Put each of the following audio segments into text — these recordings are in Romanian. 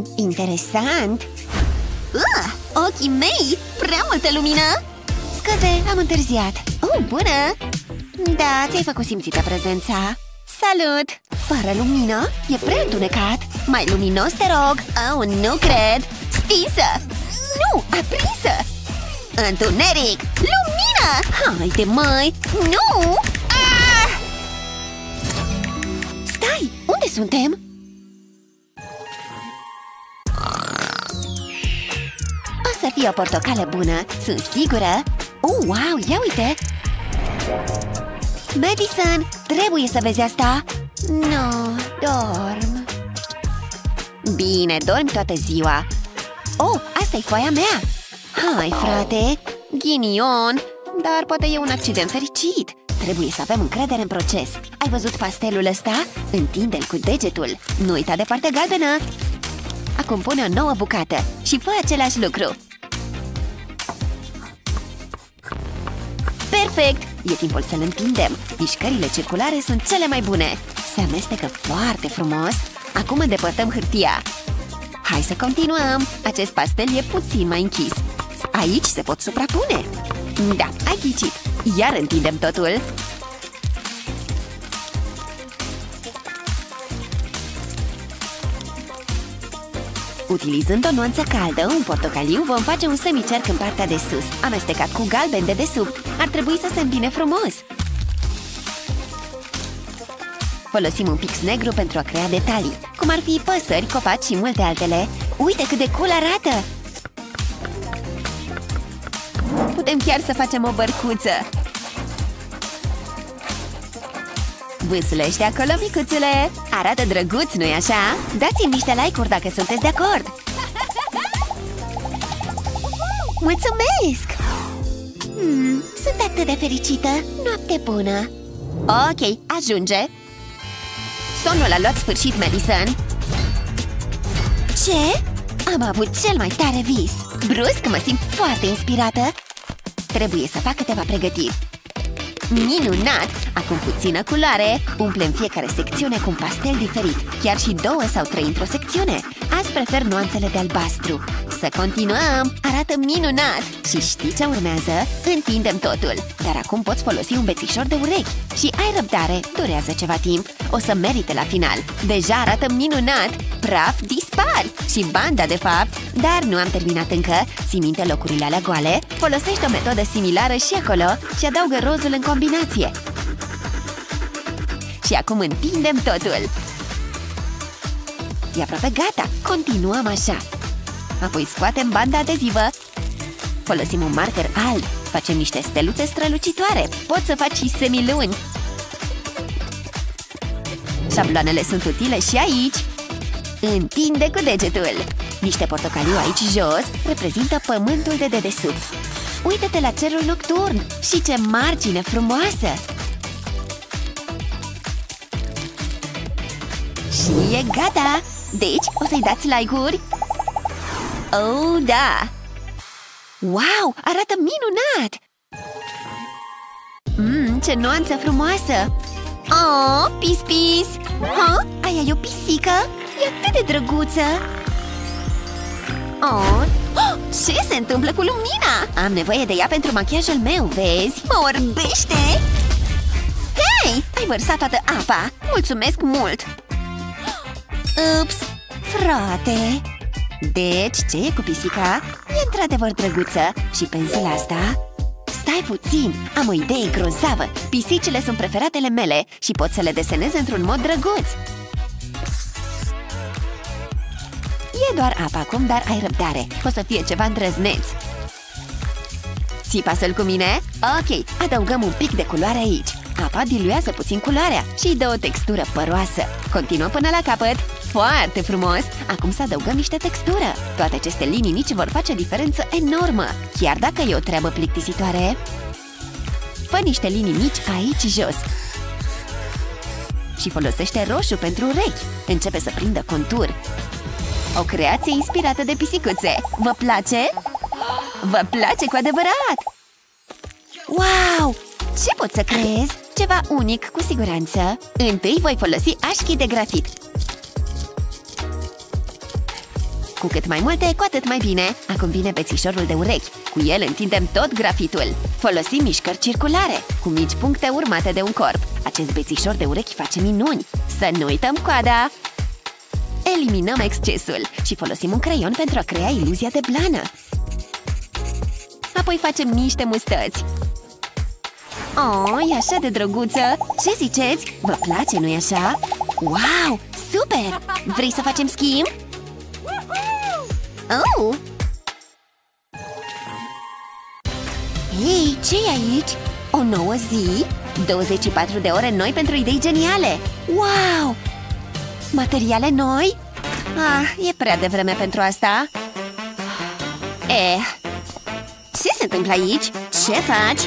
Interesant! Ochii mei! Prea multă lumină! Scuze, am întârziat. Bună! Da, ți-ai făcut simțită prezența. Salut! Fără lumină? E prea întunecat. Mai luminos, te rog. Nu cred. Stinsă! Nu, aprinsă! Întuneric! Lumină! Haide, măi! Nu! Stai! Unde suntem? O să fie o portocală bună, sunt sigură. Wow, ia uite! Madison, trebuie să vezi asta. Nu, dorm. Bine, dormi toată ziua. Asta-i foaia mea. Hai, frate, ghinion. Dar poate e un accident fericit. Trebuie să avem încredere în proces. Ai văzut pastelul ăsta? Întinde-l cu degetul. Nu uita de partea galbenă. Acum pune o nouă bucată și fă același lucru. Perfect! E timpul să-l întindem. Mișcările circulare sunt cele mai bune. Se amestecă foarte frumos. Acum îndepărtăm hârtia. Hai să continuăm. Acest pastel e puțin mai închis. Aici se pot suprapune. Da, ai ghicit. Iar întindem totul. Utilizând o nuanță caldă, un portocaliu, vom face un semicerc în partea de sus, amestecat cu galben de desubt. Ar trebui să se îmbine frumos. Folosim un pix negru pentru a crea detalii, cum ar fi păsări, copaci și multe altele. Uite cât de cool arată! Putem chiar să facem o bărcuță. Vâslește acolo, micuțule! Arată drăguț, nu-i așa? Dați-mi niște like-uri dacă sunteți de acord! Mulțumesc! Sunt atât de fericită! Noapte bună! Ok, ajunge! Somnul a luat sfârșit, Madison! Ce? Am avut cel mai tare vis! Brusc mă simt foarte inspirată! Trebuie să fac câteva pregătiri. Minunat! Acum puțină culoare. Umplem fiecare secțiune cu un pastel diferit. Chiar și 2 sau 3 într-o secțiune. Azi prefer nuanțele de albastru. Să continuăm! Arată minunat! Și știi ce urmează? Întindem totul. Dar acum poți folosi un bețișor de urechi. Și ai răbdare, durează ceva timp. O să merite la final. Deja arată minunat! Praf dispari! Și banda, de fapt. Dar nu am terminat încă. Ții minte locurile alea goale? Folosește o metodă similară și acolo și adaugă rozul în combinație. Și acum întindem totul. E aproape gata. Continuăm așa. Apoi scoatem banda adezivă. Folosim un marker alb. Facem niște steluțe strălucitoare. Poți să faci și semiluni. Șabloanele sunt utile și aici. Întinde cu degetul. Niște portocaliu aici jos reprezintă pământul de dedesubt. Uită-te la cerul nocturn și ce margine frumoasă! Și e gata! Deci, o să-i dați like-uri? Oh, da! Wow! Arată minunat! Ce nuanță frumoasă! Oh, pis-pis! Aia e o pisică? E atât de drăguță! Ce se întâmplă cu lumina? Am nevoie de ea pentru machiajul meu, vezi? Mă orbește! Hei! Ai vărsat toată apa! Mulțumesc mult! Ups! Frate! Deci, ce e cu pisica? E într-adevăr drăguță. Și pensula asta? Stai puțin! Am o idee grozavă! Pisicile sunt preferatele mele și pot să le desenez într-un mod drăguț. E doar apa acum, dar ai răbdare. O să fie ceva îndrăzneț. Ții pasul cu mine? Ok, adăugăm un pic de culoare aici. Apa diluează puțin culoarea și îi dă o textură păroasă. Continuăm până la capăt. Foarte frumos! Acum să adăugăm niște textură. Toate aceste linii mici vor face o diferență enormă. Chiar dacă e o treabă plictisitoare. Fă niște linii mici aici jos. Și folosește roșu pentru urechi. Începe să prindă contur. O creație inspirată de pisicuțe. Vă place? Vă place cu adevărat? Wow! Ce pot să creez? Ceva unic, cu siguranță. Întâi voi folosi așchii de grafit. Cu cât mai multe, cu atât mai bine. Acum vine bețișorul de urechi. Cu el întindem tot grafitul. Folosim mișcări circulare, cu mici puncte urmate de un corp. Acest bețișor de urechi face minuni. Să nu uităm coada! Eliminăm excesul și folosim un creion pentru a crea iluzia de blană. Apoi facem niște mustăți. Oh, e așa de drăguță! Ce ziceți? Vă place, nu-i așa? Wow, super! Vrei să facem schimb? Oh! Hei, ce-i aici? O nouă zi? 24 de ore noi pentru idei geniale! Wow! Materiale noi? Ah, e prea devreme pentru asta. Ce se întâmplă aici? Ce faci?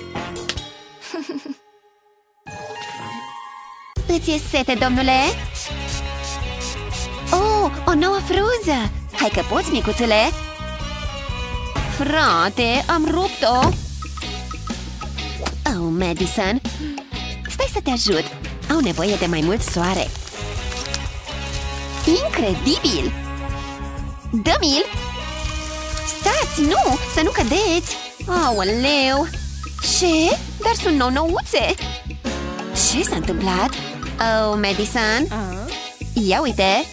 Îți e sete, domnule? Oh, o nouă frunză! Hai că poți, micuțule! Frate, am rupt-o! Oh, Madison! Stai să te ajut! Au nevoie de mai mult soare! Incredibil! Dă-mi-l! Stați, nu! Să nu cădeți! Aoleu! Ce? Dar sunt nou-nouțe! Ce s-a întâmplat? Oh, Madison! Ia uite!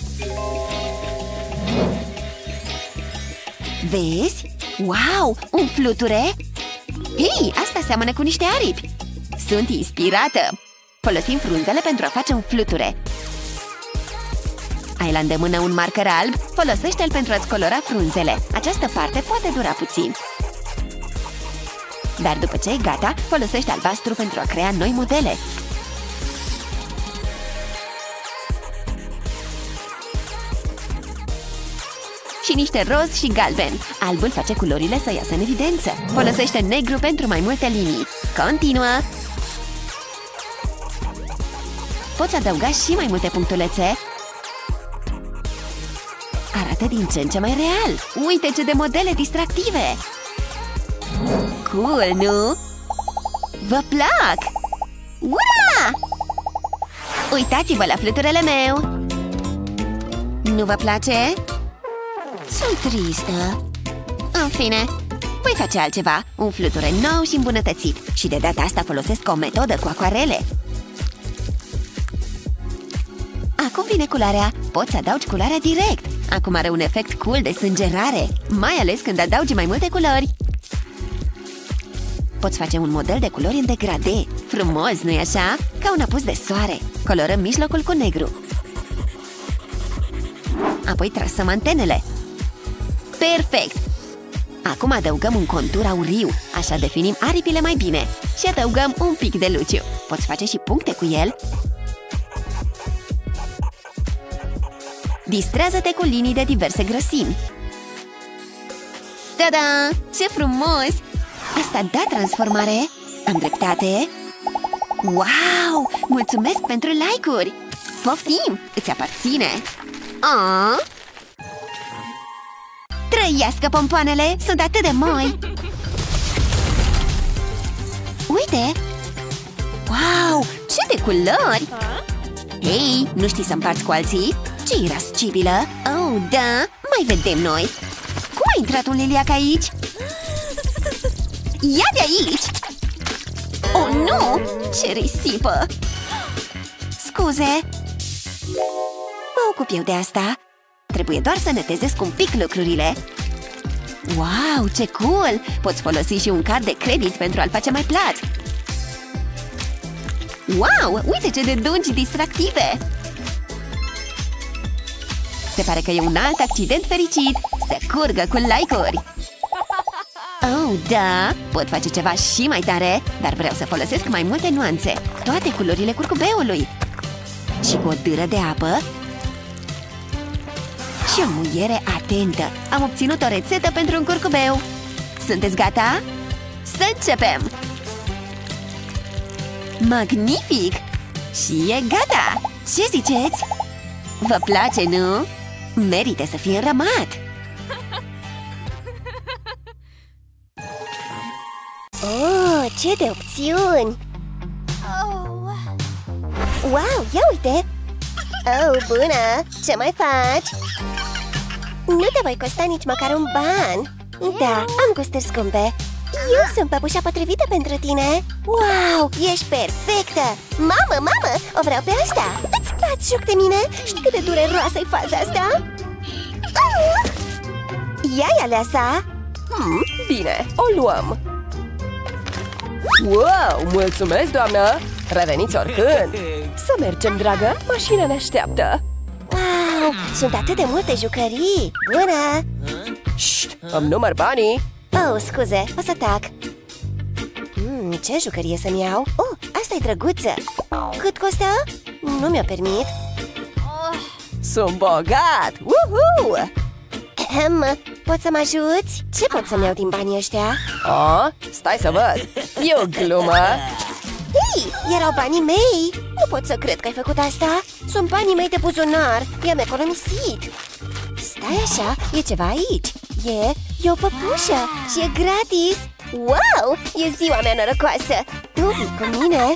Vezi? Wow! Un fluture? Hei, asta seamănă cu niște aripi! Sunt inspirată! Folosim frunzele pentru a face un fluture. Ai la îndemână un marker alb? Folosește-l pentru a-ți colora frunzele. Această parte poate dura puțin. Dar după ce e gata, folosește albastru pentru a crea noi modele. Și niște roz și galben. Albul face culorile să iasă în evidență. Folosește negru pentru mai multe linii. Continuă! Poți adăuga și mai multe punctulețe. Arată din ce în ce mai real. Uite ce de modele distractive! Cool, nu? Vă plac! Ura! Uitați-vă la fluturele meu! Nu vă place? Sunt tristă. În fine, voi face altceva. Un fluture nou și îmbunătățit. Și de data asta folosesc o metodă cu acoarele. Acum vine culoarea. Poți să adaugi culoarea direct. Acum are un efect cool de sângerare, mai ales când adaugi mai multe culori. Poți face un model de culori în degradé. Frumos, nu-i așa? Ca un apus de soare. Colorăm mijlocul cu negru. Apoi trasăm antenele. Perfect! Acum adăugăm un contur auriu. Așa definim aripile mai bine. Și adăugăm un pic de luciu. Poți face și puncte cu el. Distrează-te cu linii de diverse grosimi. Ta-da! Ce frumos! Asta da transformare! Am dreptate? Wow! Mulțumesc pentru like-uri! Poftim! Îți aparține! Aaaa! Trăiască pompoanele! Sunt atât de moi! Uite! Wow! Ce de culori! Hei, nu știi să împarți cu alții? Ce irascibilă! Oh, da! Mai vedem noi! Cum a intrat un liliac aici? Ia de aici! Oh, nu! Ce risipă! Scuze! Mă ocup eu de asta. Trebuie doar să netezesc un pic lucrurile. Wow, ce cool! Poți folosi și un card de credit pentru a-l face mai plat. Wow, uite ce de dungi distractive! Se pare că e un alt accident fericit. Să curgă cu like-uri! Oh, da! Pot face ceva și mai tare, dar vreau să folosesc mai multe nuanțe. Toate culorile curcubeului. Și cu o dâră de apă. Și o muiere atentă. Am obținut o rețetă pentru un curcubeu. Sunteți gata? Să începem! Magnific! Și e gata! Ce ziceți? Vă place, nu? Merită să fie înrămat! Oh, ce de opțiuni! Wow, ia uite! Oh, bună! Ce mai faci? Nu te voi costa nici măcar un ban. Da, am gusturi scumpe. Eu sunt păpușa potrivită pentru tine. Wow, ești perfectă. Mamă, o vreau pe asta. Îți bați joc de mine? Știi cât de dureroasă e faza asta? Ia-i aleasa. Bine, o luăm. Wow, mulțumesc, doamnă! Reveniți oricând! Să mergem, dragă, mașina ne așteaptă. Wow, sunt atât de multe jucării. Bună! Șt, îmi număr banii. Oh, scuze, o să tac. Ce jucărie să-mi iau? Oh, asta e drăguță. Cât costă? Nu mi-o permit. Sunt bogat! Uhu! Poți să mă ajuți? Ce pot să-mi iau din banii ăștia? Stai să văd. E o glumă. Hei, erau banii mei. Nu pot să cred că ai făcut asta. Sunt banii mei de buzunar. I-am economisit. Stai așa, e ceva aici. E o păpușă și e gratis. Wow, e ziua mea norocoasă. Tu vii cu mine?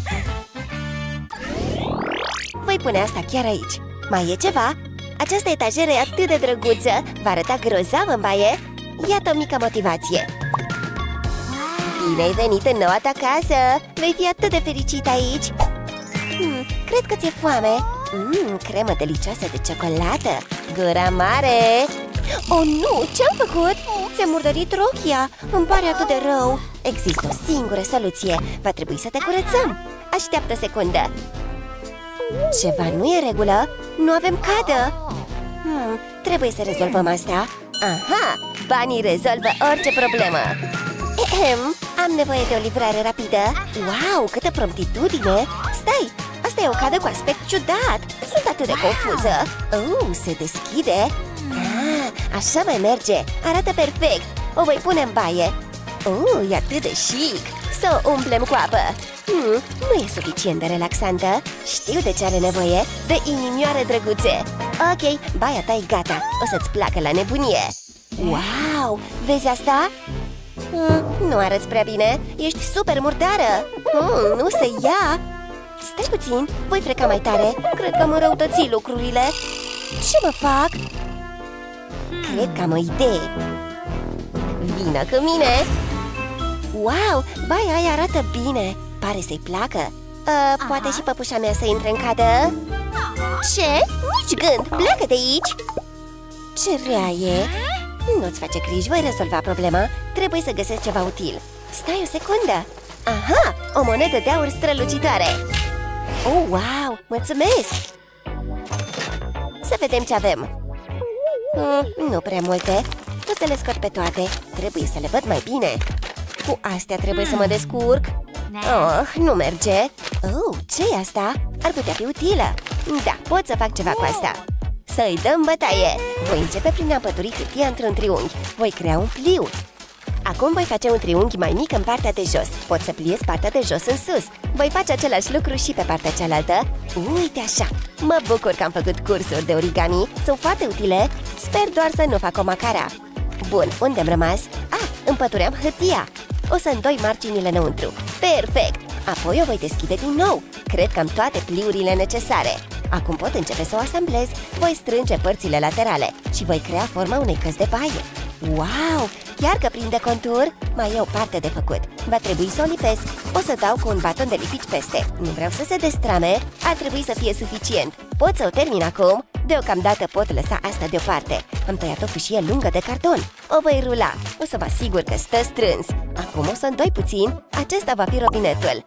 Voi pune asta chiar aici. Mai e ceva? Această etajeră e atât de drăguță. Va arăta grozav în baie. Iată o mică motivație. Bine ai venit în noua ta casă. Vei fi atât de fericit aici. Cred că ți-e foame. Cremă delicioasă de ciocolată. Gura mare. Oh, nu! Ce-am făcut? Ți-am murdărit rochia. Îmi pare atât de rău. Există o singură soluție. Va trebui să te curățăm. Așteaptă o secundă. Ceva nu e în regulă. Nu avem cadă. Trebuie să rezolvăm asta. Aha! Banii rezolvă orice problemă. Am nevoie de o livrare rapidă. Wow, câtă promptitudine. Stai! Asta e o cadă cu aspect ciudat. Sunt atât de confuză. Se deschide. Așa mai merge. Arată perfect. O voi pune în baie. E atât de chic. Să o umplem cu apă. Nu e suficient de relaxantă. Știu de ce are nevoie. De inimioare drăguțe. Ok, baia ta e gata. O să-ți placă la nebunie. Wow, vezi asta? Nu arăți prea bine. Ești super murdară. Nu se ia. Stai puțin, voi freca mai tare. Cred că am înrăutățit lucrurile. Ce mă fac? Cred că am o idee. Vină cu mine. Wow, baia aia arată bine. Pare să-i placă. Poate și păpușa mea să intre în cadă? Ce? Nici gând, pleacă de aici. Ce rea e. Nu-ți face griji, voi rezolva problema. Trebuie să găsesc ceva util. Stai o secundă. Aha, o monedă de aur strălucitoare. Oh, wow, mulțumesc. Să vedem ce avem. Nu prea multe. O să le scot pe toate. Trebuie să le văd mai bine. Cu astea trebuie să mă descurc. Nu merge. Ce e asta? Ar putea fi utilă. Da, pot să fac ceva cu asta. Să-i dăm bătaie. Voi începe prin a pături hârtia într-un triunghi. Voi crea un pliu. Acum voi face un triunghi mai mic în partea de jos. Pot să pliez partea de jos în sus. Voi face același lucru și pe partea cealaltă. Uite așa. Mă bucur că am făcut cursuri de origami. Sunt foarte utile. Sper doar să nu fac o macara. Bun, unde am rămas? Împătuream hârtia. O să îndoi marginile înăuntru. Perfect! Apoi o voi deschide din nou. Cred că am toate pliurile necesare. Acum pot începe să o asamblez. Voi strânge părțile laterale și voi crea forma unei căsi de baie. Wow! Chiar că prinde contur, mai e o parte de făcut. Va trebui să o lipesc. O să dau cu un baton de lipici peste. Nu vreau să se destrame. Ar trebui să fie suficient. Pot să o termin acum? Deocamdată pot lăsa asta deoparte. Am tăiat o fâșie lungă de carton. O voi rula. O să vă asigur că stă strâns. Acum o să îndoi puțin. Acesta va fi robinetul.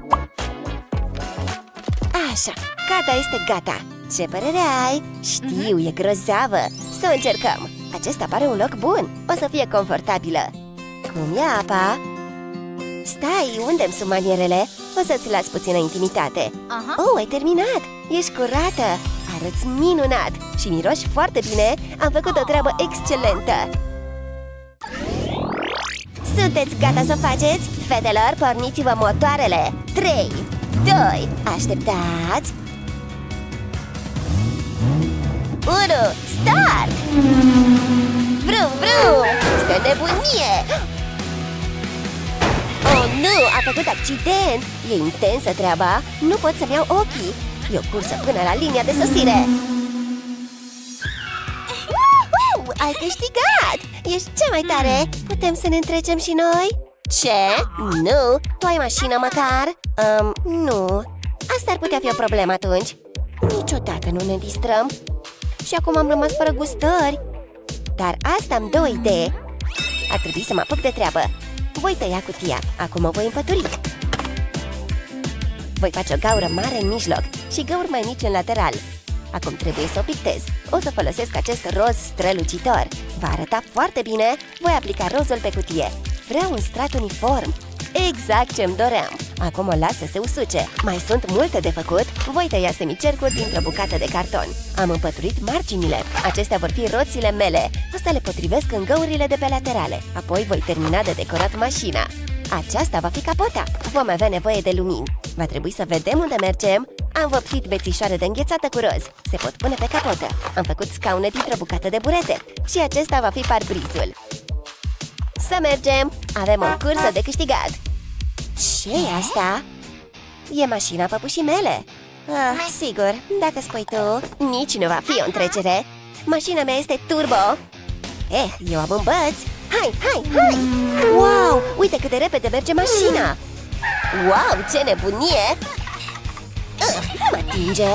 Așa, gata, este gata. Ce părere ai? Știu, e grozavă. Să o încercăm. Acesta pare un loc bun. O să fie confortabilă. Cum e apa? Stai, unde-mi sunt manierele? O să-ți las puțină intimitate. Ai terminat! Ești curată! Arăți minunat! Și miroși foarte bine! Am făcut o treabă excelentă! Sunteți gata să o faceți? Fetelor, porniți-vă motoarele! 3, 2, așteptați! 1, start! Vrum, vrum! Este nebunie! Oh, nu! A făcut accident! E intensă treaba! Nu pot să-mi iau ochii! E o cursă până la linia de sosire! ai câștigat! Ești cea mai tare! Putem să ne întrecem și noi? Ce? Nu! Tu ai mașină măcar? Nu. Asta ar putea fi o problemă atunci. Niciodată nu ne distrăm. Și acum am rămas fără gustări. Dar asta îmi dă o idee. Ar trebui să mă apuc de treabă. Voi tăia cutia. Acum o voi împături. Voi face o gaură mare în mijloc și găuri mai mici în lateral. Acum trebuie să o pictez. O să folosesc acest roz strălucitor. Va arăta foarte bine. Voi aplica rozul pe cutie. Vreau un strat uniform. Exact ce-mi doream. Acum o las să se usuce. Mai sunt multe de făcut. Voi tăia semicercuri dintr-o bucată de carton. Am împăturit marginile. Acestea vor fi roțile mele. O să le potrivesc în găurile de pe laterale. Apoi voi termina de decorat mașina. Aceasta va fi capota. Vom avea nevoie de lumini. Va trebui să vedem unde mergem. Am vopsit bețișoare de înghețată cu roz. Se pot pune pe capotă. Am făcut scaune dintr-o bucată de burete. Și acesta va fi parbrizul. Să mergem! Avem o cursă de câștigat. Ce-i asta? E mașina păpușii mele. Sigur, dacă spui tu, nici nu va fi o întrecere. Mașina mea este turbo. Eu am un băț. Hai! Wow, uite cât de repede merge mașina. Wow, ce nebunie! Mă atinge.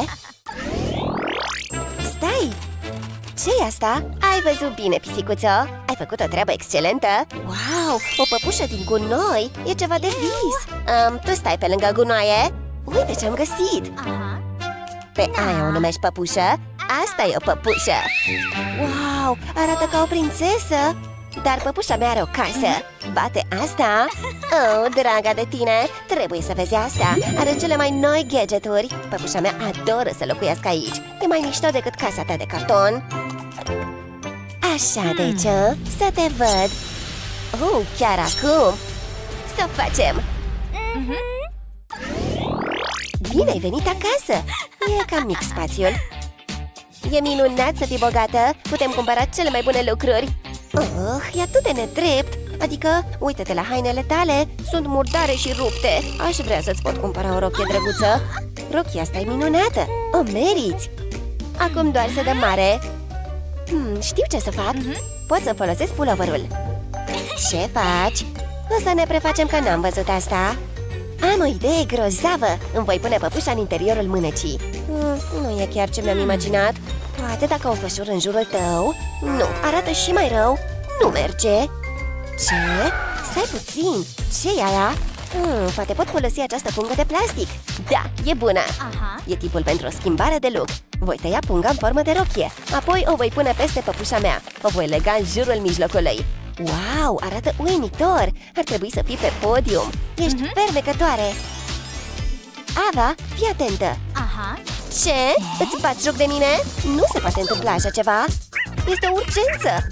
Stai! Ce-i asta? Ai văzut bine, pisicuțo? Ai făcut o treabă excelentă. Wow, o păpușă din gunoi. E ceva de vis. Tu stai pe lângă gunoaie. Uite ce-am găsit. Pe aia o numești păpușă? Asta e o păpușă. Wow, arată ca o prințesă. Dar păpușa mea are o casă. Bate asta? Oh, draga de tine, trebuie să vezi asta. Are cele mai noi gadgeturi. Păpușa mea adoră să locuiască aici. E mai mișto decât casa ta de carton. Așa, deci, să te văd. Chiar acum. Să facem. Bine ai venit acasă. E cam mic spațiul. E minunat să fii bogată. Putem cumpăra cele mai bune lucruri. E atât de nedrept. Adică, uite-te la hainele tale. Sunt murdare și rupte. Aș vrea să-ți pot cumpăra o rochie drăguță. Rochia asta e minunată. O meriți. Acum doar să dăm mare. Știu ce să fac. Pot să folosesc puloverul. Ce faci? O să ne prefacem că n-am văzut asta. Am o idee grozavă. Îmi voi pune păpușa în interiorul mânecii. Nu e chiar ce mi-am imaginat. Poate dacă o fășur în jurul tău. Nu, arată și mai rău. Nu merge. Ce? Stai puțin. Ce e aia? Poate pot folosi această pungă de plastic. Da, e bună. E tipul pentru o schimbare de look. Voi tăia punga în formă de rochie. Apoi o voi pune peste păpușa mea. O voi lega în jurul mijlocului. Wow, arată uimitor. Ar trebui să fii pe podium. Ești fermecătoare. Ava, fii atentă. Ce? Îți bați joc de mine? Nu se poate întâmpla așa ceva. Este o urgență.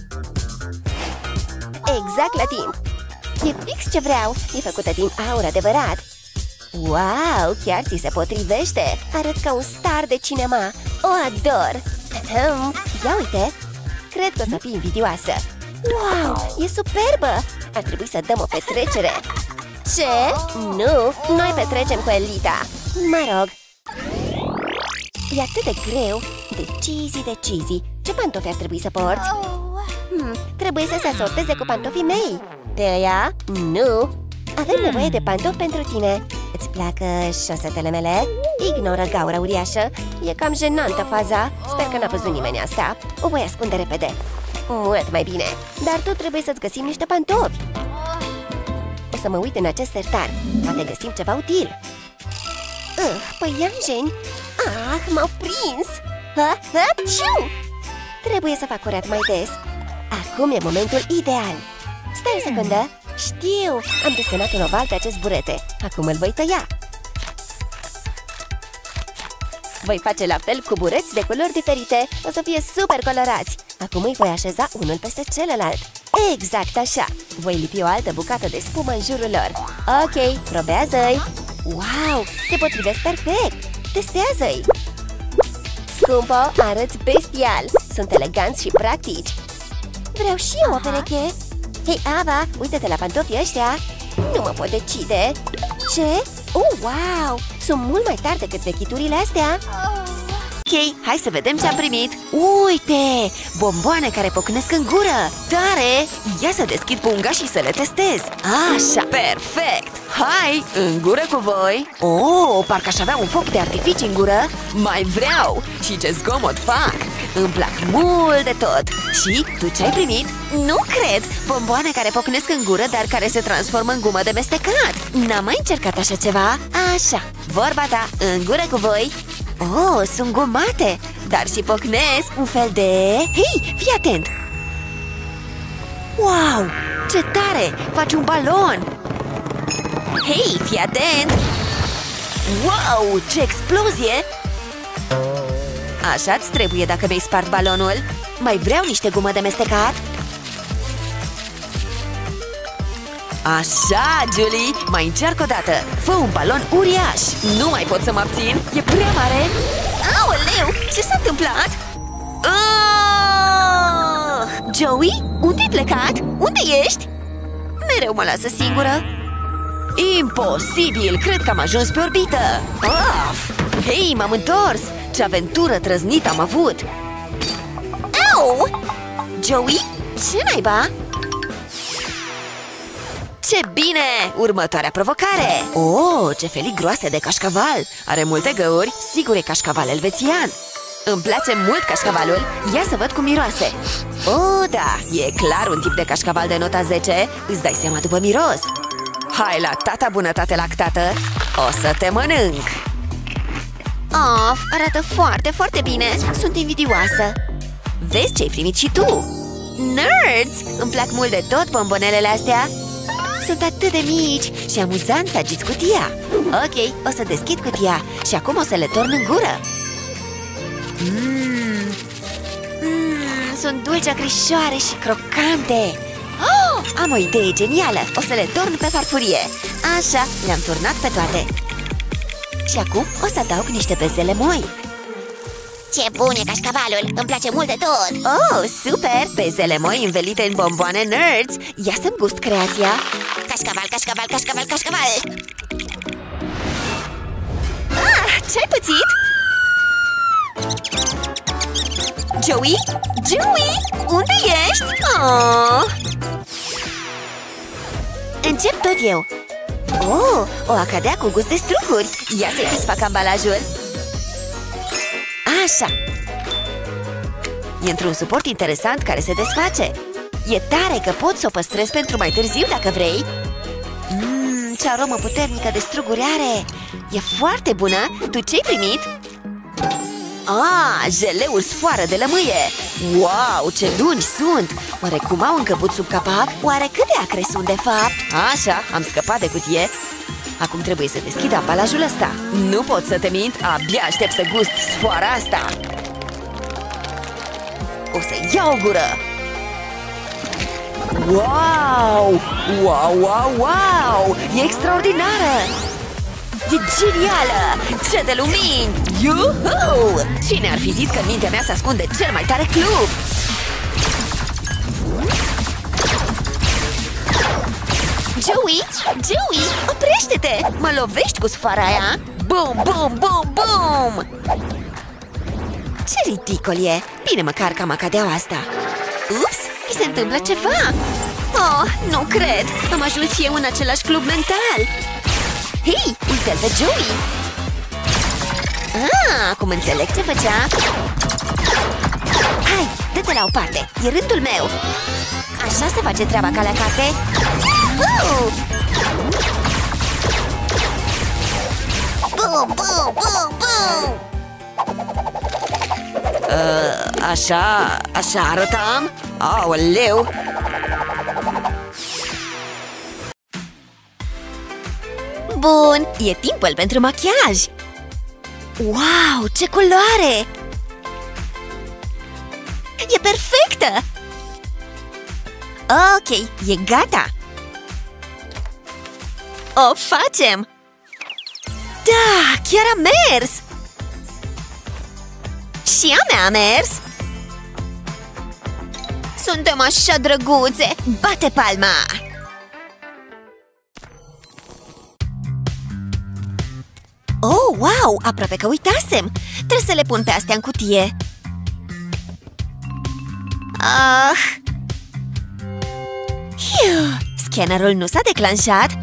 Exact la timp. E fix ce vreau. E făcută din aur adevărat. Wow, chiar ți se potrivește. Arăți ca un star de cinema. O ador. Ia uite. Cred că o să fii invidioasă. Wow, e superbă. Ar trebui să dăm o petrecere. Ce? Nu, noi petrecem cu Elita. Mă rog. E atât de greu. Decizi. Ce pantofi ar trebui să porți? Trebuie să se asorteze cu pantofii mei. Pe ăia? Nu. Avem nevoie de pantofi pentru tine. Îți placă șosetele mele? Ignoră gaura uriașă. E cam jenantă faza. Sper că n-a văzut nimeni asta. O voi ascunde repede. Mult mai bine. Dar tu trebuie să-ți găsim niște pantofi. O să mă uit în acest sertar. Poate găsim ceva util. Păianjeni. M-au prins. Trebuie să fac curat mai des. Acum e momentul ideal. Stai o secundă. Știu, am desenat un oval pe acest burete. Acum îl voi tăia. Voi face la fel cu bureți de culori diferite. O să fie super colorați. Acum îi voi așeza unul peste celălalt. Exact așa. Voi lipi o altă bucată de spumă în jurul lor. Ok, probează-i. Wow, se potrivesc perfect. Testează-i. Scumpo, arăți bestial. Sunt eleganți și practici. Vreau și eu o pereche. Hei, Ava, uite-te la pantofii ăștia. Nu mă pot decide. Ce? Wow, sunt mult mai tari decât vechiturile astea. Ok, hai să vedem ce am primit. Uite, bomboane care pocnesc în gură. Tare! Ia să deschid punga și să le testez. Așa, perfect! Hai, în gură cu voi. Oh, parcă aș avea un foc de artificii în gură. Mai vreau! Și ce zgomot fac! Îmi plac mult de tot. Și tu ce ai primit? Nu cred! Bomboane care pocnesc în gură, dar care se transformă în gumă de mestecat. N-am mai încercat așa ceva. Așa, vorba ta, în gură cu voi. Oh, sunt gumate, dar și pocnesc un fel de... Hei, fii atent! Wow, ce tare! Faci un balon! Hei, fii atent! Wow, ce explozie! Așa-ți trebuie dacă mi-ai spart balonul. Mai vreau niște gumă de mestecat. Așa, Julie, mai încerc o dată. Fă un balon uriaș. Nu mai pot să mă abțin, e prea mare. Aoleu, ce s-a întâmplat? Joey, unde-ai plecat? Unde ești? Mereu mă lasă singură. Imposibil, cred că am ajuns pe orbită. Hei, m-am întors. Ce aventură trăznită am avut. Au! Joey, ce naiba? Ce bine! Următoarea provocare! Oh, ce felii groase de cașcaval! Are multe găuri, sigur e cașcaval elvețian. Îmi place mult cașcavalul, ia să văd cum miroase. Oh, da, e clar un tip de cașcaval de nota 10, îți dai seama după miros. Hai la tata bunătate lactată, o să te mănânc! Of, arată foarte, foarte bine, sunt invidioasă. Vezi ce ai primit și tu? Nerds! Îmi plac mult de tot bombonelele astea. Sunt atât de mici și amuzant să agiți cutia. Ok, o să deschid cutia și acum o să le torn în gură. Sunt dulci, acrișoare și crocante. Am o idee genială, o să le torn pe farfurie. Așa, le-am turnat pe toate. Și acum o să adaug niște bezele moi. Ce bun e cașcavalul! Îmi place mult de tot! Oh, super! Bezele moi învelite în bomboane Nerds! Ia să-mi gust creația! Cașcaval, cașcaval, cașcaval, cașcaval! Ce-ai pățit? Joey? Joey? Unde ești? Încep tot eu! Oh, o acadea cu gust de struguri! Ia să-i desfac ambalajul! Așa! E într-un suport interesant care se desface. E tare că pot să o păstrez pentru mai târziu dacă vrei. Ce aromă puternică de struguri are! E foarte bună! Tu ce-ai primit? Jeleul sfoară de lămâie! Wow, ce lungi sunt! Oare cum au încăput sub capac? Oare cât de acre sunt de fapt? Așa, am scăpat de cutie. Acum trebuie să deschid ambalajul ăsta. Nu pot să te mint, abia aștept să gust sfoara asta. O să iau o gură. Wow! Wow, wow, wow! E extraordinară! E genială! Ce de lumini! Yuhu! Cine ar fi zis că în mintea mea se ascunde cel mai tare club? Joey! Joey! Oprește-te! Mă lovești cu sfoara aia? Bum, bum, bum, bum! Ce ridicol e! Bine măcar că am acadeaua asta. Ups! Mi se întâmplă ceva! Oh, nu cred! Am ajuns și eu în același club mental! Hei! Uite-l pe Joey! Acum înțeleg ce făcea! Hai! Dă-te la o parte! E rândul meu! Așa se face treaba ca la carte! Bum, bum, bum, bum! Așa arătam? Aoleu! Bun, e timpul pentru machiaj! Wow, ce culoare! E perfectă! Ok, e gata! O facem! Da, chiar a mers! Și a mea a mers! Suntem așa drăguțe! Bate palma! Oh, Wow, aproape că uitasem! Trebuie să le pun pe astea în cutie. Scannerul nu s-a declanșat.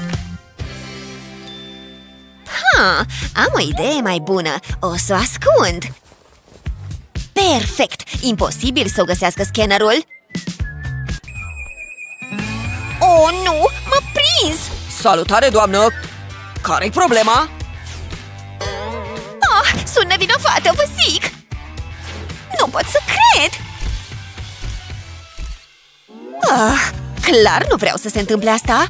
Am o idee mai bună. O să o ascund. Perfect! Imposibil să o găsească scannerul. Oh, nu! M-a prins! Salutare, doamnă! Care-i problema? Sunt nevinovată, vă zic! Nu pot să cred! Clar nu vreau să se întâmple asta.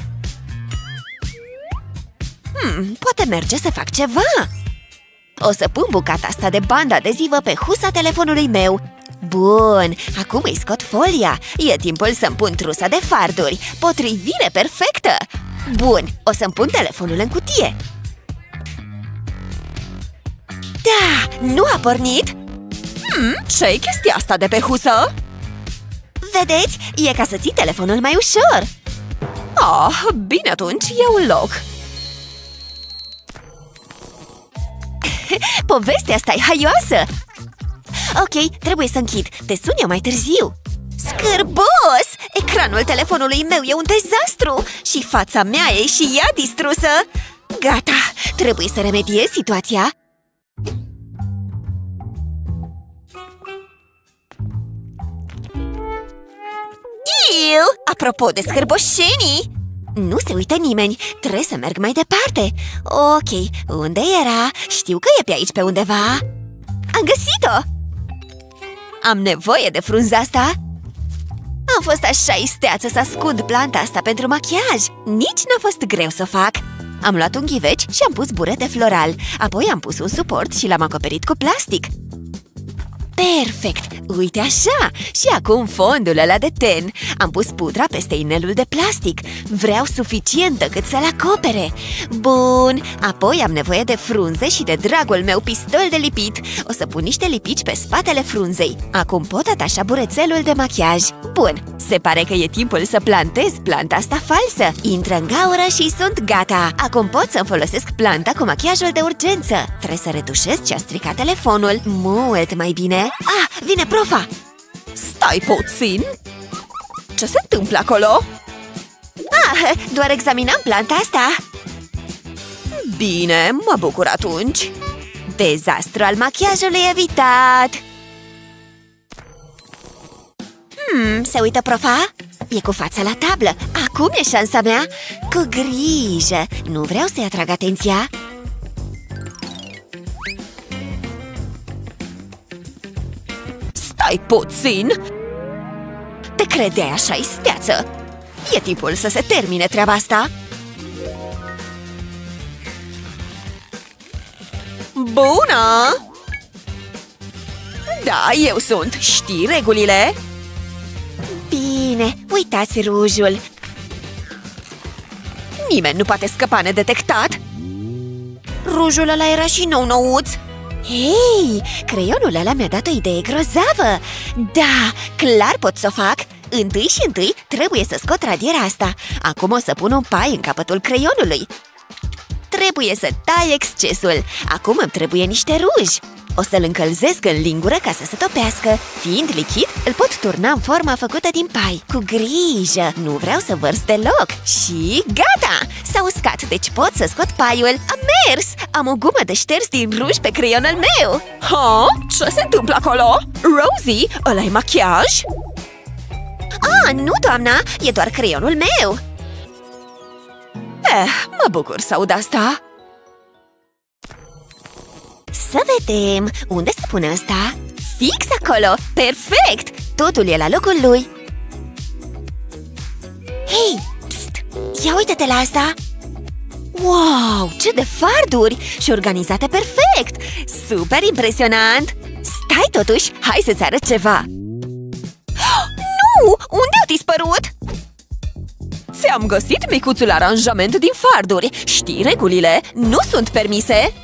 Poate merge să fac ceva. O să pun bucata asta de bandă adezivă pe husa telefonului meu. Bun, acum îi scot folia. E timpul să-mi pun trusa de farduri. Potrivire perfectă! Bun, o să-mi pun telefonul în cutie. Da, nu a pornit? Ce-i chestia asta de pe husă? Vedeți? E ca să ții telefonul mai ușor. Bine atunci, iau un loc. Povestea asta e haioasă. Ok, trebuie să închid. Te sun eu mai târziu. Scârbos! Ecranul telefonului meu e un dezastru. Și fața mea e și ea distrusă. Gata, trebuie să remediez situația. Apropo de scârboșenii, nu se uită nimeni. Trebuie să merg mai departe. Ok, unde era? Știu că e pe aici pe undeva. Am găsit-o! Am nevoie de frunza asta. Am fost așa isteață să ascund planta asta pentru machiaj. Nici n-a fost greu să o fac. Am luat un ghiveci și am pus burete floral. Apoi am pus un suport și l-am acoperit cu plastic. Perfect! Uite așa! Și acum fondul ăla de ten. Am pus pudra peste inelul de plastic. Vreau suficientă cât să-l acopere. Bun! Apoi am nevoie de frunze și de dragul meu pistol de lipit. O să pun niște lipici pe spatele frunzei. Acum pot atașa burețelul de machiaj. Bun! Se pare că e timpul să plantez planta asta falsă. Intră în gaură și sunt gata. Acum pot să-mi folosesc planta cu machiajul de urgență. Trebuie să retușez ce a stricat telefonul. Mult mai bine. Vine profa! Stai puțin! Ce se întâmplă acolo? Doar examinam planta asta. Bine, mă bucur atunci. Dezastru al machiajului evitat. Se uită profa? E cu fața la tablă. Acum e șansa mea. Cu grijă. Nu vreau să-i atrag atenția. Stai puțin! Te credeai așa isteață? E timpul să se termine treaba asta. Bună! Da, eu sunt. Știi regulile? Bine, uitați rujul. Nimeni nu poate scăpa nedetectat. Rujul ăla era și nou-nouț. Hei, creionul ăla mi-a dat o idee grozavă. Da, clar pot să o fac. Întâi trebuie să scot radiera asta. Acum o să pun un pai în capătul creionului. Trebuie să tai excesul. Acum îmi trebuie niște ruj. O să-l încălzesc în lingură ca să se topească. Fiind lichid, îl pot turna în forma făcută din pai. Cu grijă, nu vreau să vărs deloc. Și gata! S-a uscat, deci pot să scot paiul. Am mers! Am o gumă de șters din ruj pe creionul meu. Ce se întâmplă acolo? Rosie, ăla-i machiaj? Nu, doamna, e doar creionul meu. Mă bucur să aud asta. Să vedem, unde se pune ăsta? Fix acolo, perfect! Totul e la locul lui. Hei, pst, ia uite-te la asta! Wow, ce de farduri! Și organizate perfect! Super impresionant! Stai totuși, hai să-ți arăt ceva! Nu! Unde au dispărut? Ți-am găsit micuțul aranjament din farduri. Știi regulile? Nu sunt permise.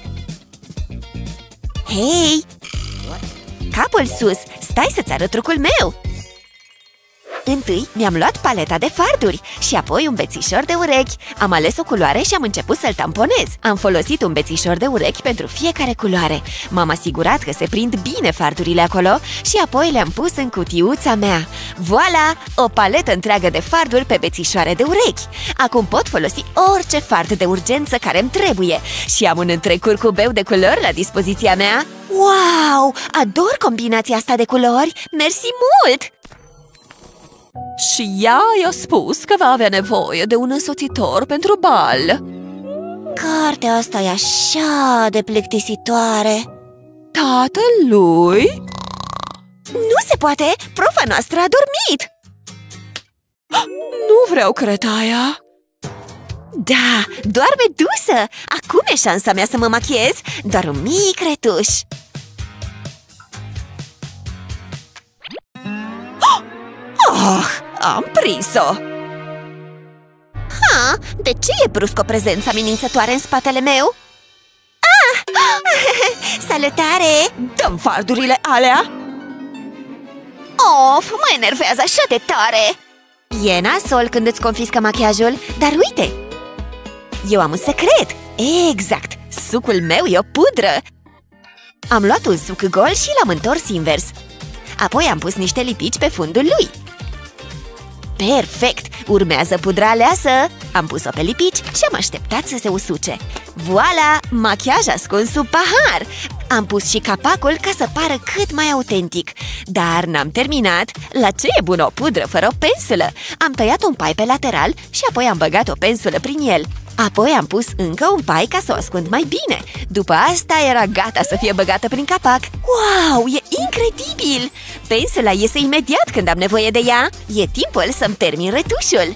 Hei! Capul sus! Stai să-ți arăt trucul meu! Întâi mi-am luat paleta de farduri și apoi un bețișor de urechi. Am ales o culoare și am început să-l tamponez. Am folosit un bețișor de urechi pentru fiecare culoare. M-am asigurat că se prind bine fardurile acolo și apoi le-am pus în cutiuța mea. Voilà! O paletă întreagă de farduri pe bețișoare de urechi. Acum pot folosi orice fard de urgență care îmi trebuie și am un întreg curcubeu de culori la dispoziția mea. Wow! Ador combinația asta de culori! Mersi mult! Și ea i-a spus că va avea nevoie de un însoțitor pentru bal. Cartea asta e așa de plictisitoare. Tatălui? Nu se poate! Profa noastră a dormit! Nu vreau cretaia. Da, doarme dusă! Acum e șansa mea să mă machiez. Doar un mic retuș. Am prins-o! De ce e brusc o prezență amenințătoare în spatele meu? Salutare! Dăm fardurile alea! Of, mă enervează așa de tare! E nasol când îți confiscă machiajul, dar uite! Eu am un secret! Exact! Sucul meu e o pudră! Am luat un suc gol și l-am întors invers. Apoi am pus niște lipici pe fundul lui. Perfect! Urmează pudra aleasă! Am pus-o pe lipici și am așteptat să se usuce. Voilà! Machiaj ascuns sub pahar! Am pus și capacul ca să pară cât mai autentic. Dar n-am terminat. La ce e bună o pudră fără o pensulă? Am tăiat un pai pe lateral și apoi am băgat o pensulă prin el. Apoi am pus încă un pai ca să o ascund mai bine. După asta era gata să fie băgată prin capac. Wow, e incredibil! Pensula iese imediat când am nevoie de ea. E timpul să-mi termin retușul.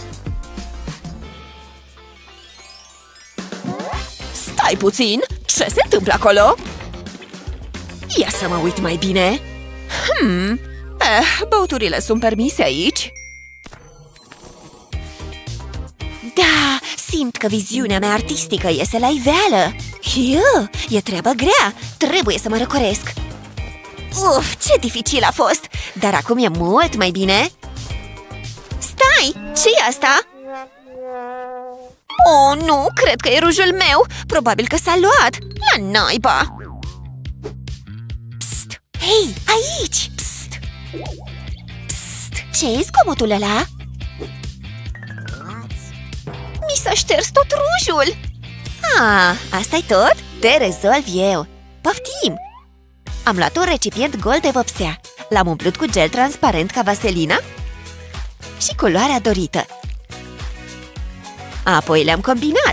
Stai puțin! Ce se întâmplă acolo? Ia să mă uit mai bine. Băuturile sunt permise aici? Da, simt că viziunea mea artistică iese la iveală. E treabă grea, trebuie să mă răcoresc. Uf, ce dificil a fost, dar acum e mult mai bine. Stai, ce-i asta? Oh, nu, cred că e rujul meu. Probabil că s-a luat. La naiba! Psst! Hei, aici! Psst! Psst! Ce-i zgomotul ăla? Mi s-a șters tot rujul! Asta-i tot? Te rezolv eu! Poftim! Am luat un recipient gol de vopsea. L-am umplut cu gel transparent ca vaselina și culoarea dorită. Apoi le-am combinat.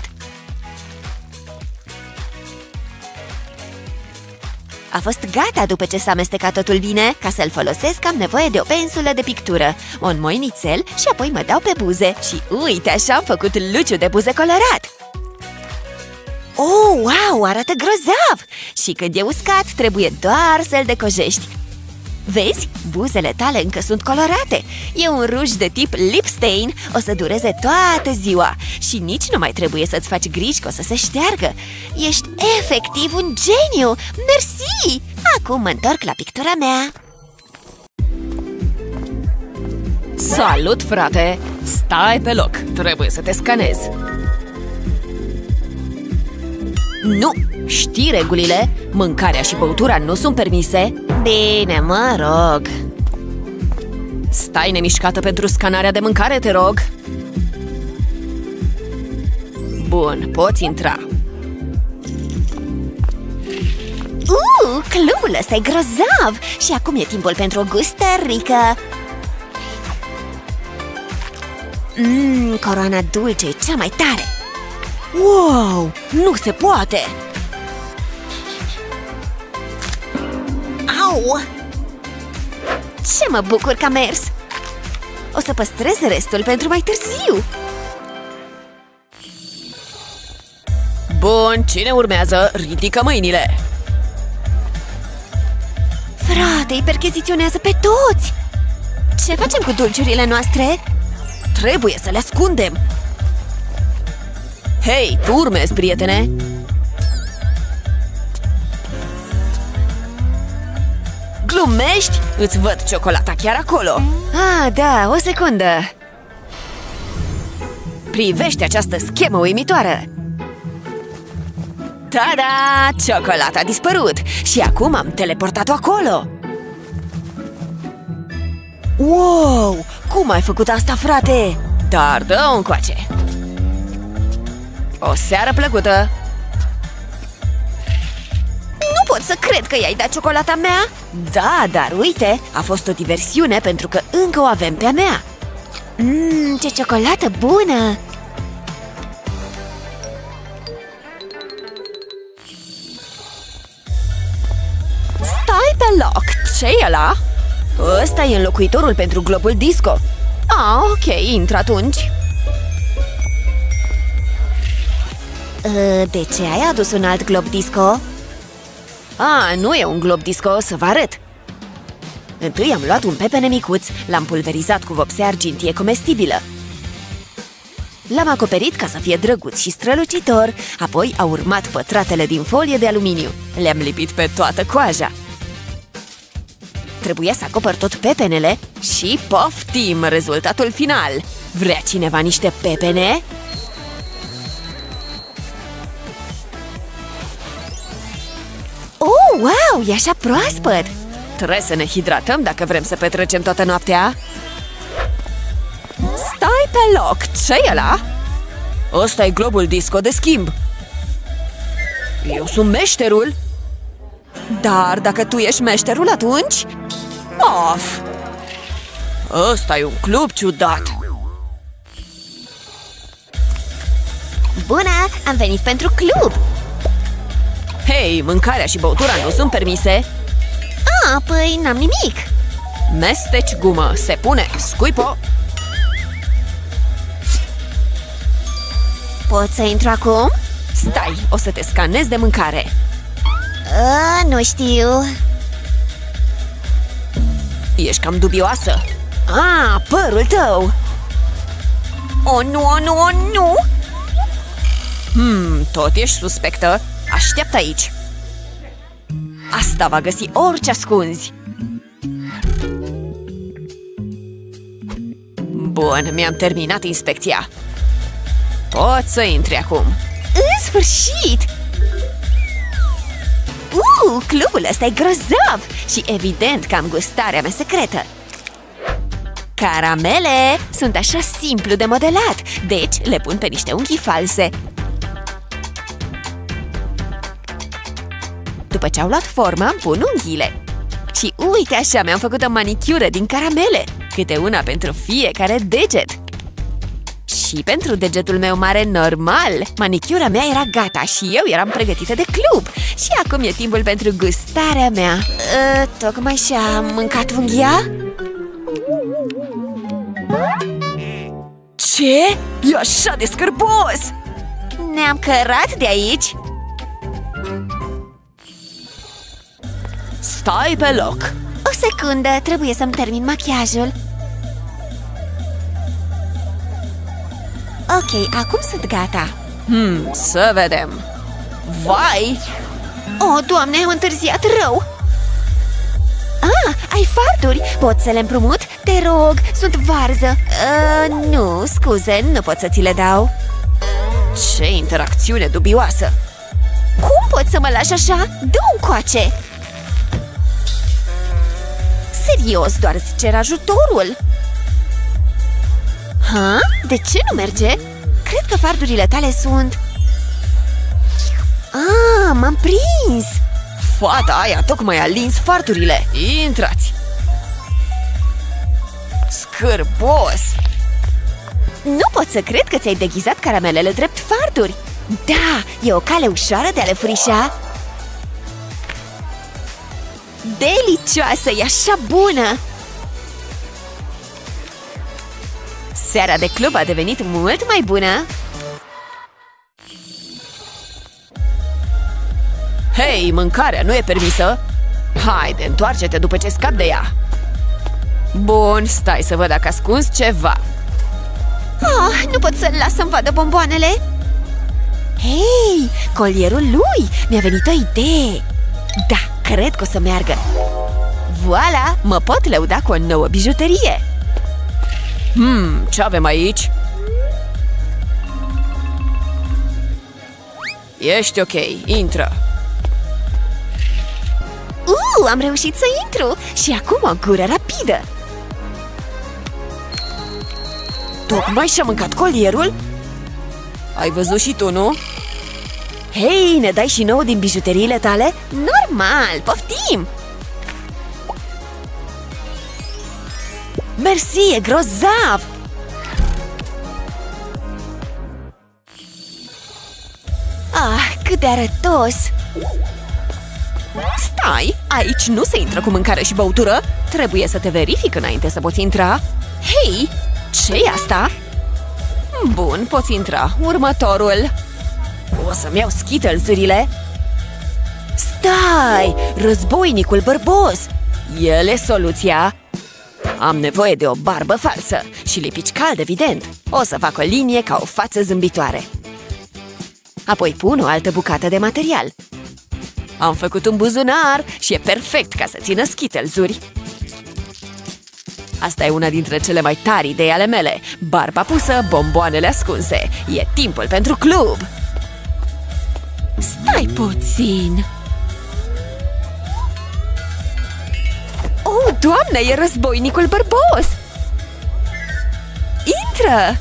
A fost gata după ce s-a amestecat totul bine. Ca să-l folosesc am nevoie de o pensulă de pictură, un moinițel și apoi mă dau pe buze. Și uite, așa am făcut luciu de buze colorat. Oh, wow, arată grozav! Și când e uscat, trebuie doar să-l decojești. Vezi? Buzele tale încă sunt colorate. E un ruj de tip lip stain. O să dureze toată ziua. Și nici nu mai trebuie să-ți faci griji că o să se șteargă. Ești efectiv un geniu! Mersi! Acum mă întorc la pictura mea. Salut, frate! Stai pe loc, trebuie să te scanez. Nu! Știi regulile? Mâncarea și băutura nu sunt permise. Bine, mă rog. Stai nemișcată pentru scanarea de mâncare, te rog. Bun, poți intra. Clubul ăsta e grozav. Și acum e timpul pentru o gustărică. Coroana dulce e cea mai tare. Wow, nu se poate! Au! Ce mă bucur că a mers! O să păstrez restul pentru mai târziu. Bun, cine urmează? Ridică mâinile! Frate, îi percheziționează pe toți! Ce facem cu dulciurile noastre? Trebuie să le ascundem! Hei, tu urmezi, prietene! Glumești? Îți văd ciocolata chiar acolo. Ah, da, o secundă. Privește această schemă uimitoare. Ta-da! Ciocolata a dispărut și acum am teleportat-o acolo. Wow! Cum ai făcut asta, frate? Dar dă-o încoace. O seară plăcută. Nu pot să cred că i-ai dat ciocolata mea. Da, dar uite, a fost o diversiune pentru că încă o avem pe a mea. Ce ciocolată bună! Stai pe loc! Ce-i ăla? Ăsta e înlocuitorul pentru globul disco. Ah, ok, intră atunci. De ce ai adus un alt glob disco? Ah, nu e un glob disco, să vă arăt. Întâi am luat un pepene micuț, l-am pulverizat cu vopsea argintie comestibilă. L-am acoperit ca să fie drăguț și strălucitor, apoi au urmat pătratele din folie de aluminiu. Le-am lipit pe toată coaja. Trebuia să acopăr tot pepenele și poftim rezultatul final. Vrea cineva niște pepene? Oh, wow, e așa proaspăt! Trebuie să ne hidratăm dacă vrem să petrecem toată noaptea. Stai pe loc! Ce-i ăla? Ăsta e globul disco de schimb. Eu sunt meșterul. Dar dacă tu ești meșterul, atunci... Of! Ăsta e un club ciudat. Bună! Am venit pentru club! Hei, mâncarea și băutura nu sunt permise. Ah, păi n-am nimic. Mesteci gumă, se pune, scuipo. Pot să intru acum? Stai, o să te scanez de mâncare. Nu știu. Ești cam dubioasă. Ah, părul tău. Oh, nu, oh, nu, oh, nu. Tot ești suspectă. Așteaptă aici. Asta va găsi orice ascunzi. Bun, mi-am terminat inspecția. Poți să intri acum. În sfârșit! Clubul ăsta e grozav! Și evident că am gustarea mea secretă. Caramele sunt așa simplu de modelat, deci le pun pe niște unghii false. După ce au luat formă, îmi pun unghiile. Și uite așa, mi-am făcut o manicură din caramele, câte una pentru fiecare deget. Și pentru degetul meu mare normal, manicura mea era gata și eu eram pregătită de club. Și acum e timpul pentru gustarea mea. Tocmai și-a mâncat unghia? Ce? E așa de scârbos! Ne-am cărat de aici. Stai pe loc! O secundă, trebuie să-mi termin machiajul. Ok, acum sunt gata. Să vedem. Vai! Oh, Doamne, am întârziat rău. Ah, ai farduri? Pot să le împrumut? Te rog, sunt varză. Nu, scuze, nu pot să ți le dau. Ce interacțiune dubioasă! Cum poți să mă lași așa? Dă-o încoace! Serios, doar îți cer ajutorul. Ha? De ce nu merge? Cred că fardurile tale sunt... Ah, m-am prins! Fata aia tocmai a lins fardurile. Intrați! Scârbos! Nu pot să cred că ți-ai deghizat caramelele drept farduri. Da, e o cale ușoară de a le furișa. Delicioasă, e așa bună! Seara de club a devenit mult mai bună. Hei, mâncarea nu e permisă. Haide, întoarce-te după ce scapi de ea. Bun, stai să văd dacă ascunzi ceva. Nu pot să-l las să-mi vadă bomboanele. Hei, colierul lui! Mi-a venit o idee. Da, cred că o să meargă. Voila! Mă pot lăuda cu o nouă bijuterie! Ce avem aici? Ești ok, intră! Am reușit să intru! Și acum o gură rapidă! Tocmai și-a mâncat colierul? Ai văzut și tu, nu? Hei, ne dai și nouă din bijuteriile tale? Normal, poftim! Mersi, e grozav! Cât de arătos! Stai, aici nu se intră cu mâncare și băutură. Trebuie să te verific înainte să poți intra. Hei, ce-i asta? Bun, poți intra. Următorul. O să-mi iau Skittles-urile. Stai, războinicul bărbos. El e soluția. Am nevoie de o barbă falsă și lipici cald, evident. O să fac o linie ca o față zâmbitoare. Apoi pun o altă bucată de material. Am făcut un buzunar și e perfect ca să țină Skittles-uri. Asta e una dintre cele mai tari idei ale mele. Barba pusă, bomboanele ascunse. E timpul pentru club! Stai puțin! Oh, Doamne, e războinicul bărbos! Intră!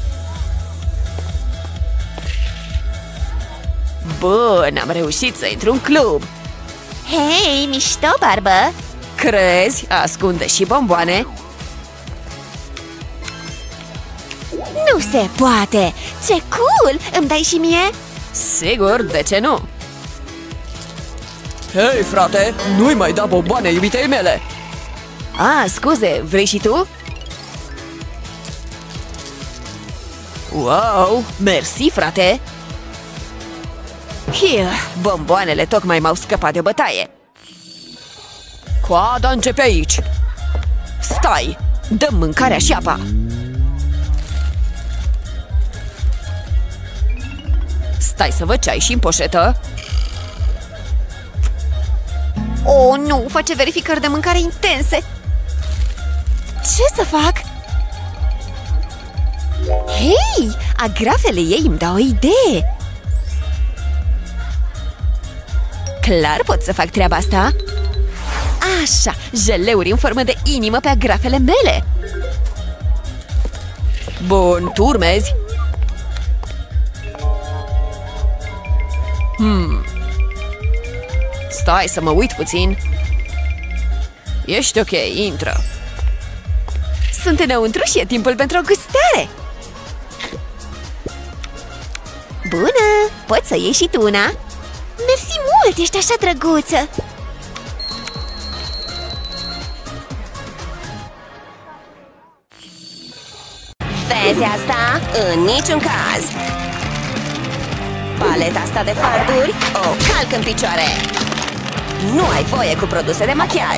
Bun, am reușit să intru în club! Hei, mișto, barbă! Crezi? Ascunde și bomboane? Nu se poate! Ce cool! Îmi dai și mie? Sigur, de ce nu? Hei, frate! Nu-i mai da bomboane iubitei mele! Scuze, vrei și tu? Wow, mersi, frate! Bomboanele tocmai m-au scăpat de o bătaie. Coada începe aici. Stai, dă-mi mâncarea și apa. Stai să văd ce ai și în poșetă. Oh, nu! Face verificări de mâncare intense! Ce să fac? Hei! Agrafele ei îmi dau o idee! Clar pot să fac treaba asta. Așa, jeleuri în formă de inimă pe agrafele mele. Bun, tu urmezi. Stai să mă uit puțin. Ești ok, intră. Sunt înăuntru și e timpul pentru o gustare. Bună! Poți să iei și tu una? Mersi mult, ești așa drăguță! Vezi asta? În niciun caz! Paleta asta de farduri o calc în picioare! Nu ai voie cu produse de machiaj!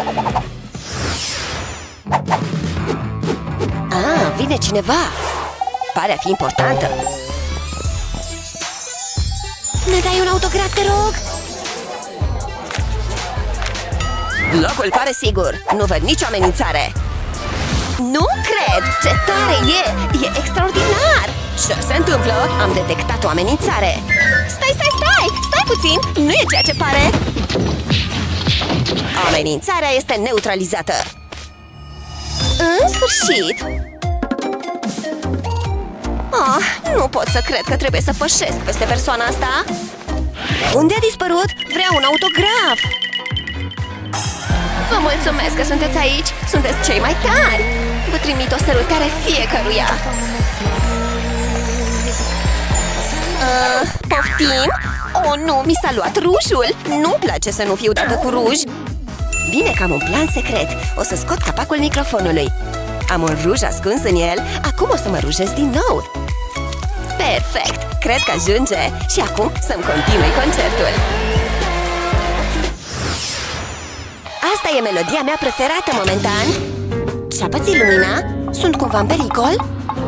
Vine cineva! Pare a fi importantă! Ne dai un autograf, te rog? Locul pare sigur! Nu văd nicio amenințare! Nu cred! Ce tare e! E extraordinar! Ce se întâmplă? Am detectat o amenințare! Stai! Stai puțin! Nu e ceea ce pare! Amenințarea este neutralizată! În sfârșit! Nu pot să cred că trebuie să pășesc peste persoana asta! Unde a dispărut? Vreau un autograf! Vă mulțumesc că sunteți aici! Sunteți cei mai tari! Vă trimit o sărutare fiecăruia! Poftim? Oh, nu! Mi s-a luat rujul! Nu-mi place să nu fiu dată cu ruj! Bine că am un plan secret! O să scot capacul microfonului! Am un ruj ascuns în el, acum o să mă rujez din nou! Perfect! Cred că ajunge! Și acum să-mi continui concertul! Asta e melodia mea preferată momentan! Ce-a lumina? Sunt cumva în pericol?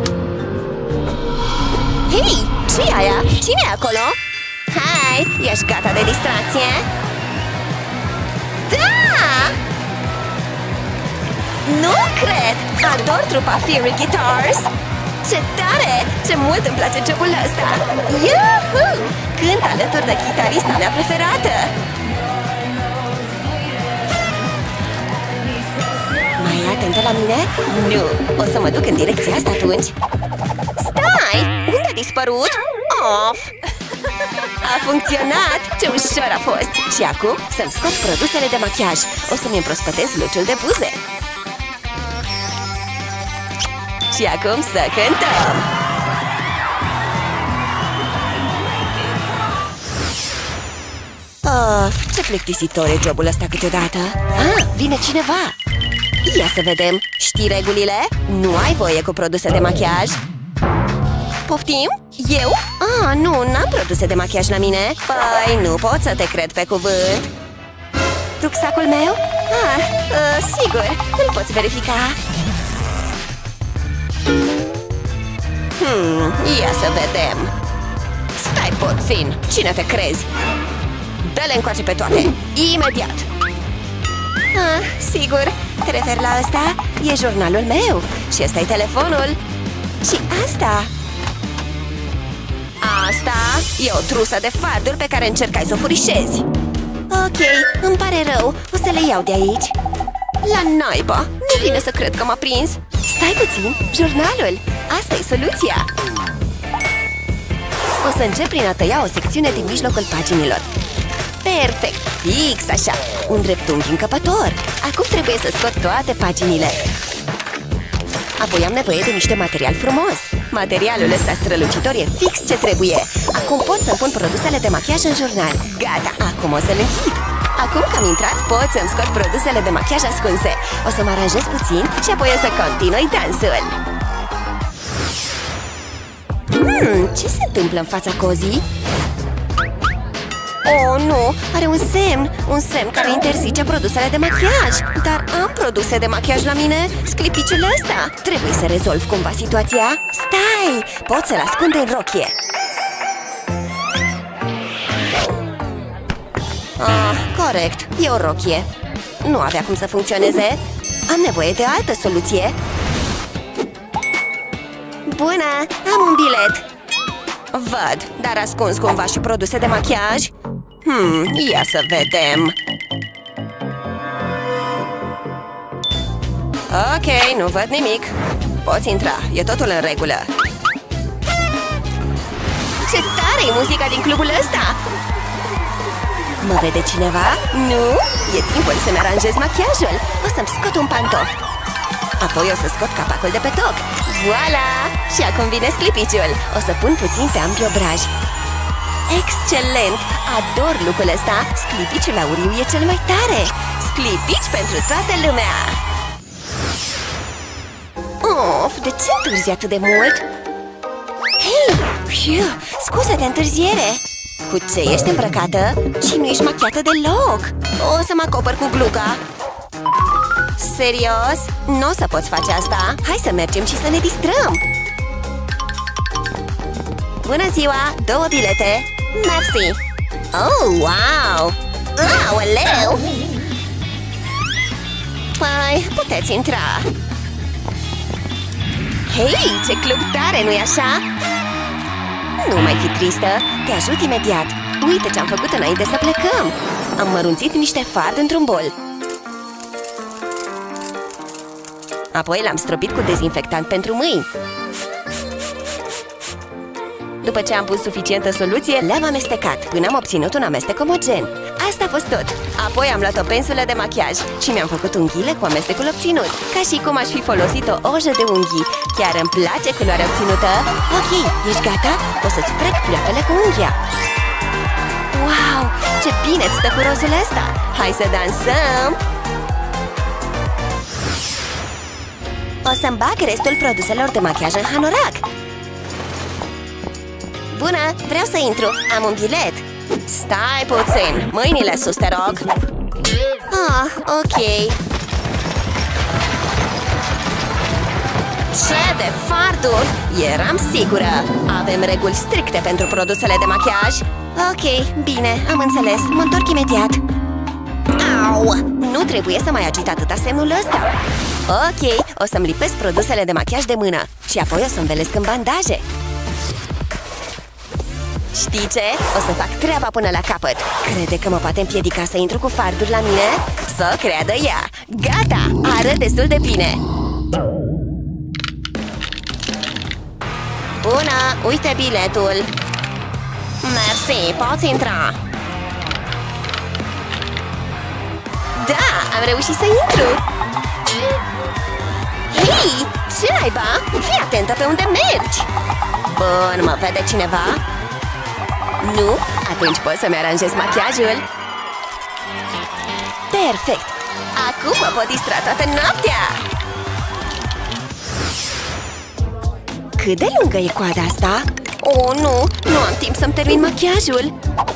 Hei! Ce-i aia? Cine e acolo? Hai! Ești gata de distracție? Da! Nu cred! Ador trupa Fury Guitars! Ce tare! Ce mult îmi place jobul ăsta! Yuhu! Cânt alături de chitarista mea preferată! Mai atentă la mine? Nu! O să mă duc în direcția asta atunci! Stai! Unde a dispărut? Of! A funcționat! Ce ușor a fost! Și acum să-mi scot produsele de machiaj. O să-mi împrospătez luciul de buze. Și acum să cântăm! Of, ce plictisitor e jobul ăsta câteodată! Ah, vine cineva! Ia să vedem! Știi regulile? Nu ai voie cu produse de machiaj! Poftim? Eu? Ah, nu, n-am produse de machiaj la mine. Păi, nu pot să te cred pe cuvânt. Rucsacul meu? Sigur, îl poți verifica. Ia să vedem. Stai puțin, cine te crezi? Dă-le încoace pe toate, imediat. Sigur, te referi la ăsta? E jurnalul meu și ăsta e telefonul. Și asta? Asta e o trusă de farduri pe care încercai să o furișezi. Ok, îmi pare rău, o să le iau de aici. La naiba, nu vine să cred că m-a prins. Stai puțin, jurnalul, asta e soluția. O să încep prin a tăia o secțiune din mijlocul paginilor. Perfect, fix așa, un dreptunghi încăpător. Acum trebuie să scot toate paginile. Apoi am nevoie de niște material frumos. Materialul ăsta strălucitor e fix ce trebuie. Acum pot să-mi pun produsele de machiaj în jurnal. Gata, acum o să-l închid. Acum că am intrat, pot să-mi scot produsele de machiaj ascunse. O să mă aranjez puțin și apoi o să continui dansul. Ce se întâmplă în fața Cozy? Oh, nu! Are un semn care interzice produsele de machiaj. Dar am produse de machiaj la mine, sclipiciul ăsta. Trebuie să rezolv cumva situația. Stai! Pot să-l ascund în rochie. Corect, e o rochie. Nu avea cum să funcționeze. Am nevoie de altă soluție. Bună! Am un bilet. Văd, dar ascuns cumva și produse de machiaj? Ia să vedem. Ok, nu văd nimic. Poți intra, e totul în regulă. Ce tare e muzica din clubul ăsta! Mă vede cineva? Nu? E timpul să-mi aranjez machiajul. O să-mi scot un pantof. Apoi o să scot capacul de pe toc. Voila! Și acum vine sclipiciul. O să pun puțin pe ambii obraji. Excelent! Ador lucrul ăsta! Sclipiciul auriu e cel mai tare! Sclipici pentru toată lumea! Of, de ce întârzi atât de mult? Hei! Scuze de întârziere! Cu ce ești îmbrăcată? Și nu ești machiată deloc! O să mă acopăr cu gluga! Serios? Nu o să poți face asta! Hai să mergem și să ne distrăm! Bună ziua! 2 bilete! Mersi! Oh, wow! Aoleu! Păi, puteți intra! Hei, ce club tare, nu-i așa? Nu mai fi tristă, te ajut imediat. Uite ce-am făcut înainte să plecăm. Am mărunțit niște fard într-un bol. Apoi l-am stropit cu dezinfectant pentru mâini. După ce am pus suficientă soluție, le-am amestecat până am obținut un amestec omogen. Asta a fost tot. Apoi am luat o pensulă de machiaj și mi-am făcut unghiile cu amestecul obținut, ca și cum aș fi folosit o ojă de unghii. Chiar îmi place culoarea obținută. Ok, ești gata? O să-ți frec pleoapele cu unghia. Wow, ce bine îți stă cu rozul ăsta! Hai să dansăm! O să-mi bag restul produselor de machiaj în hanorac. Bună, vreau să intru, am un bilet. Stai puțin, mâinile sus, te rog. Ok. Ce de farduri! Eram sigură! Avem reguli stricte pentru produsele de machiaj. Ok, bine, am înțeles, mă întorc imediat. Au! Nu trebuie să mai agit atâta semnul ăsta. Ok, o să-mi lipesc produsele de machiaj de mână și apoi o să învelesc în bandaje. Știi ce? O să fac treaba până la capăt. Crede că mă poate împiedica să intru cu farduri la mine? Să creadă ea! Gata! Arăt destul de bine! Bună! Uite biletul! Mersi! Poți intra! Da! Am reușit să intru! Hei! Ce naiba? Fii atentă pe unde mergi! Bun, mă vede cineva? Nu? Atunci pot să-mi aranjez machiajul? Perfect! Acum mă pot distra toată noaptea! Cât de lungă e coada asta? Oh, nu! Nu am timp să-mi termin machiajul!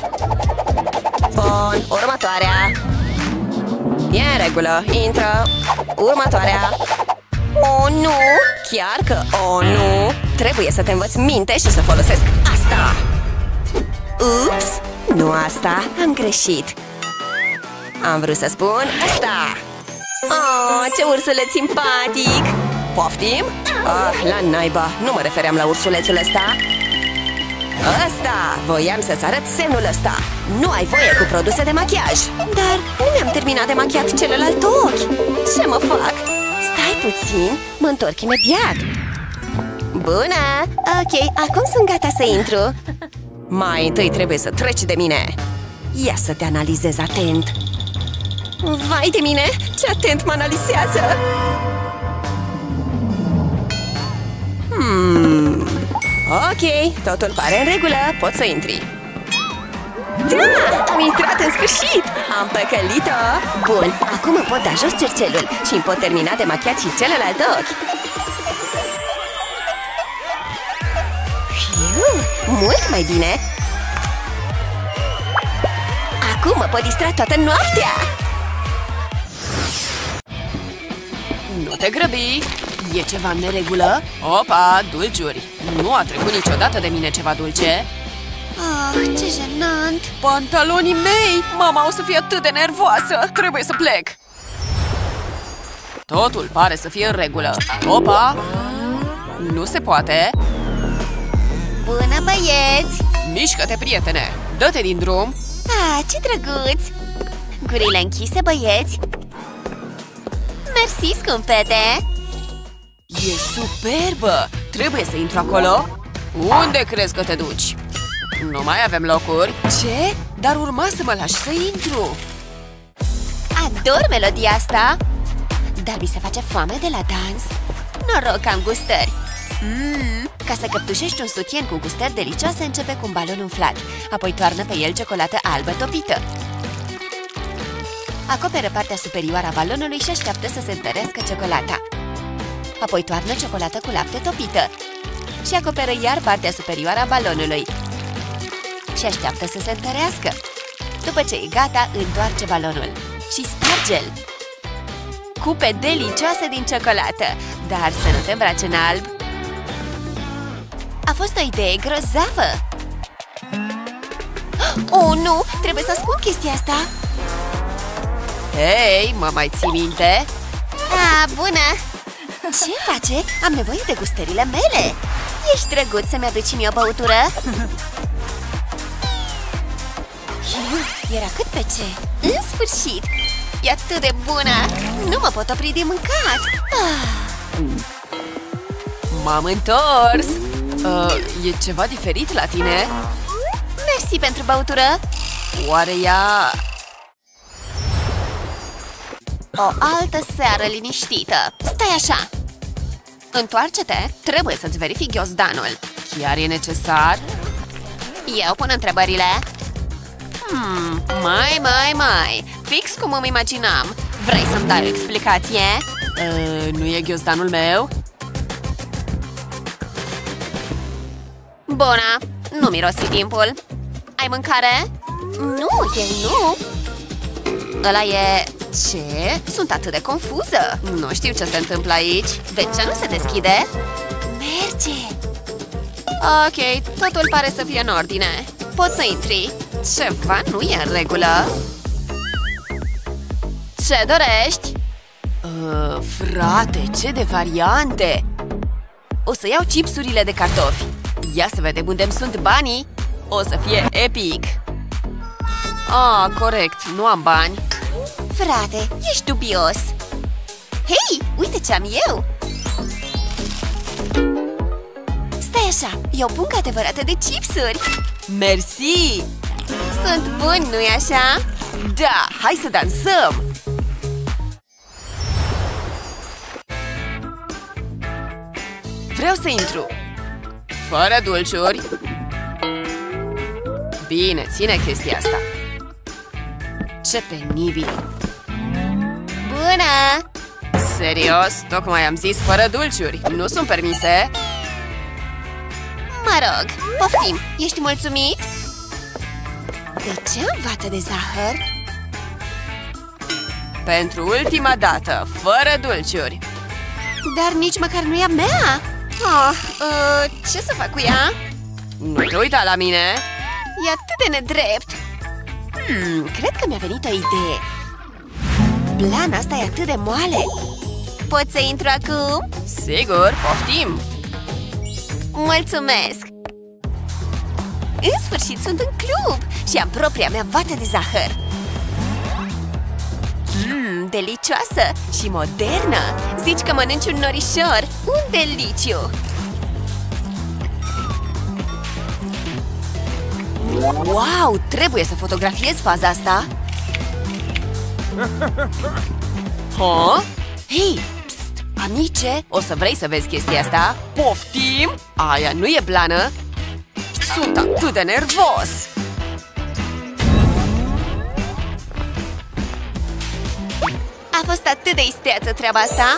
Bun, următoarea! E în regulă, intră! Următoarea! Oh, nu! Chiar că, oh, nu! Trebuie să te învăț minte și să folosesc asta! Ups! Nu asta, am greșit! Am vrut să spun asta! Oh, ce ursuleț simpatic! Poftim? Ah, la naiba, nu mă refeream la ursulețul ăsta! Ăsta! Voiam să-ți arăt semnul ăsta! Nu ai voie cu produse de machiaj! Dar nu mi-am terminat de machiat celălalt ochi! Ce mă fac? Stai puțin, mă întorc imediat! Bună! Ok, acum sunt gata să intru! Mai întâi trebuie să treci de mine! Ia să te analizez atent! Vai de mine! Ce atent mă analizează! Ok, totul pare în regulă, poți să intri. Da, am intrat în sfârșit! Am păcălit-o! Bun, acum îmi pot da jos cercelul și îmi pot termina de machiat și celălalt ochi. Mult mai bine! Acum mă pot distra toată noaptea! Nu te grăbi! E ceva în neregulă? Opa, dulciuri! Nu a trecut niciodată de mine ceva dulce! Oh, ce jenant! Pantalonii mei! Mama o să fie atât de nervoasă! Trebuie să plec! Totul pare să fie în regulă! Opa! Nu se poate! Bună, băieți! Mișcă-te, prietene! Dă-te din drum! Ah, ce drăguț! Gurile închise, băieți! Mersi, scumpete! E superbă! Trebuie să intru acolo? Unde crezi că te duci? Nu mai avem locuri. Ce? Dar urma să mă lași să intru. Ador melodia asta! Dar mi se face foame de la dans. Noroc că am gustări. Ca să căptușești un sutien cu gustări delicioase, începe cu un balon umflat. Apoi toarnă pe el ciocolată albă topită. Acoperă partea superioară a balonului și așteaptă să se întărească ciocolata. Apoi toarnă ciocolată cu lapte topită. Și acoperă iar partea superioară a balonului. Și așteaptă să se întărească. După ce e gata, întoarce balonul și sparge-l. Cupe delicioase din ciocolată. Dar să nu te îmbraci în alb. A fost o idee grozavă! Oh, nu! Trebuie să ascund chestia asta! Hei, mă mai ții minte? Ah, bună! Ce face? Am nevoie de gustările mele! Ești drăguț să-mi aduci mie o băutură? Era cât pe ce! În sfârșit! E atât de bună! Nu mă pot opri de mâncat! M-am întors! E ceva diferit la tine? Mersi pentru băutură! Oare ea... O altă seară liniștită! Stai așa! Întoarce-te! Trebuie să-ți verific ghiozdanul! Chiar e necesar? Eu pun întrebările! Mai! Fix cum îmi imaginam! Vrei să-mi dai o explicație? Nu e ghiozdanul meu? Bună! Nu mirosi timpul! Ai mâncare? Nu, eu nu! Ăla e... Ce? Sunt atât de confuză! Nu știu ce se întâmplă aici! De ce nu se deschide? Merge! Ok, totul pare să fie în ordine! Poți să intri! Ceva nu e în regulă! Ce dorești? Frate, ce de variante! O să iau chipsurile de cartofi. Ia să vedem unde sunt banii. O să fie epic. Corect, nu am bani. Frate, ești dubios. Hei, uite ce-am eu. Stai așa, e o pungă adevărată de chipsuri. Mersi! Sunt buni, nu-i așa? Da, hai să dansăm! Vreau să intru. Fără dulciuri. Bine, ține chestia asta. Ce penibil. Bună! Serios? Tocmai am zis fără dulciuri. Nu sunt permise. Mă rog, poftim. Ești mulțumit? De ce am vată de zahăr? Pentru ultima dată, fără dulciuri. Dar nici măcar nu e a mea. Ce să fac cu ea? Nu te uita la mine. E atât de nedrept. Cred că mi-a venit o idee. Blana asta e atât de moale. Pot să intru acum? Sigur, poftim. Mulțumesc! În sfârșit sunt în club și am propria mea vată de zahăr. Delicioasă și modernă. Zici că mănânci un norișor. Un deliciu! Wow, trebuie să fotografiez faza asta. Hei, pst, amice, o să vrei să vezi chestia asta? Poftim? Aia nu e blană. Sunt atât de nervos. A fost atât de isteață treaba asta.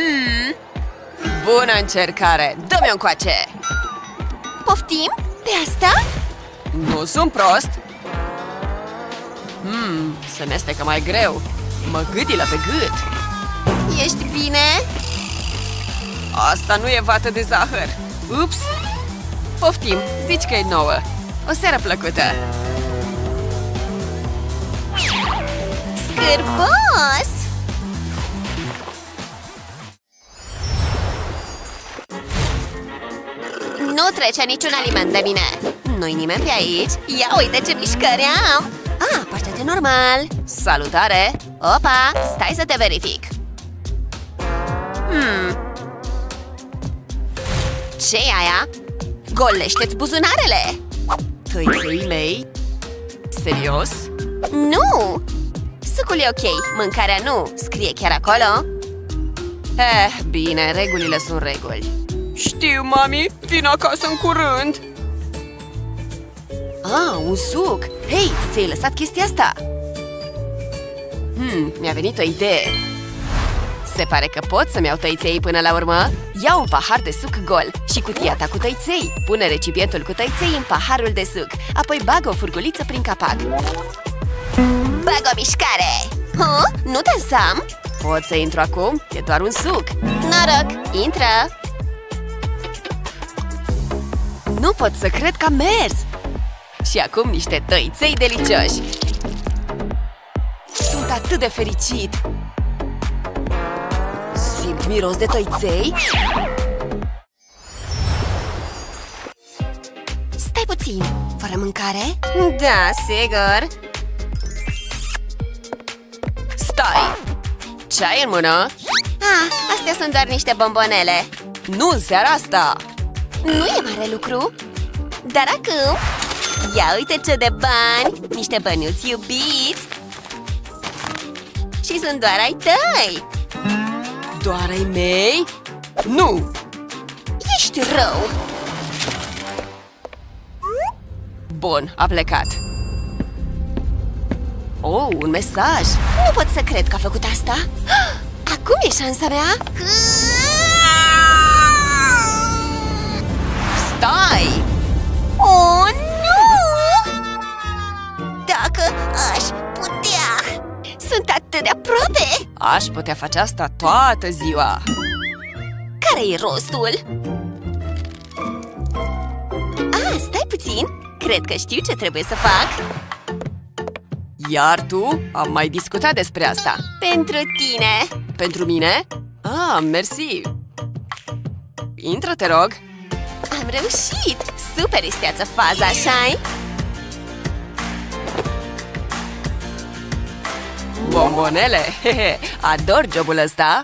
Bună încercare, dă-mi-o încoace. Poftim? De asta? Nu sunt prost. Se mestecă mai greu. Mă gâdilă pe gât. Ești bine? Asta nu e vată de zahăr. Ups! Poftim, zici că e nouă. O seară plăcută. Scârbos! Nu trece niciun aliment de mine. Nu-i nimeni pe aici. Ia uite ce mișcări am. Poartă-te normal. Salutare! Opa, stai să te verific. Ce-i aia? Golește-ți buzunarele. Tăiței mei? Serios? Nu! Sucul e ok, mâncarea nu. Scrie chiar acolo. Bine, regulile sunt reguli. Știu, mami, vin acasă în curând. Un suc! Hei, ți-ai lăsat chestia asta? Mi-a venit o idee. Se pare că pot să-mi iau tăiței până la urmă. Ia un pahar de suc gol și cutia ta cu tăiței. Pune recipientul cu tăiței în paharul de suc. Apoi bagă o furculiță prin capac. Bag o mișcare! Nu dansam? Pot să intru acum? E doar un suc. Noroc, intră! Nu pot să cred că a mers! Și acum niște tăiței delicioși! Sunt atât de fericit! Simt miros de tăiței? Stai puțin! Fără mâncare? Da, sigur! Stai! Ce ai în mână? Astea sunt doar niște bombonele. Nu în seara asta! Nu e mare lucru. Dar acum, ia uite ce de bani. Niște bănuți iubiți. Și sunt doar ai tăi. Doar ai mei? Nu! Ești rău. Bun, a plecat. Oh, un mesaj. Nu pot să cred că a făcut asta. Acum e șansa mea. Stai! Oh, nu! Dacă aș putea! Sunt atât de aproape! Aș putea face asta toată ziua. Care-i rostul? Stai puțin! Cred că știu ce trebuie să fac. Iar tu? Am mai discutat despre asta. Pentru tine! pentru mine? Ah, mersi! Intră, te rog! Am reușit! Super isteață faza, așa-i? Bombonele! Hehe, ador jobul ăsta!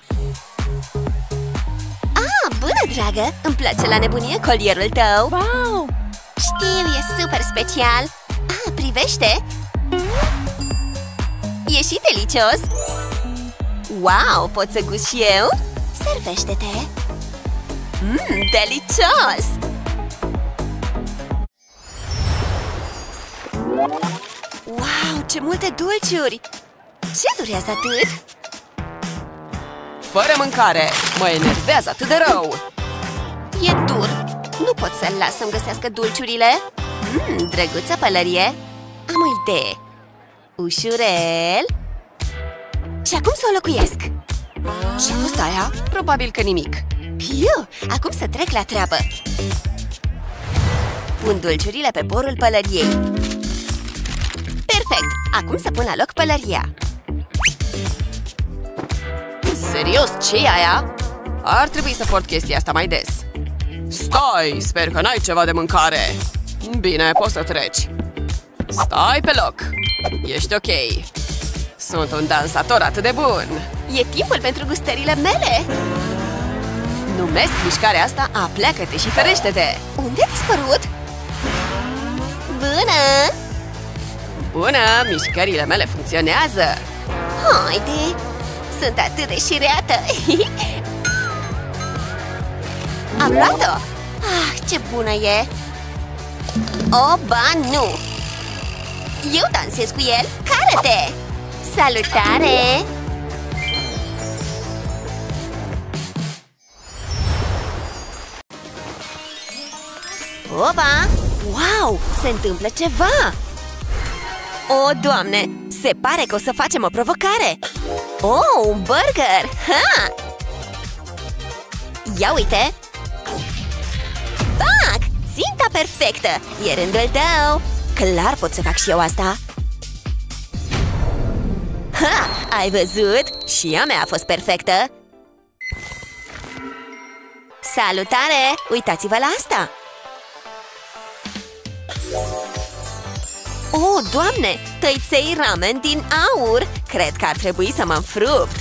Ah, bună, dragă! Îmi place la nebunie colierul tău! Wow! Știu, e super special! Ah, privește! E și delicios! Wow, pot să gust și eu? Servește-te! Delicios! Wow, ce multe dulciuri! Ce durează atât? Fără mâncare! Mă enervează atât de rău! E dur! Nu pot să-l las să-mi găsească dulciurile! Drăguță pălărie! Am o idee! Ușurel! Și acum să o locuiesc! Ce-a fost aia? Probabil că nimic. Piu! Acum să trec la treabă! Pun dulciurile pe borul pălăriei. Perfect! Acum să pun la loc pălăria. Serios, ce-i aia? Ar trebui să port chestia asta mai des. Stai! Sper că n-ai ceva de mâncare. Bine, poți să treci. Stai pe loc. Ești ok. Sunt un dansator atât de bun. E timpul pentru gustările mele! Numesc mișcarea asta apleacă-te și ferește-te. Unde a dispărut? Bună! Bună! Mișcările mele funcționează. Haide! Sunt atât de șireată! Am luat-o! Ah, ce bună e! O, ba, nu! Eu dansez cu el! Care-te! Salutare! Opa! Wow! Se întâmplă ceva! O, Doamne! Se pare că o să facem o provocare! Oh, un burger! Ha! Ia uite! Tac! Ținta perfectă! E rândul tău! Clar pot să fac și eu asta! Ha! Ai văzut? Și a mea a fost perfectă! Salutare! Uitați-vă la asta! Oh, Doamne! Tăiței ramen din aur! Cred că ar trebui să mă înfrupt!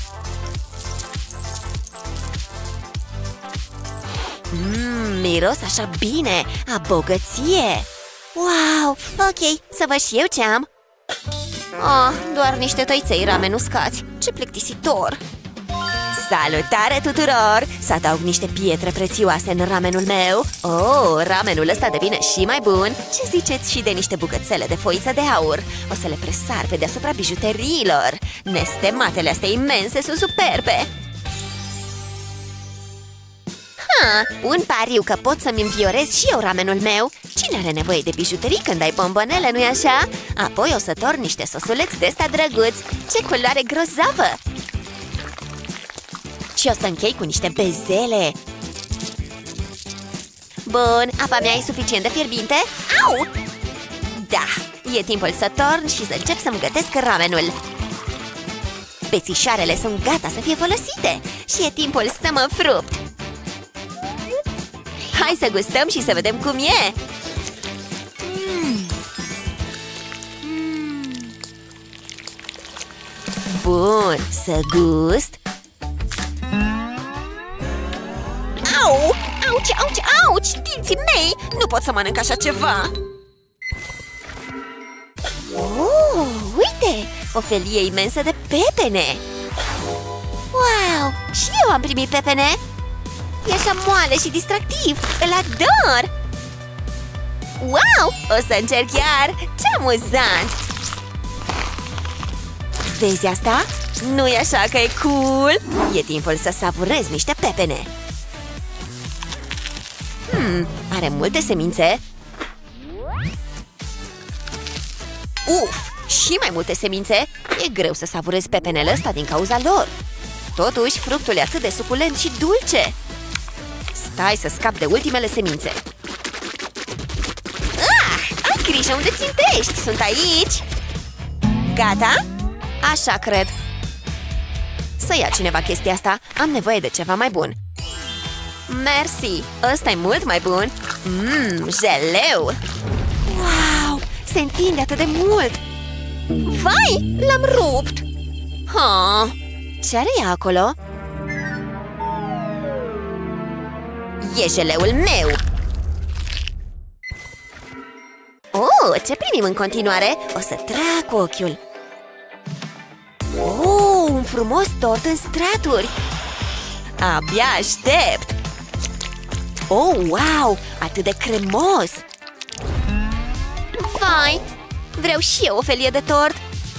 Miros așa bine! A bogăție! Wow! Ok, să văd și eu ce am! Oh, doar niște tăiței ramen uscați! Ce plictisitor! Salutare tuturor! Să adaug niște pietre prețioase în ramenul meu. Oh, ramenul ăsta devine și mai bun. Ce ziceți și de niște bucățele de foiță de aur? O să le presar pe deasupra bijuteriilor. Nestematele astea imense sunt superbe. Pun pariu că pot să-mi înviorez și eu ramenul meu. Cine are nevoie de bijuterii când ai bombonele, nu-i așa? Apoi o să torn niște sosuleți de ăsta drăguți. Ce culoare grozavă! Și o să închei cu niște bezele. Bun, apa mea e suficient de fierbinte? Au! Da, e timpul să torn și să încep să-mi gătesc ramenul. Pețișoarele sunt gata să fie folosite și e timpul să mă frupt. Hai să gustăm și să vedem cum e! Bun, să gust. Au! Auci, auci, auci! Dinții mei! Nu pot să mănânc așa ceva! Oh, uite! O felie imensă de pepene! Wow! Și eu am primit pepene! E așa moale și distractiv! Îl ador! Wow! O să încerc chiar! Ce amuzant! Vezi asta? Nu-i așa că e cool? E timpul să savurez niște pepene! Are multe semințe. Uf! Și mai multe semințe. E greu să savurez pepenele ăsta din cauza lor. Totuși, fructul e atât de suculent și dulce. Stai să scap de ultimele semințe. Ai grijă unde țintești! Sunt aici! Gata? Așa cred. Să ia cineva chestia asta, am nevoie de ceva mai bun. Mersi, ăsta e mult mai bun. Jeleu! Wow, se întinde atât de mult. Vai, l-am rupt. Ce are ea acolo? E jeleul meu. Oh, ce primim în continuare? O să trag cu ochiul. Oh, un frumos tort în straturi. Abia aștept. Oh, wow, atât de cremos. Vai, vreau și eu o felie de tort.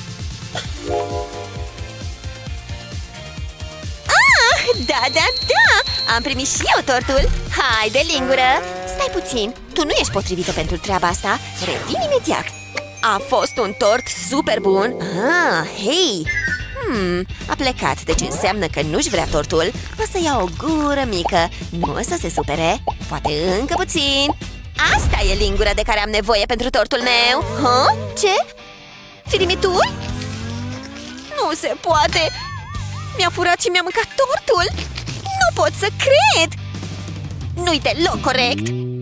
Da, da, da! Am primit și eu tortul! Haide, lingură! Stai puțin, tu nu ești potrivită pentru treaba asta. Revin imediat. A fost un tort super bun. Hei! A plecat, deci înseamnă că nu-și vrea tortul. O să iau o gură mică. Nu o să se supere. Poate încă puțin. Asta e lingura de care am nevoie pentru tortul meu. Ce? Firimituri? Nu se poate! Mi-a furat și mi-a mâncat tortul! Nu pot să cred! Nu-i deloc corect!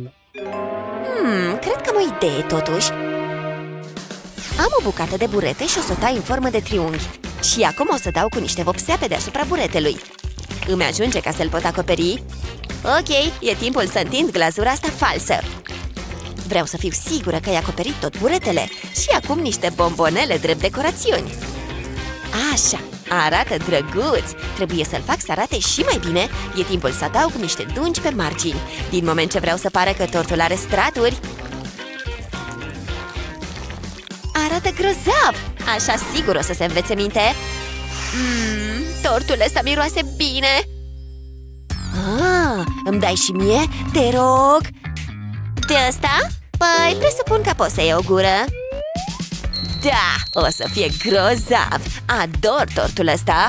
Cred că am o idee, totuși. Am o bucată de burete și o să o tai în formă de triunghi. Și acum o să dau cu niște vopsea pe deasupra buretelui. Îmi ajunge ca să-l pot acoperi? Ok, e timpul să întind glazura asta falsă. Vreau să fiu sigură că ai acoperit tot buretele. Și acum niște bombonele drept decorațiuni. Așa, arată drăguț. Trebuie să-l fac să arate și mai bine. E timpul să adaug niște dungi pe margini. Din moment ce vreau să pară că tortul are straturi. Arată grozav. Așa sigur o să se învețe minte. Tortul ăsta miroase bine. Îmi dai și mie? Te rog. De ăsta? Păi, presupun că poți să iei o gură. Da, o să fie grozav. Ador tortul ăsta.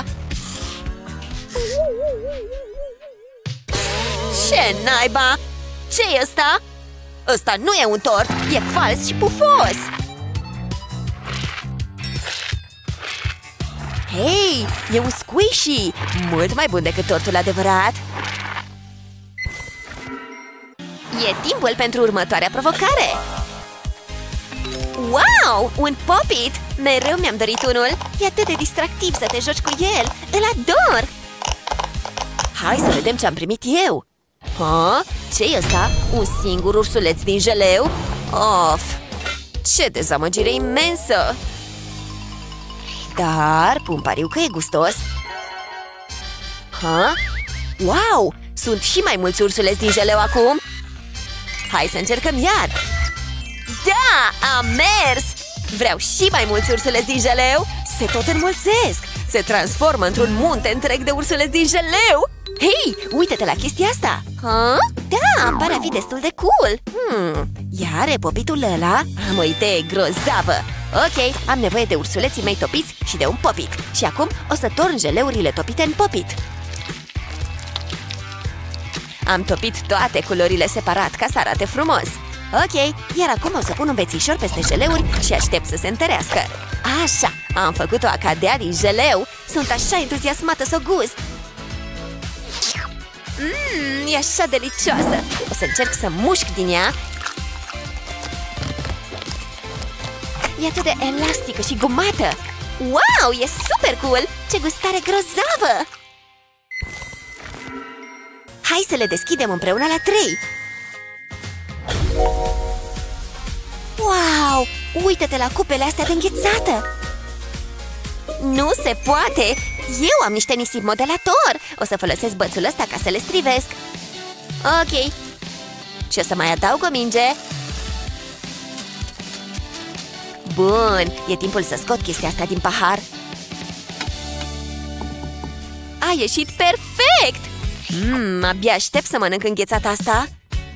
Ce naiba? Ce-i ăsta? Ăsta nu e un tort, e fals și pufos. Hei, e un squishy. Mult mai bun decât tortul adevărat. E timpul pentru următoarea provocare. Wow, un Pop-It! Mereu mi-am dorit unul. E atât de distractiv să te joci cu el. Îl ador! Hai să vedem ce am primit eu. Ce-i ăsta? Un singur ursuleț din jeleu? Of! Ce dezamăgire imensă! Dar pun pariu că e gustos. Wow! Sunt și mai mulți ursuleți din jeleu acum. Hai să încercăm iar. Da! Am mers! Vreau și mai mulți ursuleți din jeleu. Se tot înmulțesc. Se transformă într-un munte întreg de ursuleți din jeleu. Hei, uite-te la chestia asta. Da, pare a fi destul de cool. Iar are Pop-It-ul ăla? Am o idee grozavă. Ok, am nevoie de ursuleții mei topiți și de un Pop-It. Și acum o să torn jeleurile topite în Pop-It. Am topit toate culorile separat ca să arate frumos. Ok, iar acum o să pun un bețișor peste jeleuri și aștept să se întărească. Așa, am făcut o acadea din jeleu. Sunt așa entuziasmată să o gust. E așa delicioasă. O să încerc să mușc din ea. E atât de elastică și gumată. Wow, e super cool! Ce gustare grozavă! Hai să le deschidem împreună la 3. Wow! Uită-te la cupele astea de înghețată! Nu se poate! Eu am niște nisip modelator! O să folosesc bățul ăsta ca să le strivesc. Ok. Și o să mai adaug o minge. Bun, e timpul să scot chestia asta din pahar. A ieșit perfect! Abia aștept să mănânc înghețata asta.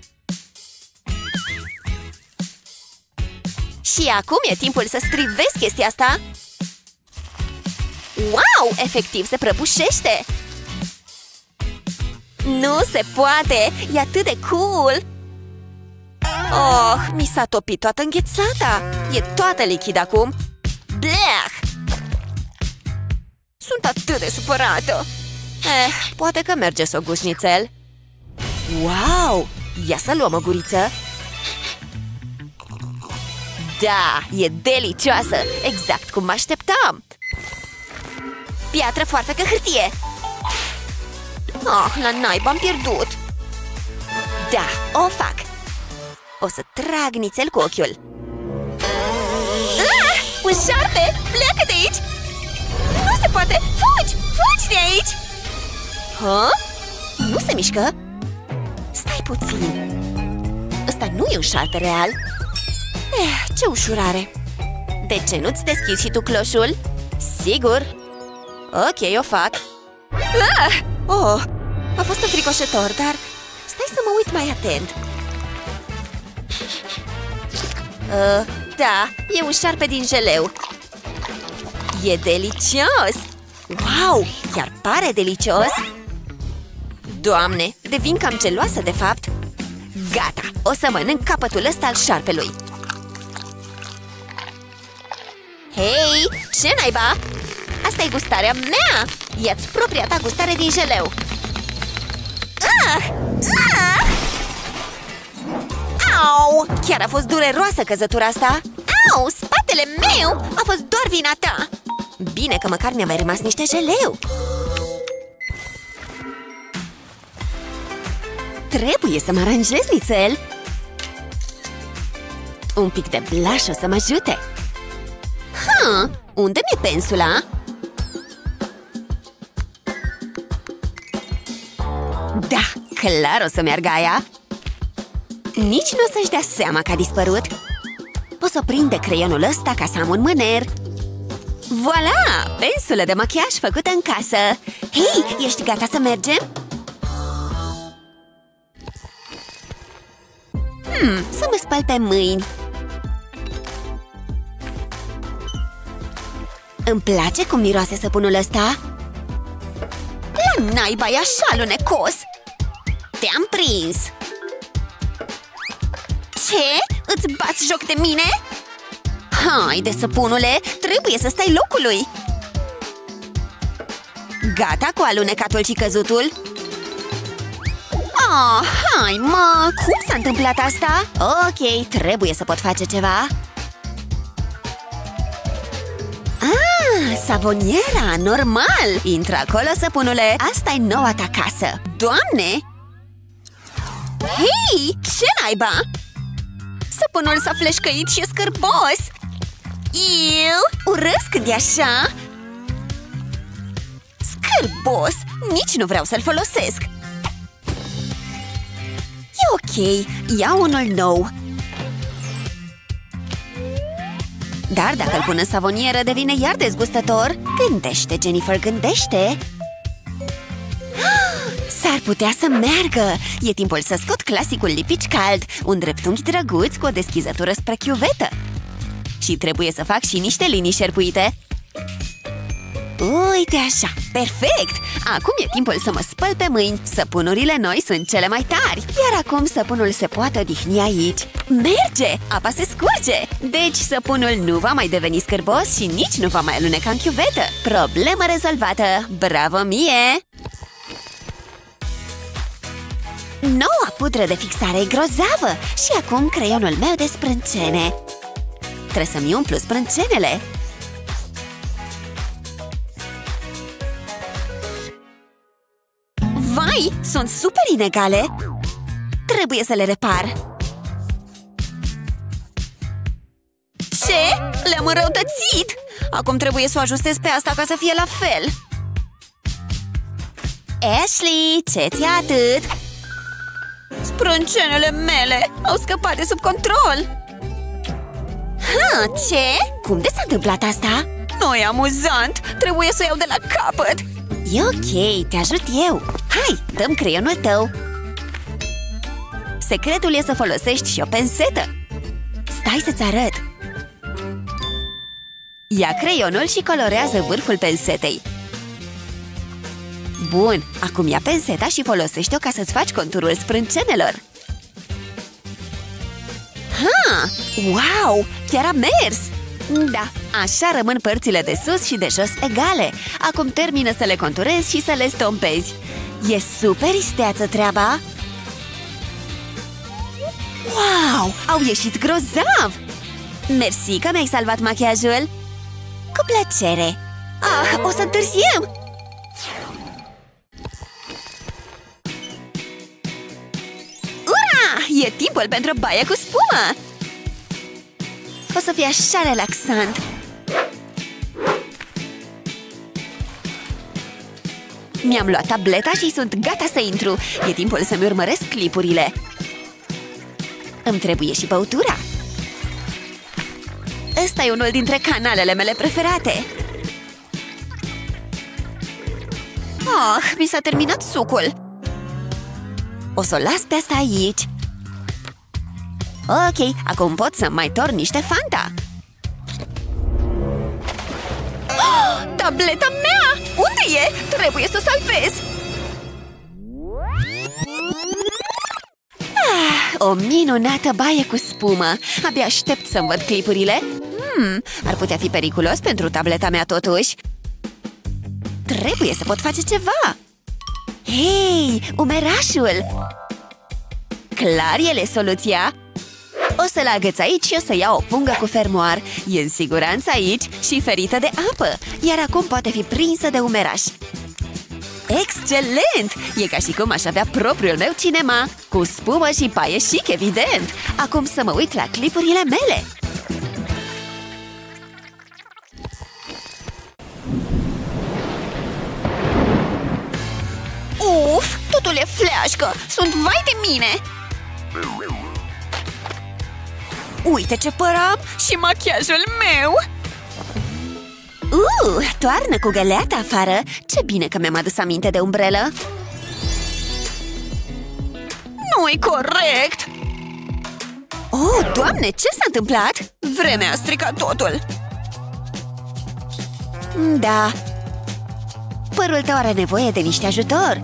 Și acum e timpul să strivesc chestia asta. Wow, efectiv se prăbușește! Nu se poate! E atât de cool! Oh, mi s-a topit toată înghețata! E toată lichid acum! Blech! Sunt atât de supărată. Poate că merge să o gust nițel. Wow! Ia să luăm o guriță. Da, e delicioasă, exact cum mă așteptam. Piatră, foarfecă, hârtie. La naiba am pierdut. Da, o fac. O să trag nițel cu ochiul. Un șarpe! Pleacă de aici! Nu se poate! Fugi! Fugi de aici! Nu se mișcă? Stai puțin. Ăsta nu e un șarpe real. Ce ușurare! De ce nu-ți deschizi și tu cloșul? Sigur! Ok, o fac. A fost înfricoșător, dar stai să mă uit mai atent. Da, e un șarpe din jeleu. E delicios! Wow, chiar pare delicios! Doamne, devin cam geloasă de fapt. Gata, o să mănânc capătul ăsta al șarpelui. Hei, ce naiba? Asta e gustarea mea! Ia-ți propria ta gustare din jeleu. Au! Chiar a fost dureroasă căzătura asta. Au! Spatele meu! A fost doar vina ta. Bine că măcar mi-a mai rămas niște jeleu. Trebuie să mă aranjez nițel. Un pic de blush o să mă ajute. Unde mi-e pensula? Da, clar o să meargă aia. Nici nu o să-și dea seama că a dispărut. O să prind de creionul ăsta ca să am un mâner. Voilà! Pensulă de machiaj făcută în casă. Hei, ești gata să mergem? Să mă spăl pe mâini. Îmi place cum miroase săpunul ăsta. La naiba, e așa alunecos. Te-am prins. Ce? Îți bați joc de mine? Haide, săpunule, trebuie să stai locului. Gata cu alunecatul și căzutul? Hai, mă, cum s-a întâmplat asta? Ok, trebuie să pot face ceva. Savoniera, normal! Intră acolo, săpunule, asta e noua ta casă. Doamne! Hei, ce naiba? Săpunul s-a fleșcăit și e scârbos. Urăsc când e așa. Scârbos, nici nu vreau să-l folosesc. E ok, iau unul nou. Dar dacă îl pun în savonieră, devine iar dezgustător. Gândește, Jennifer, gândește. S-ar putea să meargă. E timpul să scot clasicul lipici cald, un dreptunghi drăguț cu o deschizătură spre chiuvetă. Și trebuie să fac și niște linii șerpuite. Uite așa, perfect! Acum e timpul să mă spăl pe mâini. Săpunurile noi sunt cele mai tari. Iar acum săpunul se poate odihni aici. Merge! Apa se scurge! Deci săpunul nu va mai deveni scârbos și nici nu va mai aluneca în chiuvetă. Problemă rezolvată! Bravo mie! Noua pudră de fixare e grozavă. Și acum creionul meu de sprâncene. Trebuie să-mi umplu sprâncenele. Vai, sunt super inegale! Trebuie să le repar. Ce? Le-am înrăutățit! Acum trebuie să o ajustez pe asta ca să fie la fel. Ashley, ce ți-e atât? Sprâncenele mele au scăpat de sub control. Ce? Cum de s-a întâmplat asta? Nu e amuzant, trebuie să o iau de la capăt. E ok, te ajut eu. Hai, dă-mi creionul tău. Secretul e să folosești și o pensetă. Stai să-ți arăt. Ia creionul și colorează vârful pensetei. Bun, acum ia penseta și folosește-o ca să-ți faci conturul sprâncenelor. Wow, chiar a mers! Da, așa rămân părțile de sus și de jos egale. Acum termină să le conturezi și să le stompezi. E super isteață treaba! Wow! Au ieșit grozav! Mersi că mi-ai salvat machiajul! Cu plăcere! Ah, o să întârziem! Ura! E timpul pentru baie cu spumă! O să fie așa relaxant! Mi-am luat tableta și sunt gata să intru! E timpul să-mi urmăresc clipurile! Îmi trebuie și băutura! Ăsta e unul dintre canalele mele preferate! Ah, mi s-a terminat sucul! O să o las pe asta aici! Ok, acum pot să mai torn niște Fanta! Oh, tableta mea! Unde e? Trebuie să o salvez! O minunată baie cu spumă! Abia aștept să-mi văd clipurile! Ar putea fi periculos pentru tableta mea totuși! Trebuie să pot face ceva! Hei, umerașul! Clar, el e soluția! O să-l agăț aici și o să iau o pungă cu fermoar. E în siguranță aici și ferită de apă, iar acum poate fi prinsă de umeraș. Excelent! E ca și cum aș avea propriul meu cinema, cu spumă și paie chic, evident! Acum să mă uit la clipurile mele! Uf, totul e fleașcă! Sunt vai de mine! Uite ce păr am și machiajul meu! Toarnă cu găleata afară! Ce bine că mi-am adus aminte de umbrelă! Nu-i corect! Oh, Doamne, ce s-a întâmplat? Vremea a stricat totul! Da... Părul tău are nevoie de niște ajutor!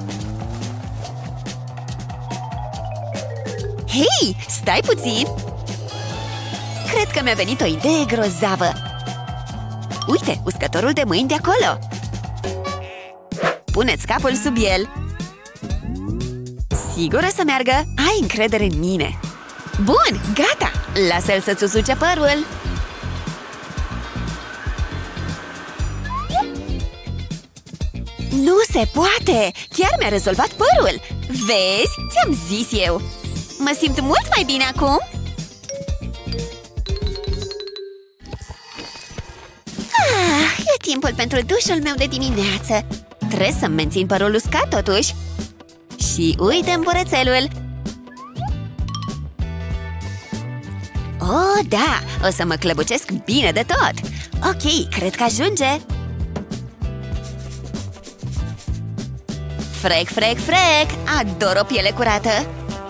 Hei, stai puțin! Cred că mi-a venit o idee grozavă! Uite, uscătorul de mâini de acolo! Puneți capul sub el! Sigur o să meargă? Ai încredere în mine! Bun, gata! Lasă-l să-ți usuce părul! Nu se poate! Chiar mi-a rezolvat părul! Vezi? Ți-am zis eu! Mă simt mult mai bine acum! E timpul pentru dușul meu de dimineață! Trebuie să-mi mențin părul uscat totuși! Și uite îmbărățelul! Oh, da! O să mă clăbucesc bine de tot! Ok, cred că ajunge! Frec, frec, frec! Ador o piele curată!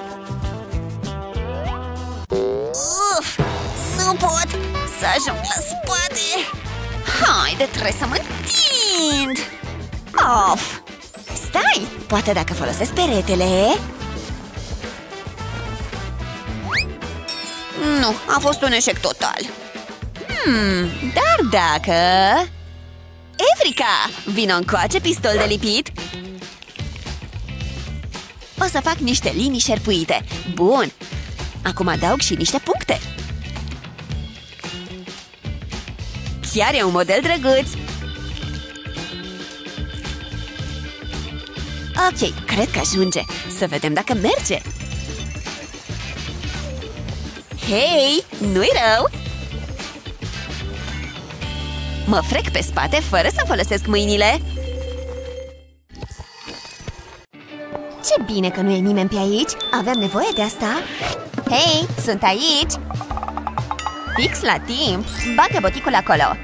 Uf! Nu pot! Să ajung la spate! Haide, trebuie să mă întind! Of! Stai! Poate dacă folosesc peretele... Nu, a fost un eșec total! Dar dacă... Evrica! Vino încoace, pistol de lipit! O să fac niște linii șerpuite. Bun! Acum adaug și niște puncte. Chiar e un model drăguț! Ok, cred că ajunge. Să vedem dacă merge. Hei, nu-i rău! Mă frec pe spate fără să folosesc mâinile. Ce bine că nu e nimeni pe aici! Avem nevoie de asta! Hei, sunt aici! Fix la timp! Bagă boticul acolo!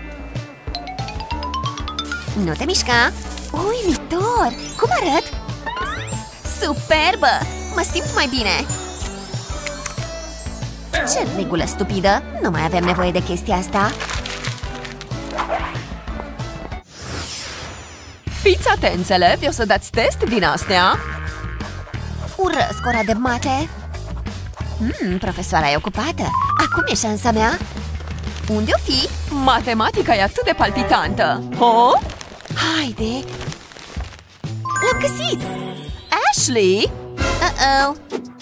Nu te mișca! Uimitor! Cum arăt? Superbă! Mă simt mai bine! Ce regulă stupidă! Nu mai avem nevoie de chestia asta! Fiți atenți, elevi, o să dați test din astea! Urăsc ora de mate! Profesoara e ocupată! Acum e șansa mea! Unde-o fi? Matematica e atât de palpitantă! Oh? Haide! L-am găsit! Ashley? Uh-oh.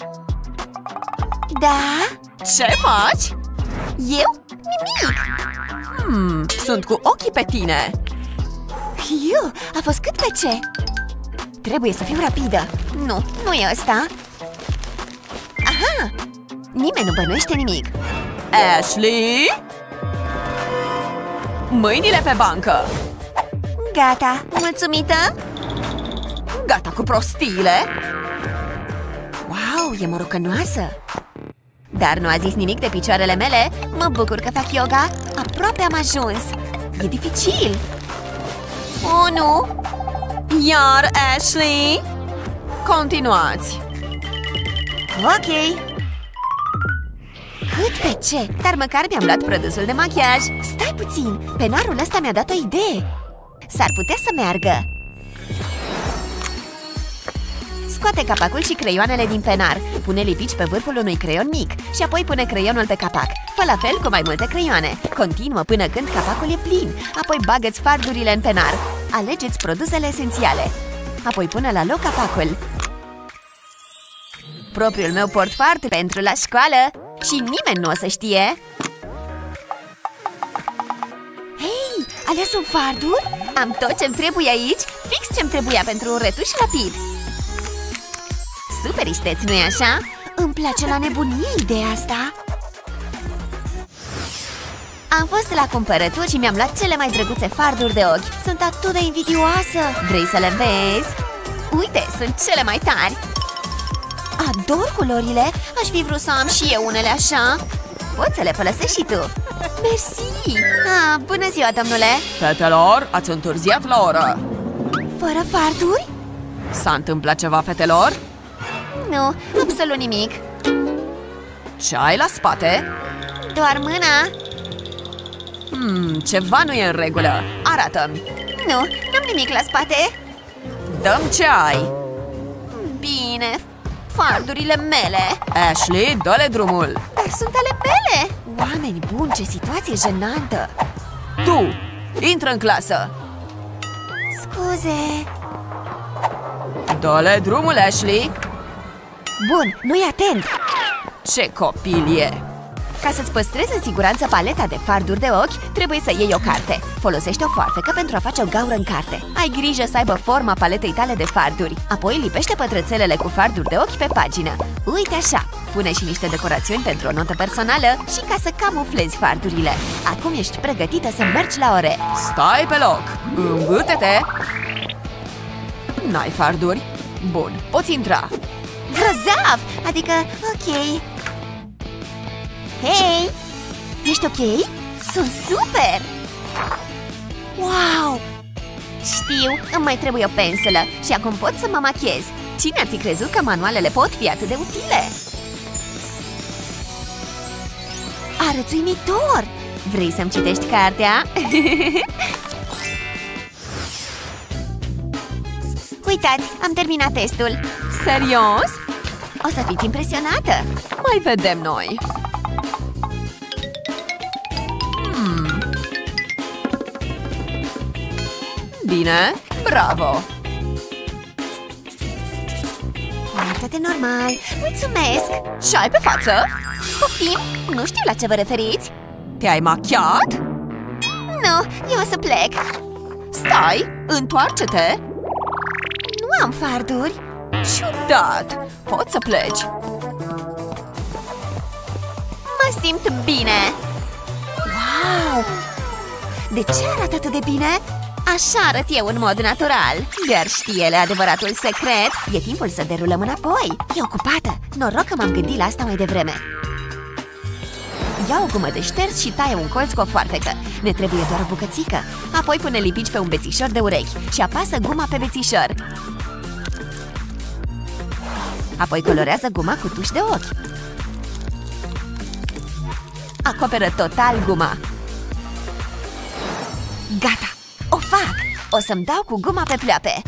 Da? Ce faci? Eu? Nimic. Sunt cu ochii pe tine! Iu, a fost cât pe ce? Trebuie să fiu rapidă. Nu, nu e ăsta. Aha! Nimeni nu bănuiește nimic. Ashley? Mâinile pe bancă! Gata, mulțumită? Gata cu prostiile! Wow, e morocănoasă. Dar nu a zis nimic de picioarele mele. Mă bucur că fac yoga. Aproape am ajuns. E dificil. Oh, nu! Iar, Ashley? Continuați! Ok. Cât pe ce? Dar măcar mi-am luat produsul de machiaj. Stai puțin, penarul ăsta mi-a dat o idee. S-ar putea să meargă. Scoate capacul și creioanele din penar. Pune lipici pe vârful unui creion mic și apoi pune creionul pe capac. Fă la fel cu mai multe creioane. Continuă până când capacul e plin. Apoi bagă-ți fardurile în penar. Alegeți produsele esențiale. Apoi pune la loc capacul. Propriul meu portfart pentru la școală. Și nimeni nu o să știe. Hei, ales un fardul? Am tot ce-mi trebuie aici. Fix ce-mi trebuia pentru un retuș rapid. Super isteț, nu-i așa? Îmi place la nebunie ideea asta. Am fost la cumpărături și mi-am luat cele mai drăguțe farduri de ochi. Sunt atât de invidioasă. Vrei să le vezi? Uite, sunt cele mai tari. Ador culorile. Aș fi vrut să am și eu unele așa. Poți să le folosești și tu. Mersi. Bună ziua, domnule. Fetelor, ați întârziat la oră. Fără farduri? S-a întâmplat ceva, fetelor? Nu, absolut nimic. Ce ai la spate? Doar mâna. Ceva nu e în regulă. Arată-mi. Nu, n-am nimic la spate. Dă-mi ce ai. Bine, fardurile mele. Ashley, dă-le drumul. Dar sunt ale mele. Oameni buni, ce situație jenantă. Tu, intră în clasă. Scuze. Dă-le drumul, Ashley. Bun, nu-i atent. Ce copil e. Ca să-ți păstrezi în siguranță paleta de farduri de ochi, trebuie să iei o carte. Folosește o foarfecă pentru a face o gaură în carte. Ai grijă să aibă forma paletei tale de farduri. Apoi lipește pătrățelele cu farduri de ochi pe pagină. Uite așa! Pune și niște decorațiuni pentru o notă personală și ca să camuflezi fardurile. Acum ești pregătită să mergi la ore. Stai pe loc. Îmbâte-te. N-ai farduri? Bun, poți intra. Grozav! Adică, ok. Hei! Ești ok? Sunt super! Wow! Știu, îmi mai trebuie o pensulă și acum pot să mă machiez. Cine ar fi crezut că manualele pot fi atât de utile? Arăți uimitor! Vrei să-mi citești cartea? Uitați, am terminat testul. Serios? O să fiți impresionată. Mai vedem noi. Bine, bravo! Poartă-te normal. Mulțumesc! Ce ai pe față? Poftim? Nu știu la ce vă referiți. Te-ai machiat? Nu, eu o să plec. Stai, întoarce-te! Nu am farduri. Ciudat! Poți să pleci. Mă simt bine. Wow! De ce arată atât de bine? Așa arăt eu în mod natural. Dar știe ele adevăratul secret. E timpul să derulăm înapoi. E ocupată. Noroc că m-am gândit la asta mai devreme. Ia o gumă de șters și taie un colț cu o foarfecă. Ne trebuie doar o bucățică. Apoi pune lipici pe un bețișor de urechi și apasă guma pe bețișor. Apoi colorează guma cu tuș de ochi. Acoperă total guma. Gata! O fac! O să-mi dau cu guma pe pleoape.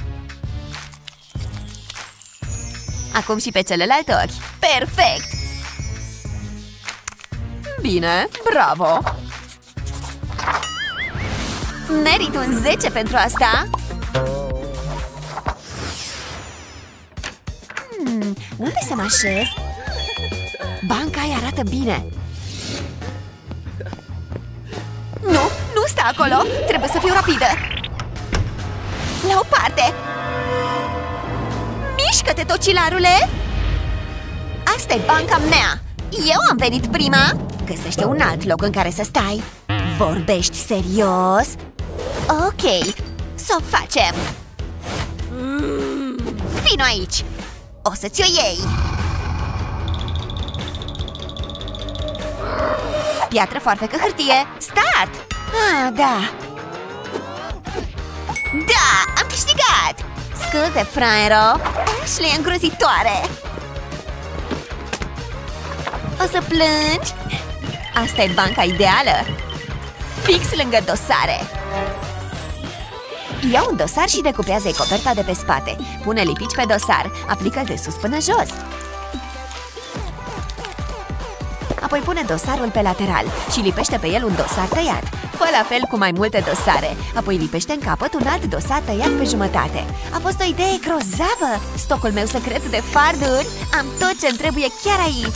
Acum și pe celălalt ochi. Perfect! Bine, bravo! Merit un 10 pentru asta. Unde să mă așez? Banca aia arată bine. Nu sta acolo. Trebuie să fiu rapidă. La o parte. Mișcă-te, tocilarule! Asta e banca mea. Eu am venit prima. Găsește un alt loc în care să stai. Vorbești serios? Ok, să o facem. Vino aici. O să-ți o iei. Piatră, foarfecă, hârtie. Start! Da. Da, am câștigat. Scuze, fraiero. Ashley e îngrozitoare. O să plângi? Asta e banca ideală. Fix lângă dosare. Ia un dosar și decupează-i coperta de pe spate. Pune lipici pe dosar. Aplică-l de sus până jos. Apoi pune dosarul pe lateral și lipește pe el un dosar tăiat. Fă la fel cu mai multe dosare. Apoi lipește în capăt un alt dosar tăiat pe jumătate. A fost o idee grozavă! Stocul meu secret de farduri. Am tot ce-mi trebuie chiar aici.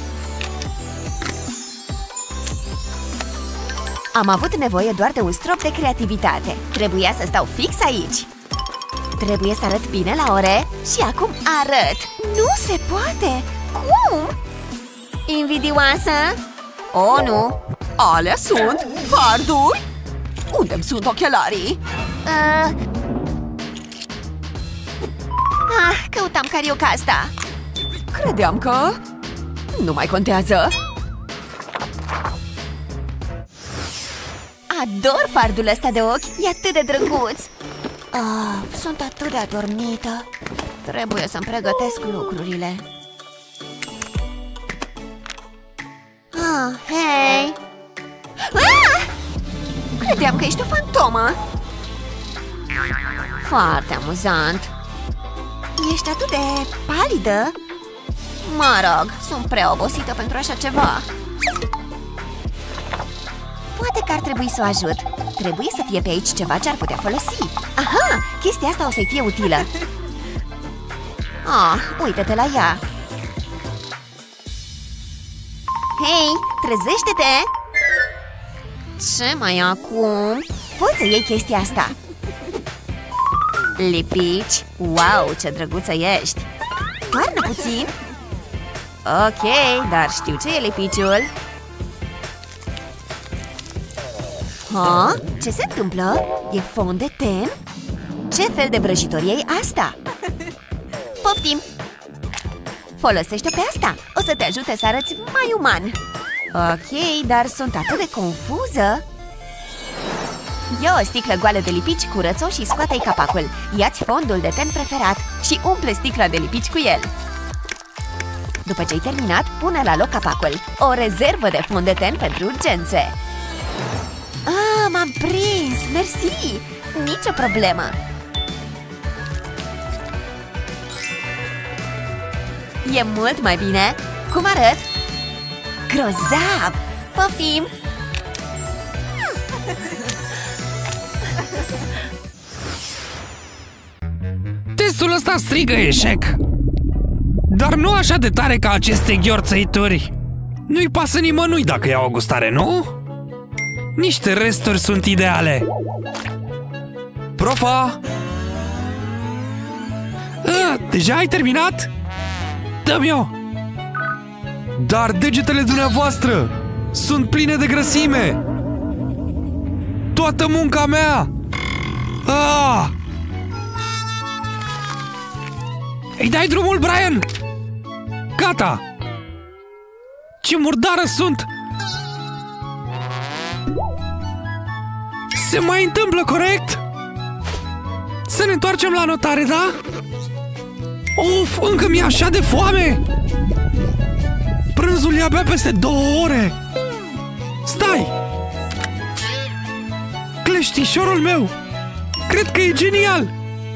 Am avut nevoie doar de un strop de creativitate. Trebuia să stau fix aici. Trebuie să arăt bine la ore. Și acum arăt. Nu se poate! Cum? Invidioasă? Oh, nu! Alea sunt farduri? Unde-mi sunt ochelarii? Căutam carioca asta. Credeam că... Nu mai contează. Ador fardul ăsta de ochi, e atât de drăguț. Sunt atât de adormită. Trebuie să-mi pregătesc lucrurile. Hei! Credeam că ești o fantomă. Foarte amuzant. Ești atât de palidă. Mă rog, sunt prea obosită pentru așa ceva. Poate că ar trebui să o ajut. Trebuie să fie pe aici ceva ce ar putea folosi. Aha, chestia asta o să-i fie utilă. Uită-te la ea. Hei, trezește-te! Ce mai acum? Poți să iei chestia asta. Lipici. Wow, ce drăguță ești. Toarnă puțin. Ok, dar știu ce e lipiciul. Ce se întâmplă? E fond de ten? Ce fel de vrăjitorie e asta? Poftim! Folosește-o pe asta. O să te ajute să arăți mai uman. Ok, dar sunt atât de confuză. Ia o sticlă goală de lipici, curăț-o și scoate-i capacul. Ia-ți fondul de ten preferat și umple sticla de lipici cu el. După ce ai terminat, pune la loc capacul. O rezervă de fond de ten pentru urgențe. M-am prins! Mersi! Nicio problemă! E mult mai bine! Cum arăt? Grozav! Poftim! Testul ăsta strigă eșec! Dar nu așa de tare ca aceste gheorțăituri! Nu-i pasă nimănui dacă iau o gustare, nu? Niște resturi sunt ideale! Profa! Deja ai terminat? Dă-mi-o! Dar degetele dumneavoastră sunt pline de grăsime! Toată munca mea! Îi dai drumul, Brian? Gata! Ce murdară sunt! Se mai întâmplă, corect? Să ne întoarcem la notare, da? Uf, încă mi-e așa de foame! Prânzul e abia peste 2 ore! Stai! Cleștișorul meu! Cred că e genial!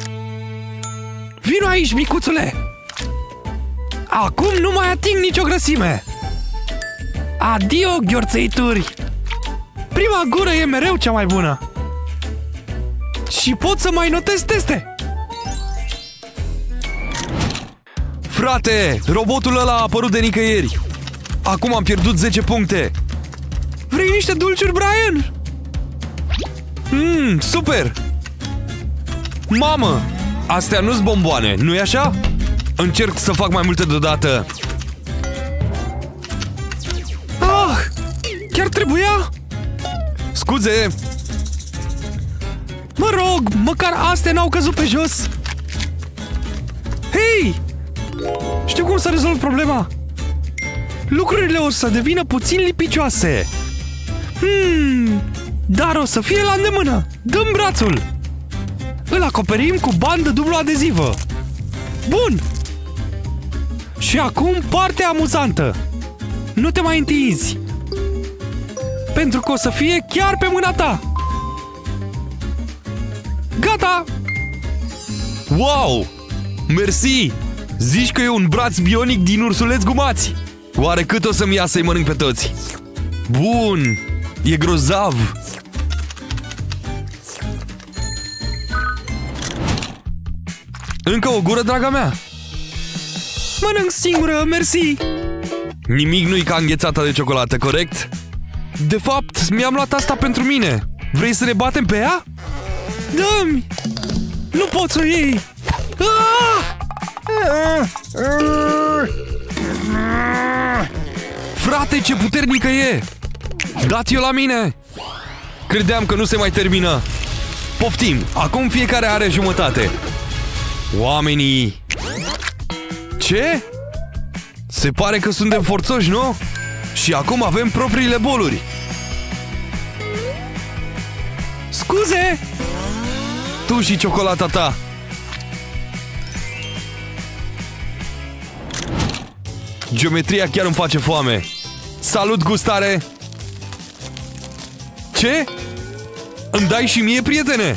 Vino aici, micuțule! Acum nu mai ating nicio grăsime! Adio, gheorțăituri! Prima gură e mereu cea mai bună! Și pot să mai notez teste. Frate, robotul ăla a apărut de nicăieri. Acum am pierdut 10 puncte. Vrei niște dulciuri, Brian? Super! Mamă, astea nu-s bomboane, nu-i așa? Încerc să fac mai multe deodată. Ah! Chiar trebuia? Scuze! Mă rog, măcar astea n-au căzut pe jos. Hei! Știu cum să rezolv problema. Lucrurile o să devină puțin lipicioase. Dar o să fie la îndemână. Dăm brațul. Îl acoperim cu bandă dublu adezivă. Bun! Și acum partea amuzantă. Nu te mai întinzi, pentru că o să fie chiar pe mâna ta. Gata! Wow! Mersi! Zici că e un braț bionic din ursuleți gumați. Oare cât o să-mi ia să-i mănânc pe toți? Bun! E grozav! Încă o gură, draga mea! Mănânc singură, mersi! Nimic nu-i ca înghețata de ciocolată, corect? De fapt, mi-am luat asta pentru mine. Vrei să ne batem pe ea? Dă-mi! Nu pot să o iei! Frate, ce puternică e! Dat-o la mine! Credeam că nu se mai termină. Poftim, acum fiecare are jumătate. Oamenii... Ce? Se pare că suntem forțoși, nu? Și acum avem propriile boluri. Scuze! Tu și ciocolata ta. Geometria chiar îmi face foame. Salut, gustare! Ce? Îmi dai și mie, prietene?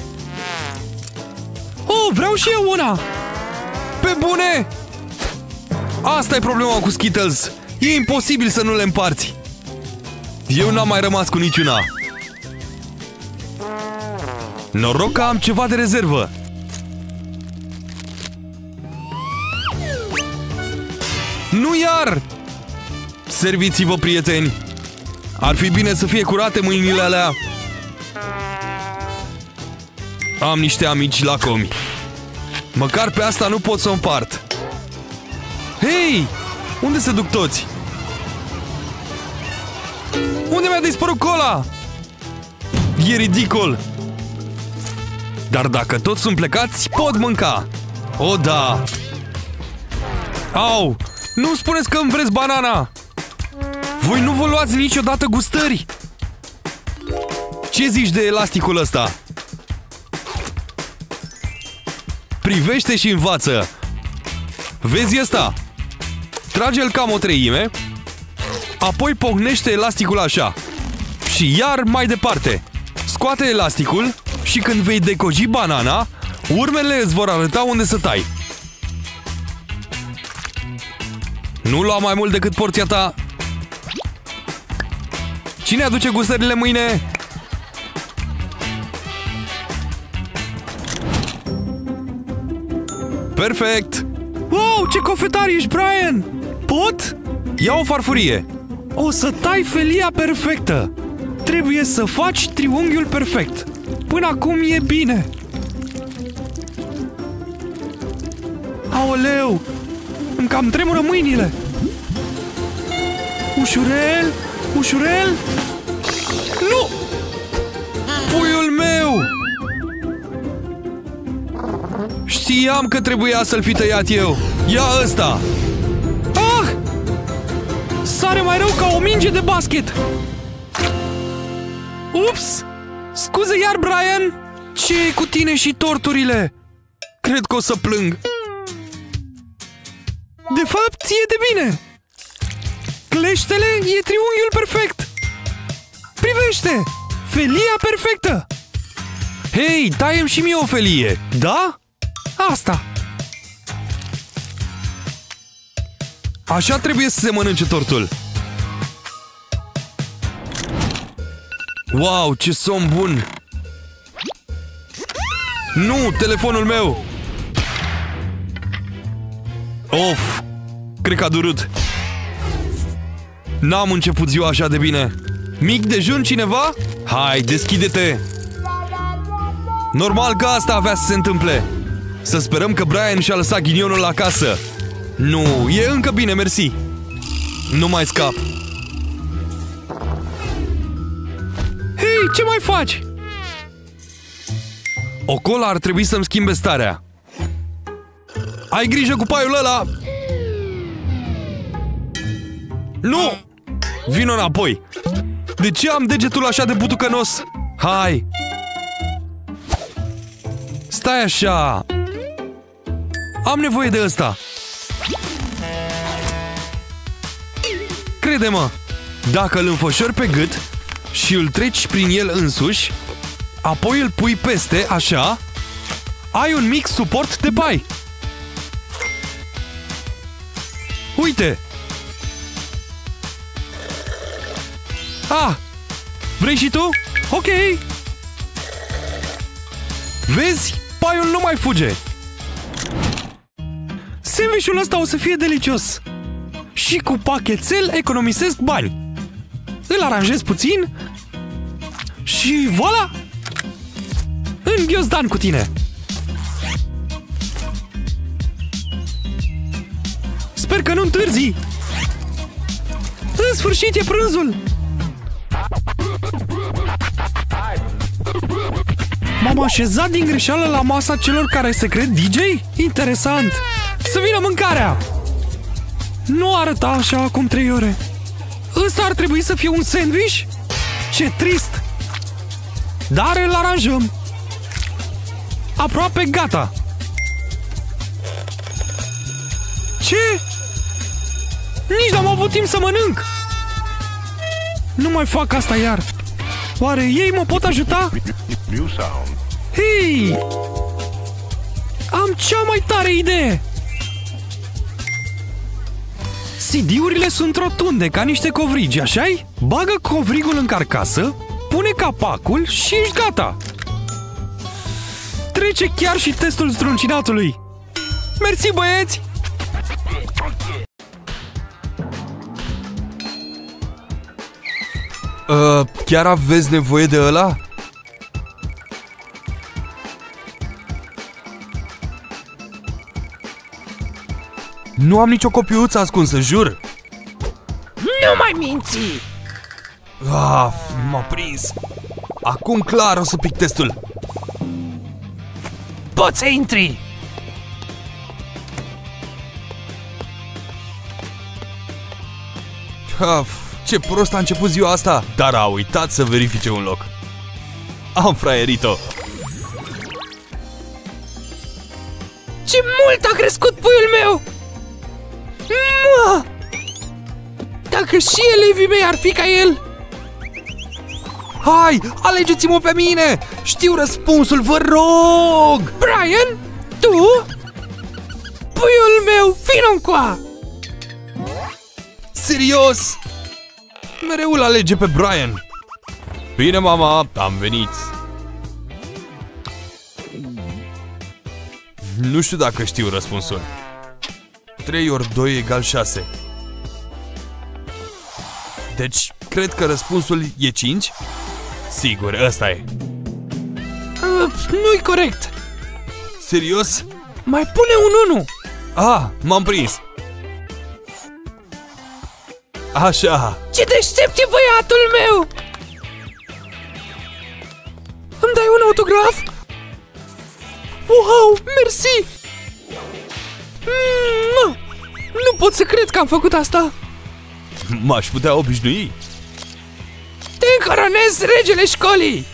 Oh, vreau și eu una! Pe bune! Asta e problema cu Skittles. E imposibil să nu le împarți. Eu n-am mai rămas cu niciuna. Noroc că am ceva de rezervă. Nu iar! Serviți-vă, prieteni! Ar fi bine să fie curate mâinile alea. Am niște amici lacomi. Măcar pe asta nu pot să o împart. Hei! Unde se duc toți? Unde mi-a dispărut cola? E ridicol! Dar dacă toți sunt plecați, pot mânca. O, da! Au! Nu spuneți că îmi vreți banana! Voi nu vă luați niciodată gustări! Ce zici de elasticul ăsta? Privește și învață! Vezi ăsta? Trage-l cam o treime, apoi pocnește elasticul așa. Și iar mai departe. Scoate elasticul și când vei decoji banana, urmele îți vor arăta unde să tai. Nu lua mai mult decât porția ta. Cine aduce gustările mâine? Perfect! Wow, ce cofetar ești, Brian! Pot? Ia o farfurie. O să tai felia perfectă. Trebuie să faci triunghiul perfect. Până acum e bine. Aoleu! Îmi cam tremură mâinile. Ușurel, ușurel. Nu! Puiul meu! Știam că trebuia să-l fi tăiat eu. Ia ăsta! Ah! Sare mai rău ca o minge de basket. Ups! Scuze iar, Brian. Ce-i cu tine și torturile? Cred că o să plâng. De fapt, e de bine. Cleștele e triunghiul perfect. Privește! Felia perfectă. Hei, taiem și mie o felie, da? Asta. Așa trebuie să se mănânce tortul. Wow, ce somn bun! Nu, telefonul meu! Of, cred că a durut. N-am început ziua așa de bine. Mic dejun cineva? Hai, deschide-te! Normal că asta avea să se întâmple. Să sperăm că Brian și-a lăsat ghinionul la casă. Nu, e încă bine, mersi. Nu mai scap. Hei, ce mai faci? O cola ar trebui să-mi schimbe starea. Ai grijă cu paiul ăla! Nu! Vino înapoi! De ce am degetul așa de butucănos? Hai! Stai așa! Am nevoie de ăsta! Crede-mă! Dacă îl înfășori pe gât și îl treci prin el însuși, apoi îl pui peste, așa, ai un mic suport de pai. Uite! Ah! Vrei și tu? Ok! Vezi? Paiul nu mai fuge! Sandwich-ul ăsta o să fie delicios! Și cu pachetel economisesc bani. Îl aranjez puțin și voilà! În ghiozdan cu tine! Sper că nu întârzi! În sfârșit e prânzul! M-am așezat din greșeală la masa celor care se cred DJ? Interesant! Să vină mâncarea! Nu arăta așa acum 3 ore. Ăsta ar trebui să fie un sandwich? Ce trist! Dar îl aranjăm. Aproape gata. Ce? Nici n-am avut timp să mănânc. Nu mai fac asta iar. Oare ei mă pot ajuta? Hei! Am cea mai tare idee! CD-urile sunt rotunde, ca niște covrigi, așa-i? Bagă covrigul în carcasă, pune capacul și ești gata! Trece chiar și testul zdruncinatului! Mersi, băieți! Chiar aveți nevoie de ăla? Nu am nicio copiuță ascunsă, jur! Nu mai minți! M-a prins! Acum clar o să pic testul! Poți să intri! Ce prost a început ziua asta! Dar a uitat să verifice un loc. Am fraierit-o! Ce mult a crescut puiul meu! Dacă și elevii mei ar fi ca el! Hai, alegeți-mă pe mine! Știu răspunsul, vă rog! Brian? Tu? Puiul meu, vino încoa! Serios? Mereu îl alege pe Brian. Bine, mama, am venit. Nu știu dacă știu răspunsul. 3 ori 2 egal 6. Deci, cred că răspunsul e 5? Sigur, ăsta e. Nu-i corect. Serios? Mai pune un 1. M-am prins. Așa. Ce deștept e băiatul meu! Îmi dai un autograf? Wow, mersi! Nu pot să cred că am făcut asta! M-aș putea obișnui. Te încoronez regele școlii!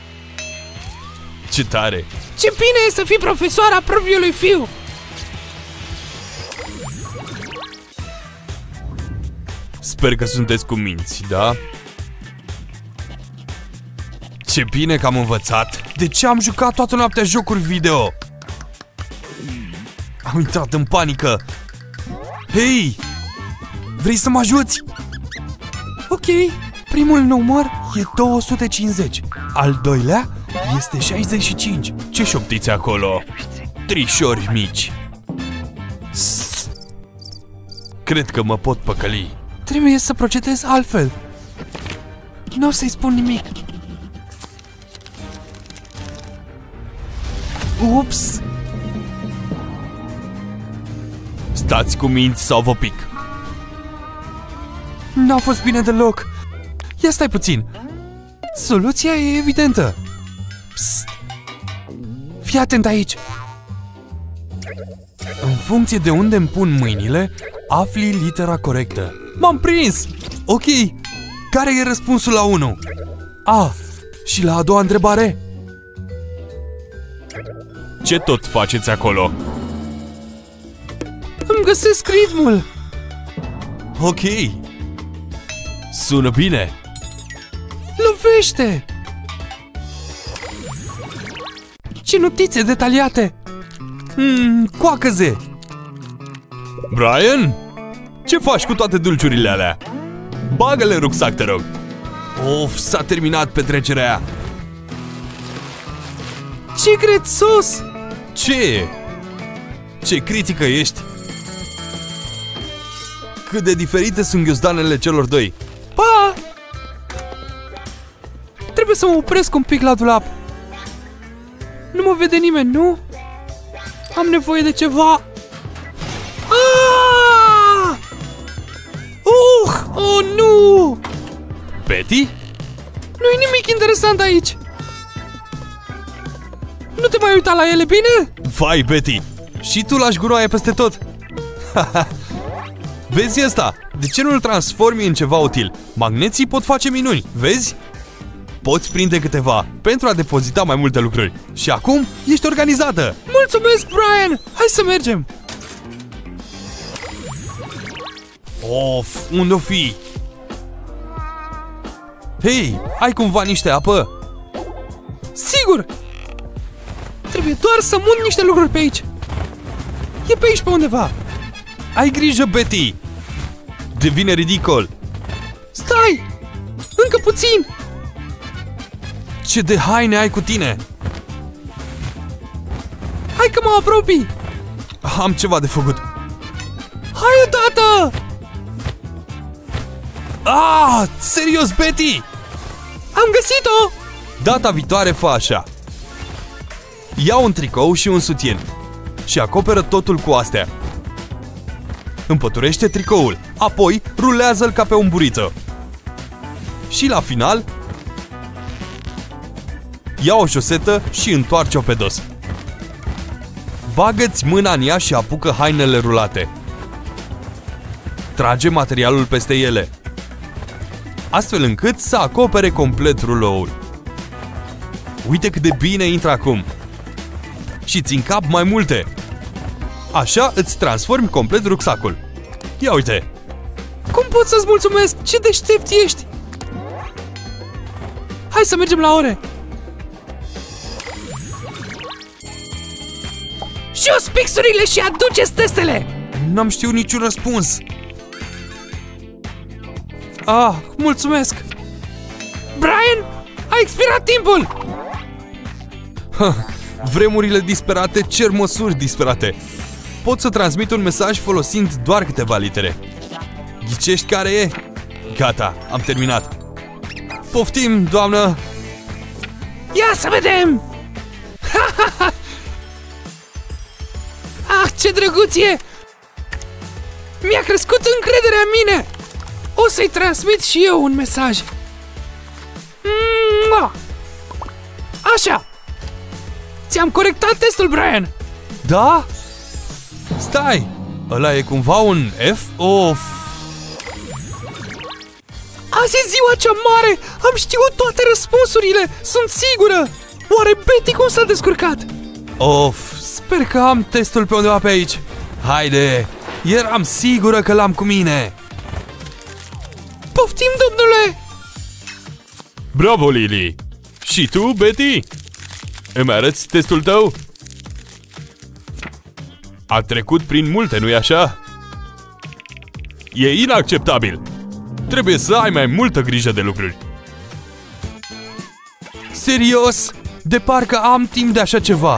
Ce tare! Ce bine e să fii profesoara propriului fiu! Sper că sunteți cuminți, da? Ce bine că am învățat! De ce am jucat toată noaptea jocuri video? Am intrat în panică! Hei! Vrei să mă ajuți? Ok, primul număr E 250. Al doilea Este 65. Ce șoptiți acolo? Trișori mici. Cred că mă pot păcăli. Trebuie să procedez altfel. Nu o să-i spun nimic. Ups! Stați cu minți sau vă pic. N-a fost bine deloc. Ia stai puțin. Soluția e evidentă. Psst. Fii atent aici. În funcție de unde îmi pun mâinile, afli litera corectă. M-am prins! Ok. Care e răspunsul la 1? A. Și la a doua întrebare? Ce tot faceți acolo? Îmi găsesc ritmul. Ok. Sună bine. Lovește! Ce notițe detaliate! Coacăze! Brian? Ce faci cu toate dulciurile alea? Bagă-le în rucsac, te rog! Of, s-a terminat petrecerea! Ce grețos! Ce? Ce critică ești? Cât de diferite sunt ghiozdanele celor doi! Pa! Trebuie să mă opresc un pic la dulap. Nu mă vede nimeni, nu? Am nevoie de ceva. Ah! Oh, nu! Betty? Nu-i nimic interesant aici. Nu te mai uita la ele, bine? Vai, Betty! Și tu lași gunoaie peste tot. Vezi ăsta? De ce nu-l transformi în ceva util? Magneții pot face minuni, vezi? Poți prinde câteva pentru a depozita mai multe lucruri. Și acum ești organizată. Mulțumesc, Brian! Hai să mergem! Of, unde-o fi? Hei, ai cumva niște apă? Sigur! Trebuie doar să mut niște lucruri pe aici. E pe aici pe undeva. Ai grijă, Betty! Devine ridicol. Stai! Încă puțin! Ce de haine ai cu tine? Hai că mă apropii! Am ceva de făcut. Hai odată! Ah, serios, Betty? Am găsit-o! Data viitoare fă așa. Ia un tricou și un sutien și acoperă totul cu astea. Împăturește tricoul, apoi rulează-l ca pe un burrito. Și la final, ia o șosetă și întoarce-o pe dos. Bagă-ți mâna în ea și apucă hainele rulate. Trage materialul peste ele, astfel încât să acopere complet ruloul. Uite cât de bine intră acum. Și ți în cap mai multe. Așa îți transformi complet rucsacul. Ia uite! Cum pot să-ți mulțumesc? Ce deștept ești! Hai să mergem la ore! Jos pixurile și aduceți testele! N-am știut niciun răspuns. Ah, mulțumesc! Brian, a expirat timpul! Vremurile disperate cer măsuri disperate. Pot să transmit un mesaj folosind doar câteva litere. Ghicești care e? Gata, am terminat. Poftim, doamnă! Ia să vedem! Ah, ce drăguț e! Mi-a crescut încrederea în mine! O să-i transmit și eu un mesaj. Așa! Ți-am corectat testul, Brian! Da? Stai! Ăla e cumva un F? Of! Azi e ziua cea mare! Am știut toate răspunsurile! Sunt sigură! Oare Betty cum s-a descurcat? Of! Sper că am testul pe undeva pe aici! Haide! Eram sigură că l-am cu mine! Poftim, domnule! Bravo, Lily! Și tu, Betty? Îmi arăți testul tău? A trecut prin multe, nu-i așa? E inacceptabil! Trebuie să ai mai multă grijă de lucruri. Serios? De parcă am timp de așa ceva.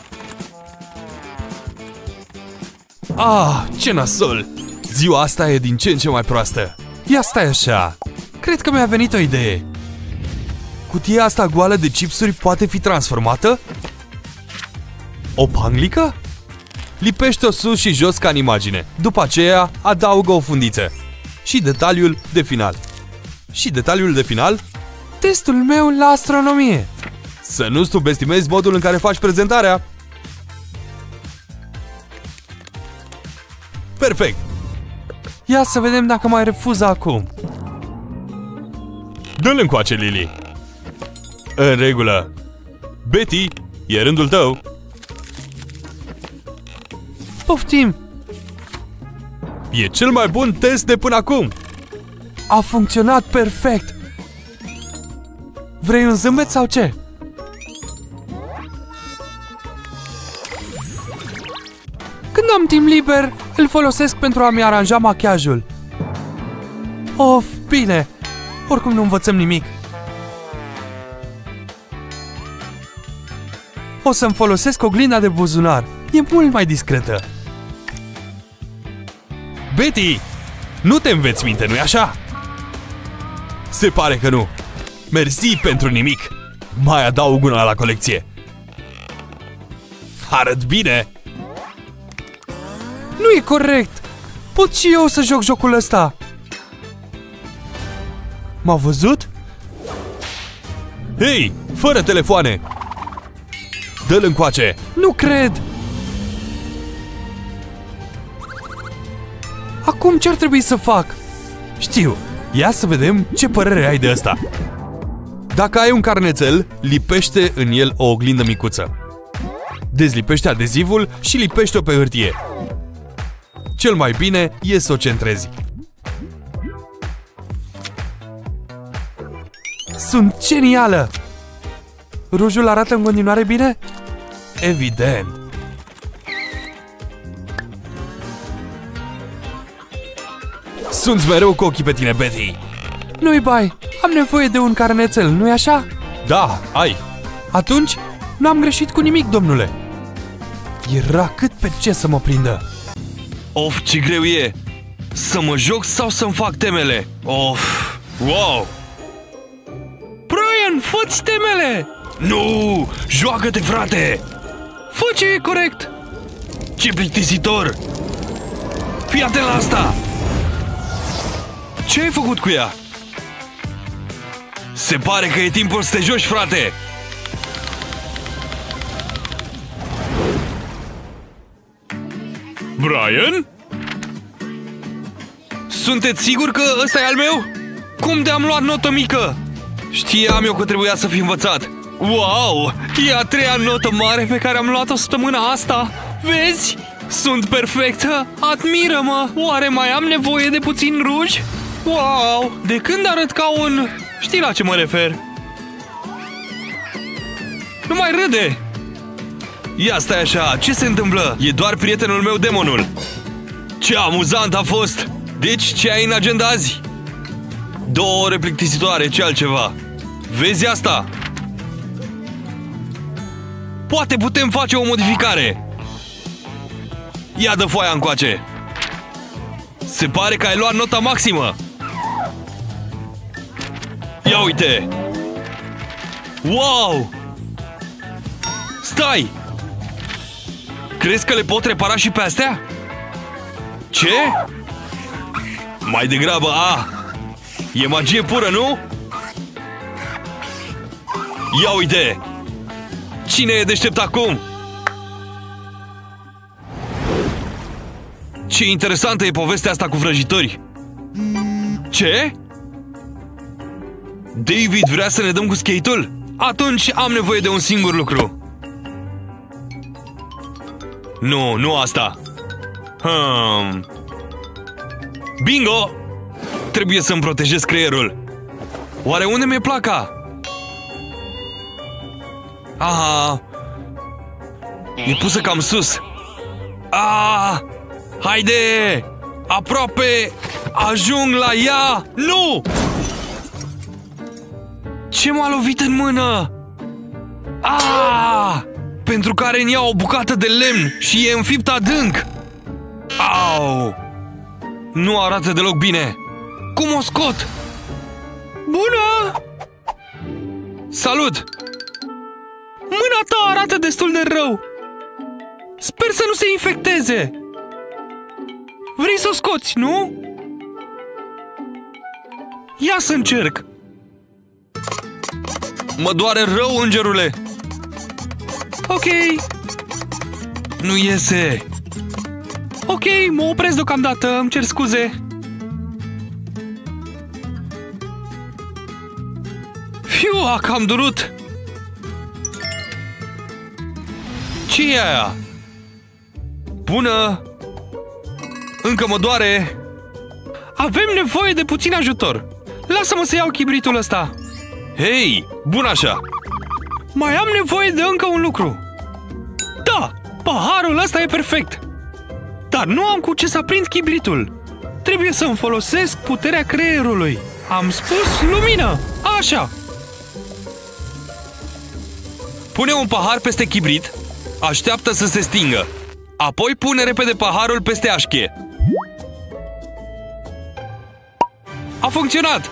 Ah, ce nasol! Ziua asta e din ce în ce mai proastă. Ia stai așa. Cred că mi-a venit o idee. Cutia asta goală de chipsuri poate fi transformată? O panglică? Lipește-o sus și jos ca în imagine. După aceea, adaugă o fundiță. Și detaliul de final. Și detaliul de final? Testul meu la astronomie. Să nu subestimezi modul în care faci prezentarea. Perfect. Ia să vedem dacă mai refuză acum. Dă-l încoace, Lily. În regulă. Betty, e rândul tău. Poftim. E cel mai bun test de până acum. A funcționat perfect. Vrei un zâmbet sau ce? Când am timp liber, îl folosesc pentru a-mi aranja machiajul. Of, bine. Oricum nu învățăm nimic. O să-mi folosesc oglinda de buzunar. E mult mai discretă. Betty, nu te înveți minte, nu-i așa? Se pare că nu. Mersi pentru nimic. Mai adaug una la colecție. Arăt bine. Nu e corect. Pot și eu să joc jocul ăsta. M-a văzut? Hei, fără telefoane. Dă-l încoace. Nu cred. Acum ce ar trebui să fac? Știu. Ia să vedem ce părere ai de asta. Dacă ai un carnețel, lipește în el o oglindă micuță. Dezlipește adezivul și lipește-o pe hârtie. Cel mai bine e să o centrezi. Sunt genială! Rujul arată în continuare bine? Evident! Sunt mereu cu ochii pe tine, Betty! Nu-i bai! Am nevoie de un carnețel, nu-i așa? Da, ai! Atunci, n-am greșit cu nimic, domnule! Era cât pe ce să mă prindă! Of, ce greu e! Să mă joc sau să-mi fac temele? Of! Wow! Brian, fă-ți temele! Nu! Joacă-te, frate! Fă ce e corect! Ce plictisitor! Fii atent la asta! Ce ai făcut cu ea? Se pare că e timpul să te joci, frate! Brian? Sunteți sigur că ăsta e al meu? Cum te-am luat notă mică? Știam eu că trebuia să fi învățat. Wow! E a treia notă mare pe care am luat-o săptămâna asta. Vezi? Sunt perfectă! Admiră-mă! Oare mai am nevoie de puțin ruj? Wow! De când arăt ca un... Știi la ce mă refer? Nu mai râde! Ia stai așa, ce se întâmplă? E doar prietenul meu, demonul. Ce amuzant a fost! Deci, ce ai în agenda azi? 2 ore plictisitoare, ce altceva? Vezi asta? Poate putem face o modificare. Ia dă foaia încoace. Se pare că ai luat nota maximă. Ia uite. Wow! Stai! Crezi că le pot repara și pe astea? Ce? Mai degrabă, e magie pură, nu? Ia uite! Cine e deștept acum? Ce interesantă e povestea asta cu vrăjitori. Ce? David vrea să ne dăm cu skate-ul? Atunci am nevoie de un singur lucru. Nu asta. Bingo! Trebuie să-mi protejez creierul. Oare unde mi-e placa? Aha! E pusă cam sus. Haide! Aproape! Ajung la ea! Nu! Ce m-a lovit în mână? Ah! Pentru care îmi iau o bucată de lemn și e înfipt adânc. Au! Nu arată deloc bine. Cum o scot? Bună! Salut! Mâna ta arată destul de rău. Sper să nu se infecteze. Vrei să o scoți, nu? Ia să încerc. Mă doare rău, îngerule. Ok. Nu iese. Ok, mă opresc deocamdată, îmi cer scuze. Fiu, a cam durut. Ce e aia? Bună! Încă mă doare. Avem nevoie de puțin ajutor. Lasă-mă să iau chibritul ăsta. Hei, bun așa. Mai am nevoie de încă un lucru. Da, paharul ăsta e perfect. Dar nu am cu ce să aprind chibritul. Trebuie să-mi folosesc puterea creierului. Am spus lumină. Așa. Pune un pahar peste chibrit. Așteaptă să se stingă. Apoi pune repede paharul peste așchie. A funcționat!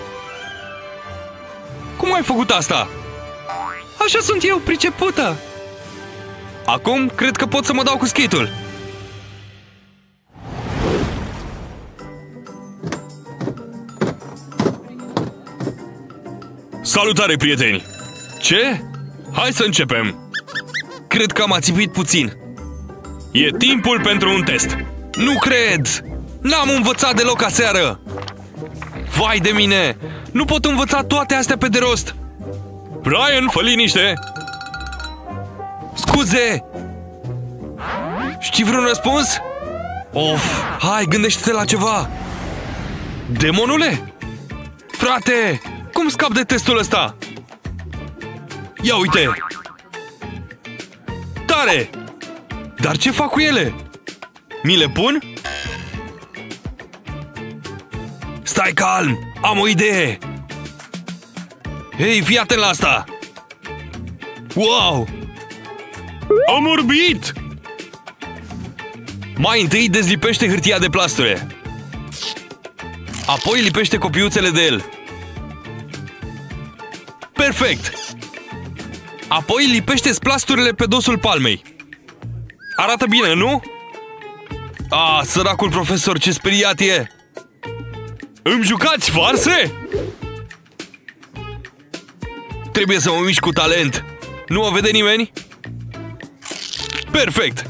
Cum ai făcut asta? Așa sunt eu, pricepută! Acum cred că pot să mă dau cu skate-ul. Salutare, prieteni! Ce? Hai să începem! Cred că am ațipit puțin. E timpul pentru un test. Nu cred! N-am învățat deloc aseară! Vai de mine! Nu pot învăța toate astea pe de rost! Brian, fă liniște! Scuze! Știi vreun răspuns? Of! Hai, gândește-te la ceva! Demonule? Frate! Cum scap de testul ăsta? Ia uite! Tare! Dar ce fac cu ele? Mi le pun? Stai calm! Am o idee! Hei, fii atent la asta! Wow! Am orbit! Mai întâi dezlipește hârtia de plasture. Apoi lipește copiuțele de el. Perfect! Apoi lipește plasturile pe dosul palmei. Arată bine, nu? Ah, săracul profesor, ce speriat e! Îmi jucați farse? Trebuie să mă mișc cu talent. Nu o vede nimeni? Perfect!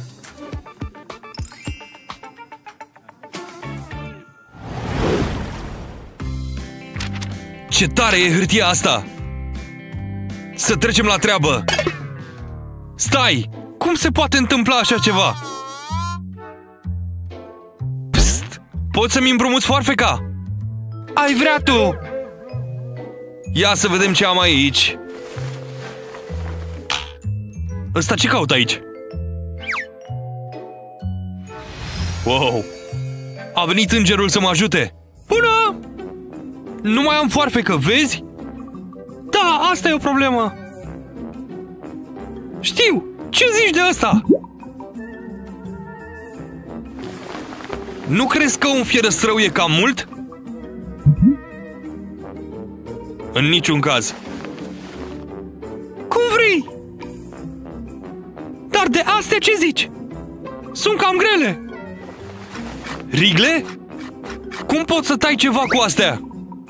Ce tare e hârtia asta! Să trecem la treabă! Stai! Cum se poate întâmpla așa ceva? Psst! Poți să-mi împrumuți foarfeca? Ai vrea tu! Ia să vedem ce am aici. Ăsta ce caut aici? Wow! A venit îngerul să mă ajute! Bună! Nu mai am foarfecă, vezi? Da, asta e o problemă. Știu! Ce zici de asta? Nu crezi că un fierăstrău e cam mult? În niciun caz. Cum vrei! Dar de astea ce zici? Sunt cam grele. Rigle? Cum poți să tai ceva cu astea?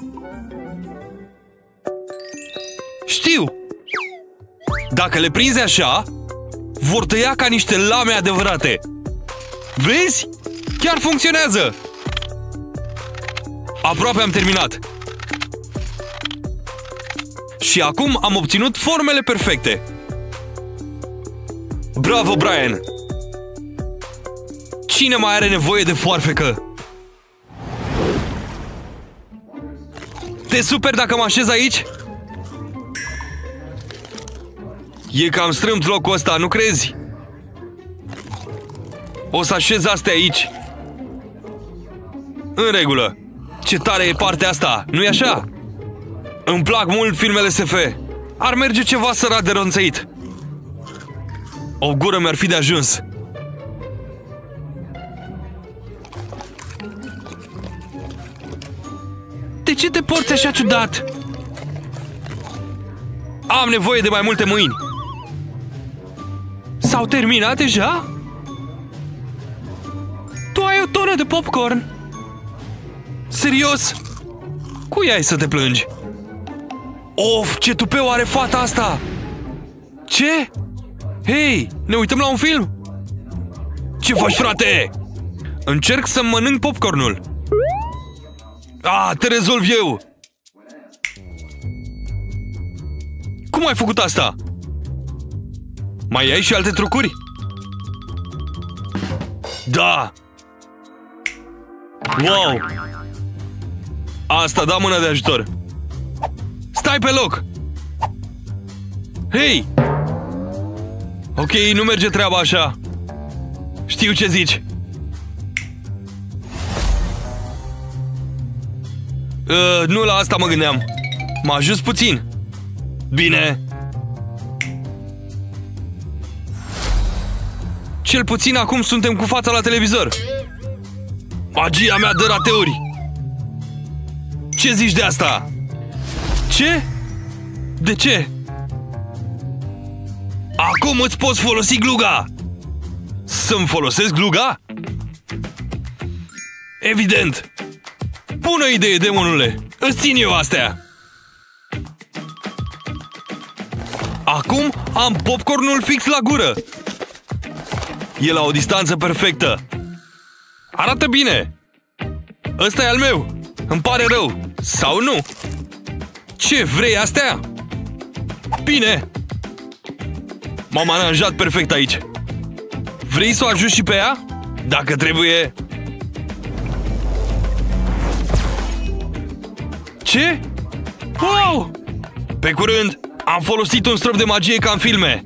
Știu! Dacă le prinzi așa, vor tăia ca niște lame adevărate. Vezi? Chiar funcționează! Aproape am terminat. Și acum am obținut formele perfecte. Bravo, Brian! Cine mai are nevoie de foarfecă? Te super dacă mă așez aici? E cam strâmt locul ăsta, nu crezi? O să așez astea aici. În regulă. Ce tare e partea asta, nu-i așa? Îmi plac mult filmele SF. Ar merge ceva sărat de ronțăit. O gură mi-ar fi de ajuns. De ce te porți așa ciudat? Am nevoie de mai multe mâini. S-au terminat deja? Tu ai o tonă de popcorn? Serios? Cui ai să te plângi? Of, ce tupeu are fata asta! Ce? Hei, ne uităm la un film? Ce faci, frate? Încerc să mănânc popcornul. Te rezolv eu! Cum ai făcut asta? Mai ai și alte trucuri? Da! Wow! Asta da mână de ajutor! Stai pe loc! Hei! Ok, nu merge treaba așa. Știu ce zici. Nu la asta mă gândeam. M-a ajuns puțin. Bine. Cel puțin acum suntem cu fața la televizor. Magia mea dă rateuri. Ce zici de asta? Ce? De ce? Acum îți poți folosi gluga. Să-mi folosesc gluga? Evident. Bună idee, demonule. Îți țin eu astea. Acum am popcornul fix la gură. E la o distanță perfectă. Arată bine. Ăsta e al meu. Îmi pare rău. Sau nu? Ce, vrei astea? Bine. M-am aranjat perfect aici. Vrei să o ajut și pe ea? Dacă trebuie. Ce? Wow! Pe curând, am folosit un strop de magie ca în filme.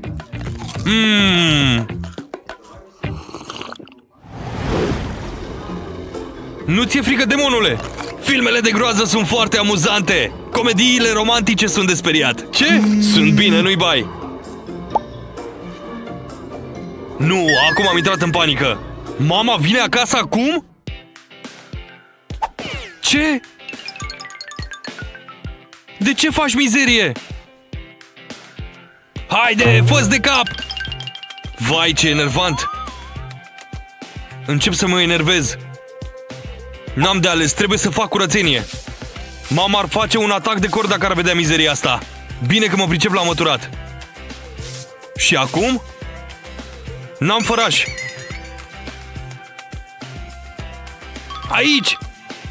Nu ți-e frică, demonule? Filmele de groază sunt foarte amuzante. Comediile romantice sunt de speriat. Ce? Sunt bine, nu-i bai. Nu, acum am intrat în panică. Mama vine acasă acum? Ce? De ce faci mizerie? Haide, fă-ți de cap! Vai, ce enervant! Încep să mă enervez. N-am de ales, trebuie să fac curățenie. Mama ar face un atac de cor dacă ar vedea mizeria asta. Bine că mă pricep la măturat. Și acum? N-am făraș. Aici!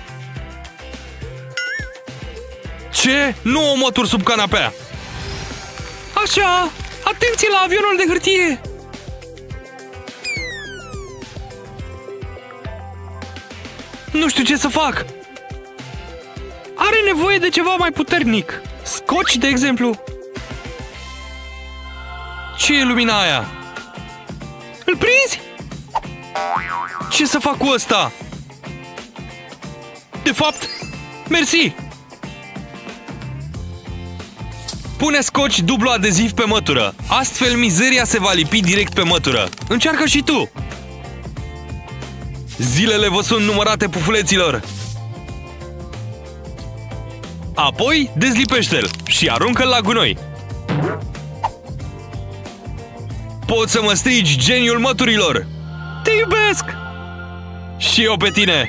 Ce? Nu o mătur sub canapea. Așa! Atenție la avionul de hârtie! Nu știu ce să fac. Are nevoie de ceva mai puternic. Scoci, de exemplu. Ce e lumina aia? Îl prinzi? Ce să fac cu ăsta? De fapt, mersi. Pune scoci dublu adeziv pe mătură. Astfel mizeria se va lipi direct pe mătură. Încearcă și tu. Zilele vă sunt numărate, pufuleților. Apoi dezlipește-l și aruncă-l la gunoi. Poți să mă strigi geniul măturilor. Te iubesc! Și eu pe tine.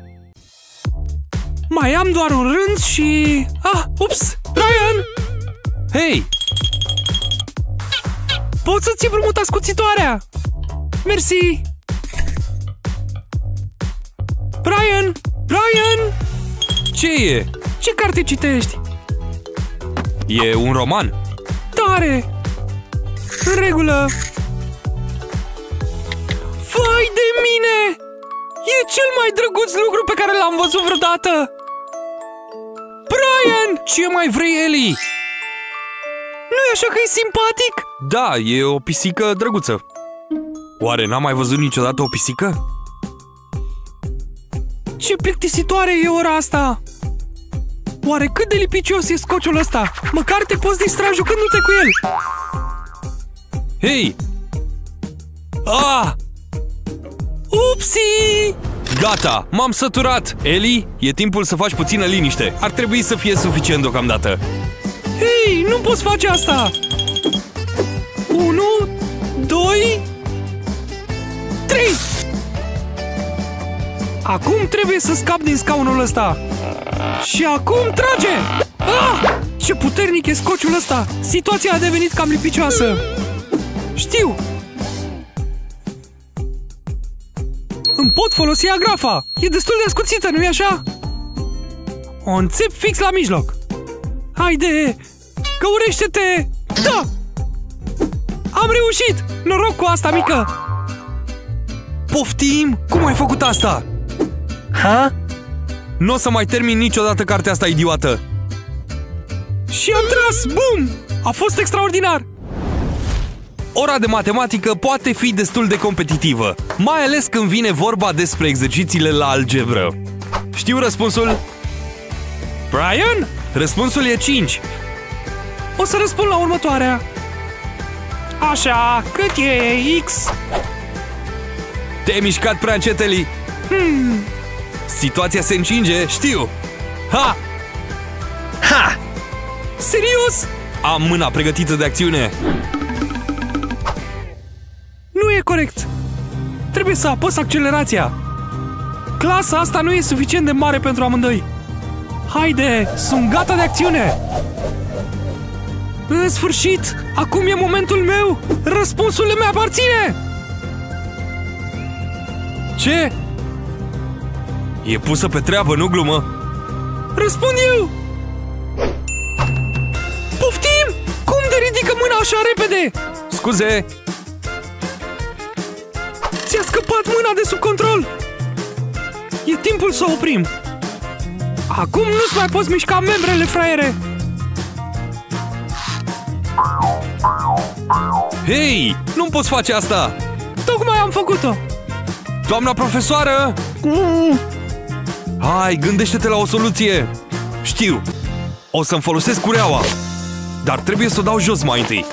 Mai am doar un rând și... ups! Ryan! Hei! Poți să-ți împrumut ascuțitoarea? Mersi! Brian! Brian! Ce e? Ce carte citești? E un roman. Tare! În regulă! Vai de mine! E cel mai drăguț lucru pe care l-am văzut vreodată! Brian! Ce mai vrei, Ellie? Nu-i așa că e simpatic? Da, e o pisică drăguță. Oare n-am mai văzut niciodată o pisică? Ce plictisitoare e ora asta! Oare cât de lipicios e scociul ăsta? Măcar te poți distra jucându-te cu el! Hei! Ah! Upsi! Gata, m-am săturat! Eli, e timpul să faci puțină liniște. Ar trebui să fie suficient deocamdată. Hei, nu poți face asta! 1, 2, 3! Acum trebuie să scap din scaunul ăsta. Și acum trage! Ah! Ce puternic e scociul ăsta! Situația a devenit cam lipicioasă. Știu! Îmi pot folosi agrafa! E destul de ascuțită, nu-i așa? O înțep fix la mijloc. Haide! Căurește-te! Da! Am reușit! Noroc cu asta mică! Poftim! Cum ai făcut asta? Ha? Nu o să mai termin niciodată cartea asta idiotă. Și am tras! Bum! A fost extraordinar! Ora de matematică poate fi destul de competitivă, mai ales când vine vorba despre exercițiile la algebră. Știu răspunsul? Brian? Răspunsul e 5. O să răspund la următoarea. Așa, cât e X? Te-ai mișcat prea încet, Eli. Situația se încinge, știu. Ha! Ha! Serios? Am mâna pregătită de acțiune. Nu e corect. Trebuie să apăs accelerația. Clasa asta nu e suficient de mare pentru amândoi. Haide, sunt gata de acțiune. În sfârșit, acum e momentul meu. Răspunsul îmi aparține. Ce? E pusă pe treabă, nu glumă? Răspund eu. Poftim? Cum de ridică mâna așa repede? Scuze. Ți-a scăpat mâna de sub control. E timpul să o oprim. Acum nu-ți mai poți mișca membrele, fraiere. Hei, nu poți face asta. Tocmai am făcut-o. Doamna profesoară! Hai, gândește-te la o soluție. Știu, o să-mi folosesc cureaua, dar trebuie să o dau jos mai întâi.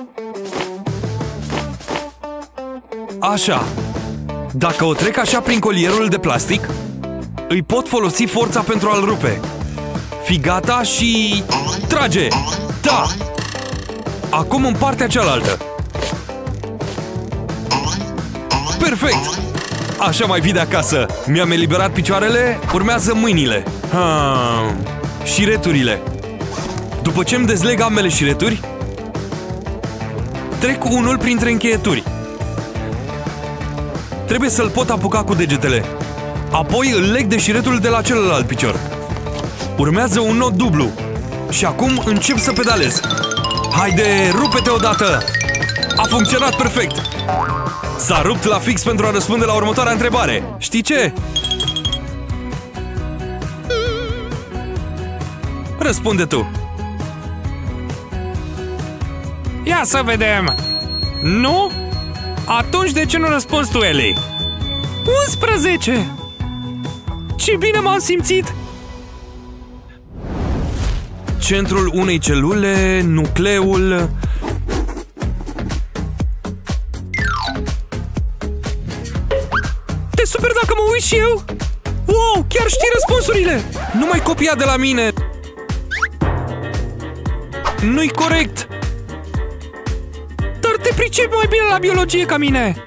Așa. Dacă o trec așa prin colierul de plastic, îi pot folosi forța pentru a-l rupe. Fii gata și... trage! Da! Acum în partea cealaltă. Perfect! Așa mai vii de acasă. Mi-am eliberat picioarele, urmează mâinile. Șireturile. După ce îmi dezleg ambele șireturi, trec unul printre încheieturi. Trebuie să-l pot apuca cu degetele. Apoi îl leg de șiretul de la celălalt picior. Urmează un nod dublu. Și acum încep să pedalez. Haide, rupe-te odată! A funcționat perfect! S-a rupt la fix pentru a răspunde la următoarea întrebare. Știi ce? Răspunde tu. Ia să vedem. Nu? Atunci de ce nu răspunzi tu, Eli? 11! Ce bine m-am simțit! Centrul unei celule, nucleul... Te super dacă mă uit și eu? Wow, chiar știi răspunsurile! Nu mai copia de la mine! Nu-i corect! Dar te pricep mai bine la biologie ca mine!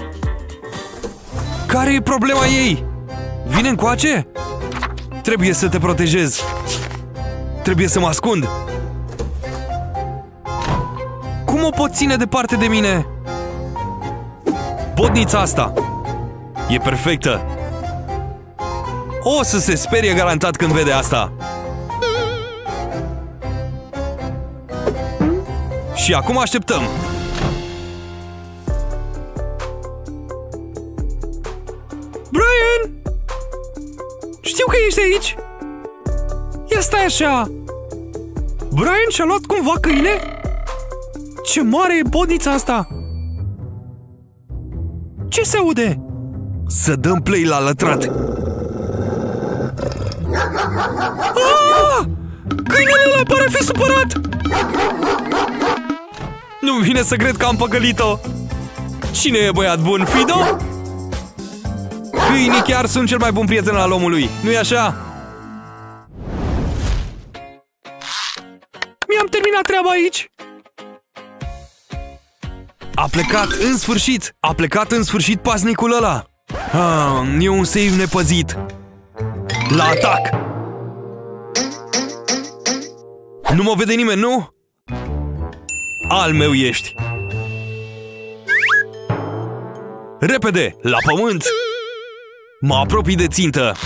Care e problema ei? Vine încoace? Trebuie să te protejez. Trebuie să mă ascund. Cum o pot ține departe de mine? Bodnița asta e perfectă. O să se sperie garantat când vede asta. Și acum așteptăm. Brian! Știu că ești aici. Ia stai așa. Brian și-a luat cumva câine? Ce mare e bodnița asta! Ce se aude? Să dăm play la lătrat. Câinele ăla pare a fi supărat. Nu-mi vine să cred că am păcălit-o. Cine e băiat bun, Fido? Câinii chiar sunt cel mai bun prieten al omului, nu-i așa? Mi-am terminat treaba aici. A plecat în sfârșit pasnicul ăla. E un save nepăzit. La atac! Nu mă vede nimeni, nu? Al meu ești. Repede, la pământ! Mă apropii de țintă.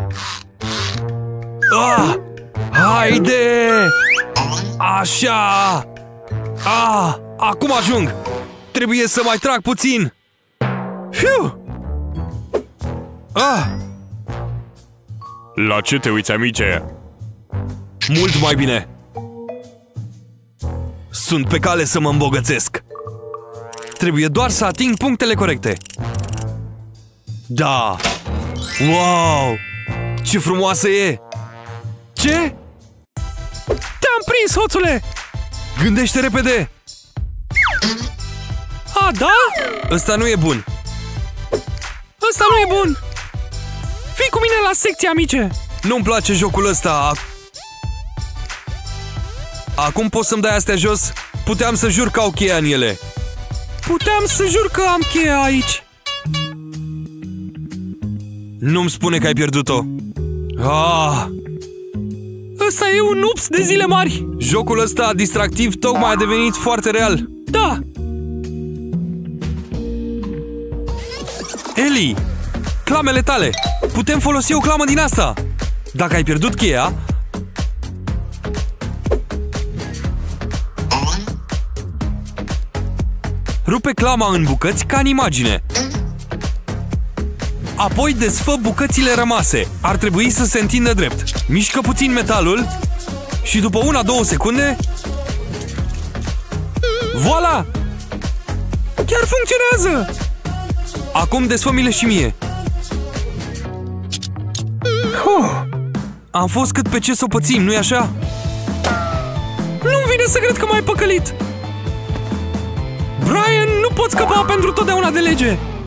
Haide! Așa! Acum ajung! Trebuie să mai trag puțin! Fiu! La ce te uiți, amice? Mult mai bine! Sunt pe cale să mă îmbogățesc! Trebuie doar să ating punctele corecte! Da! Wow! Ce frumoasă e! Ce? Te-am prins, hoțule! Gândește repede! Da? Ăsta nu e bun! Ăsta nu e bun! Fii cu mine la secție, amice! Nu-mi place jocul ăsta! Acum poți să-mi dai astea jos? Puteam să jur că au cheia în ele! Puteam să jur că am cheia aici! Nu-mi spune că ai pierdut-o! Ăsta e un ups de zile mari! Jocul ăsta distractiv tocmai a devenit foarte real! Da! Eli! Clamele tale! Putem folosi o clamă din asta! Dacă ai pierdut cheia... rupe clama în bucăți ca în imagine. Apoi desfă bucățile rămase. Ar trebui să se întindă drept. Mișcă puțin metalul și după 1-2 secunde... Voila! Chiar funcționează! Acum desfă-mi-le și mie. Am fost cât pe ce să o pățim, nu-i așa? Nu-mi vine să cred că m-ai păcălit! Brian, nu poți scăpa pentru totdeauna de lege!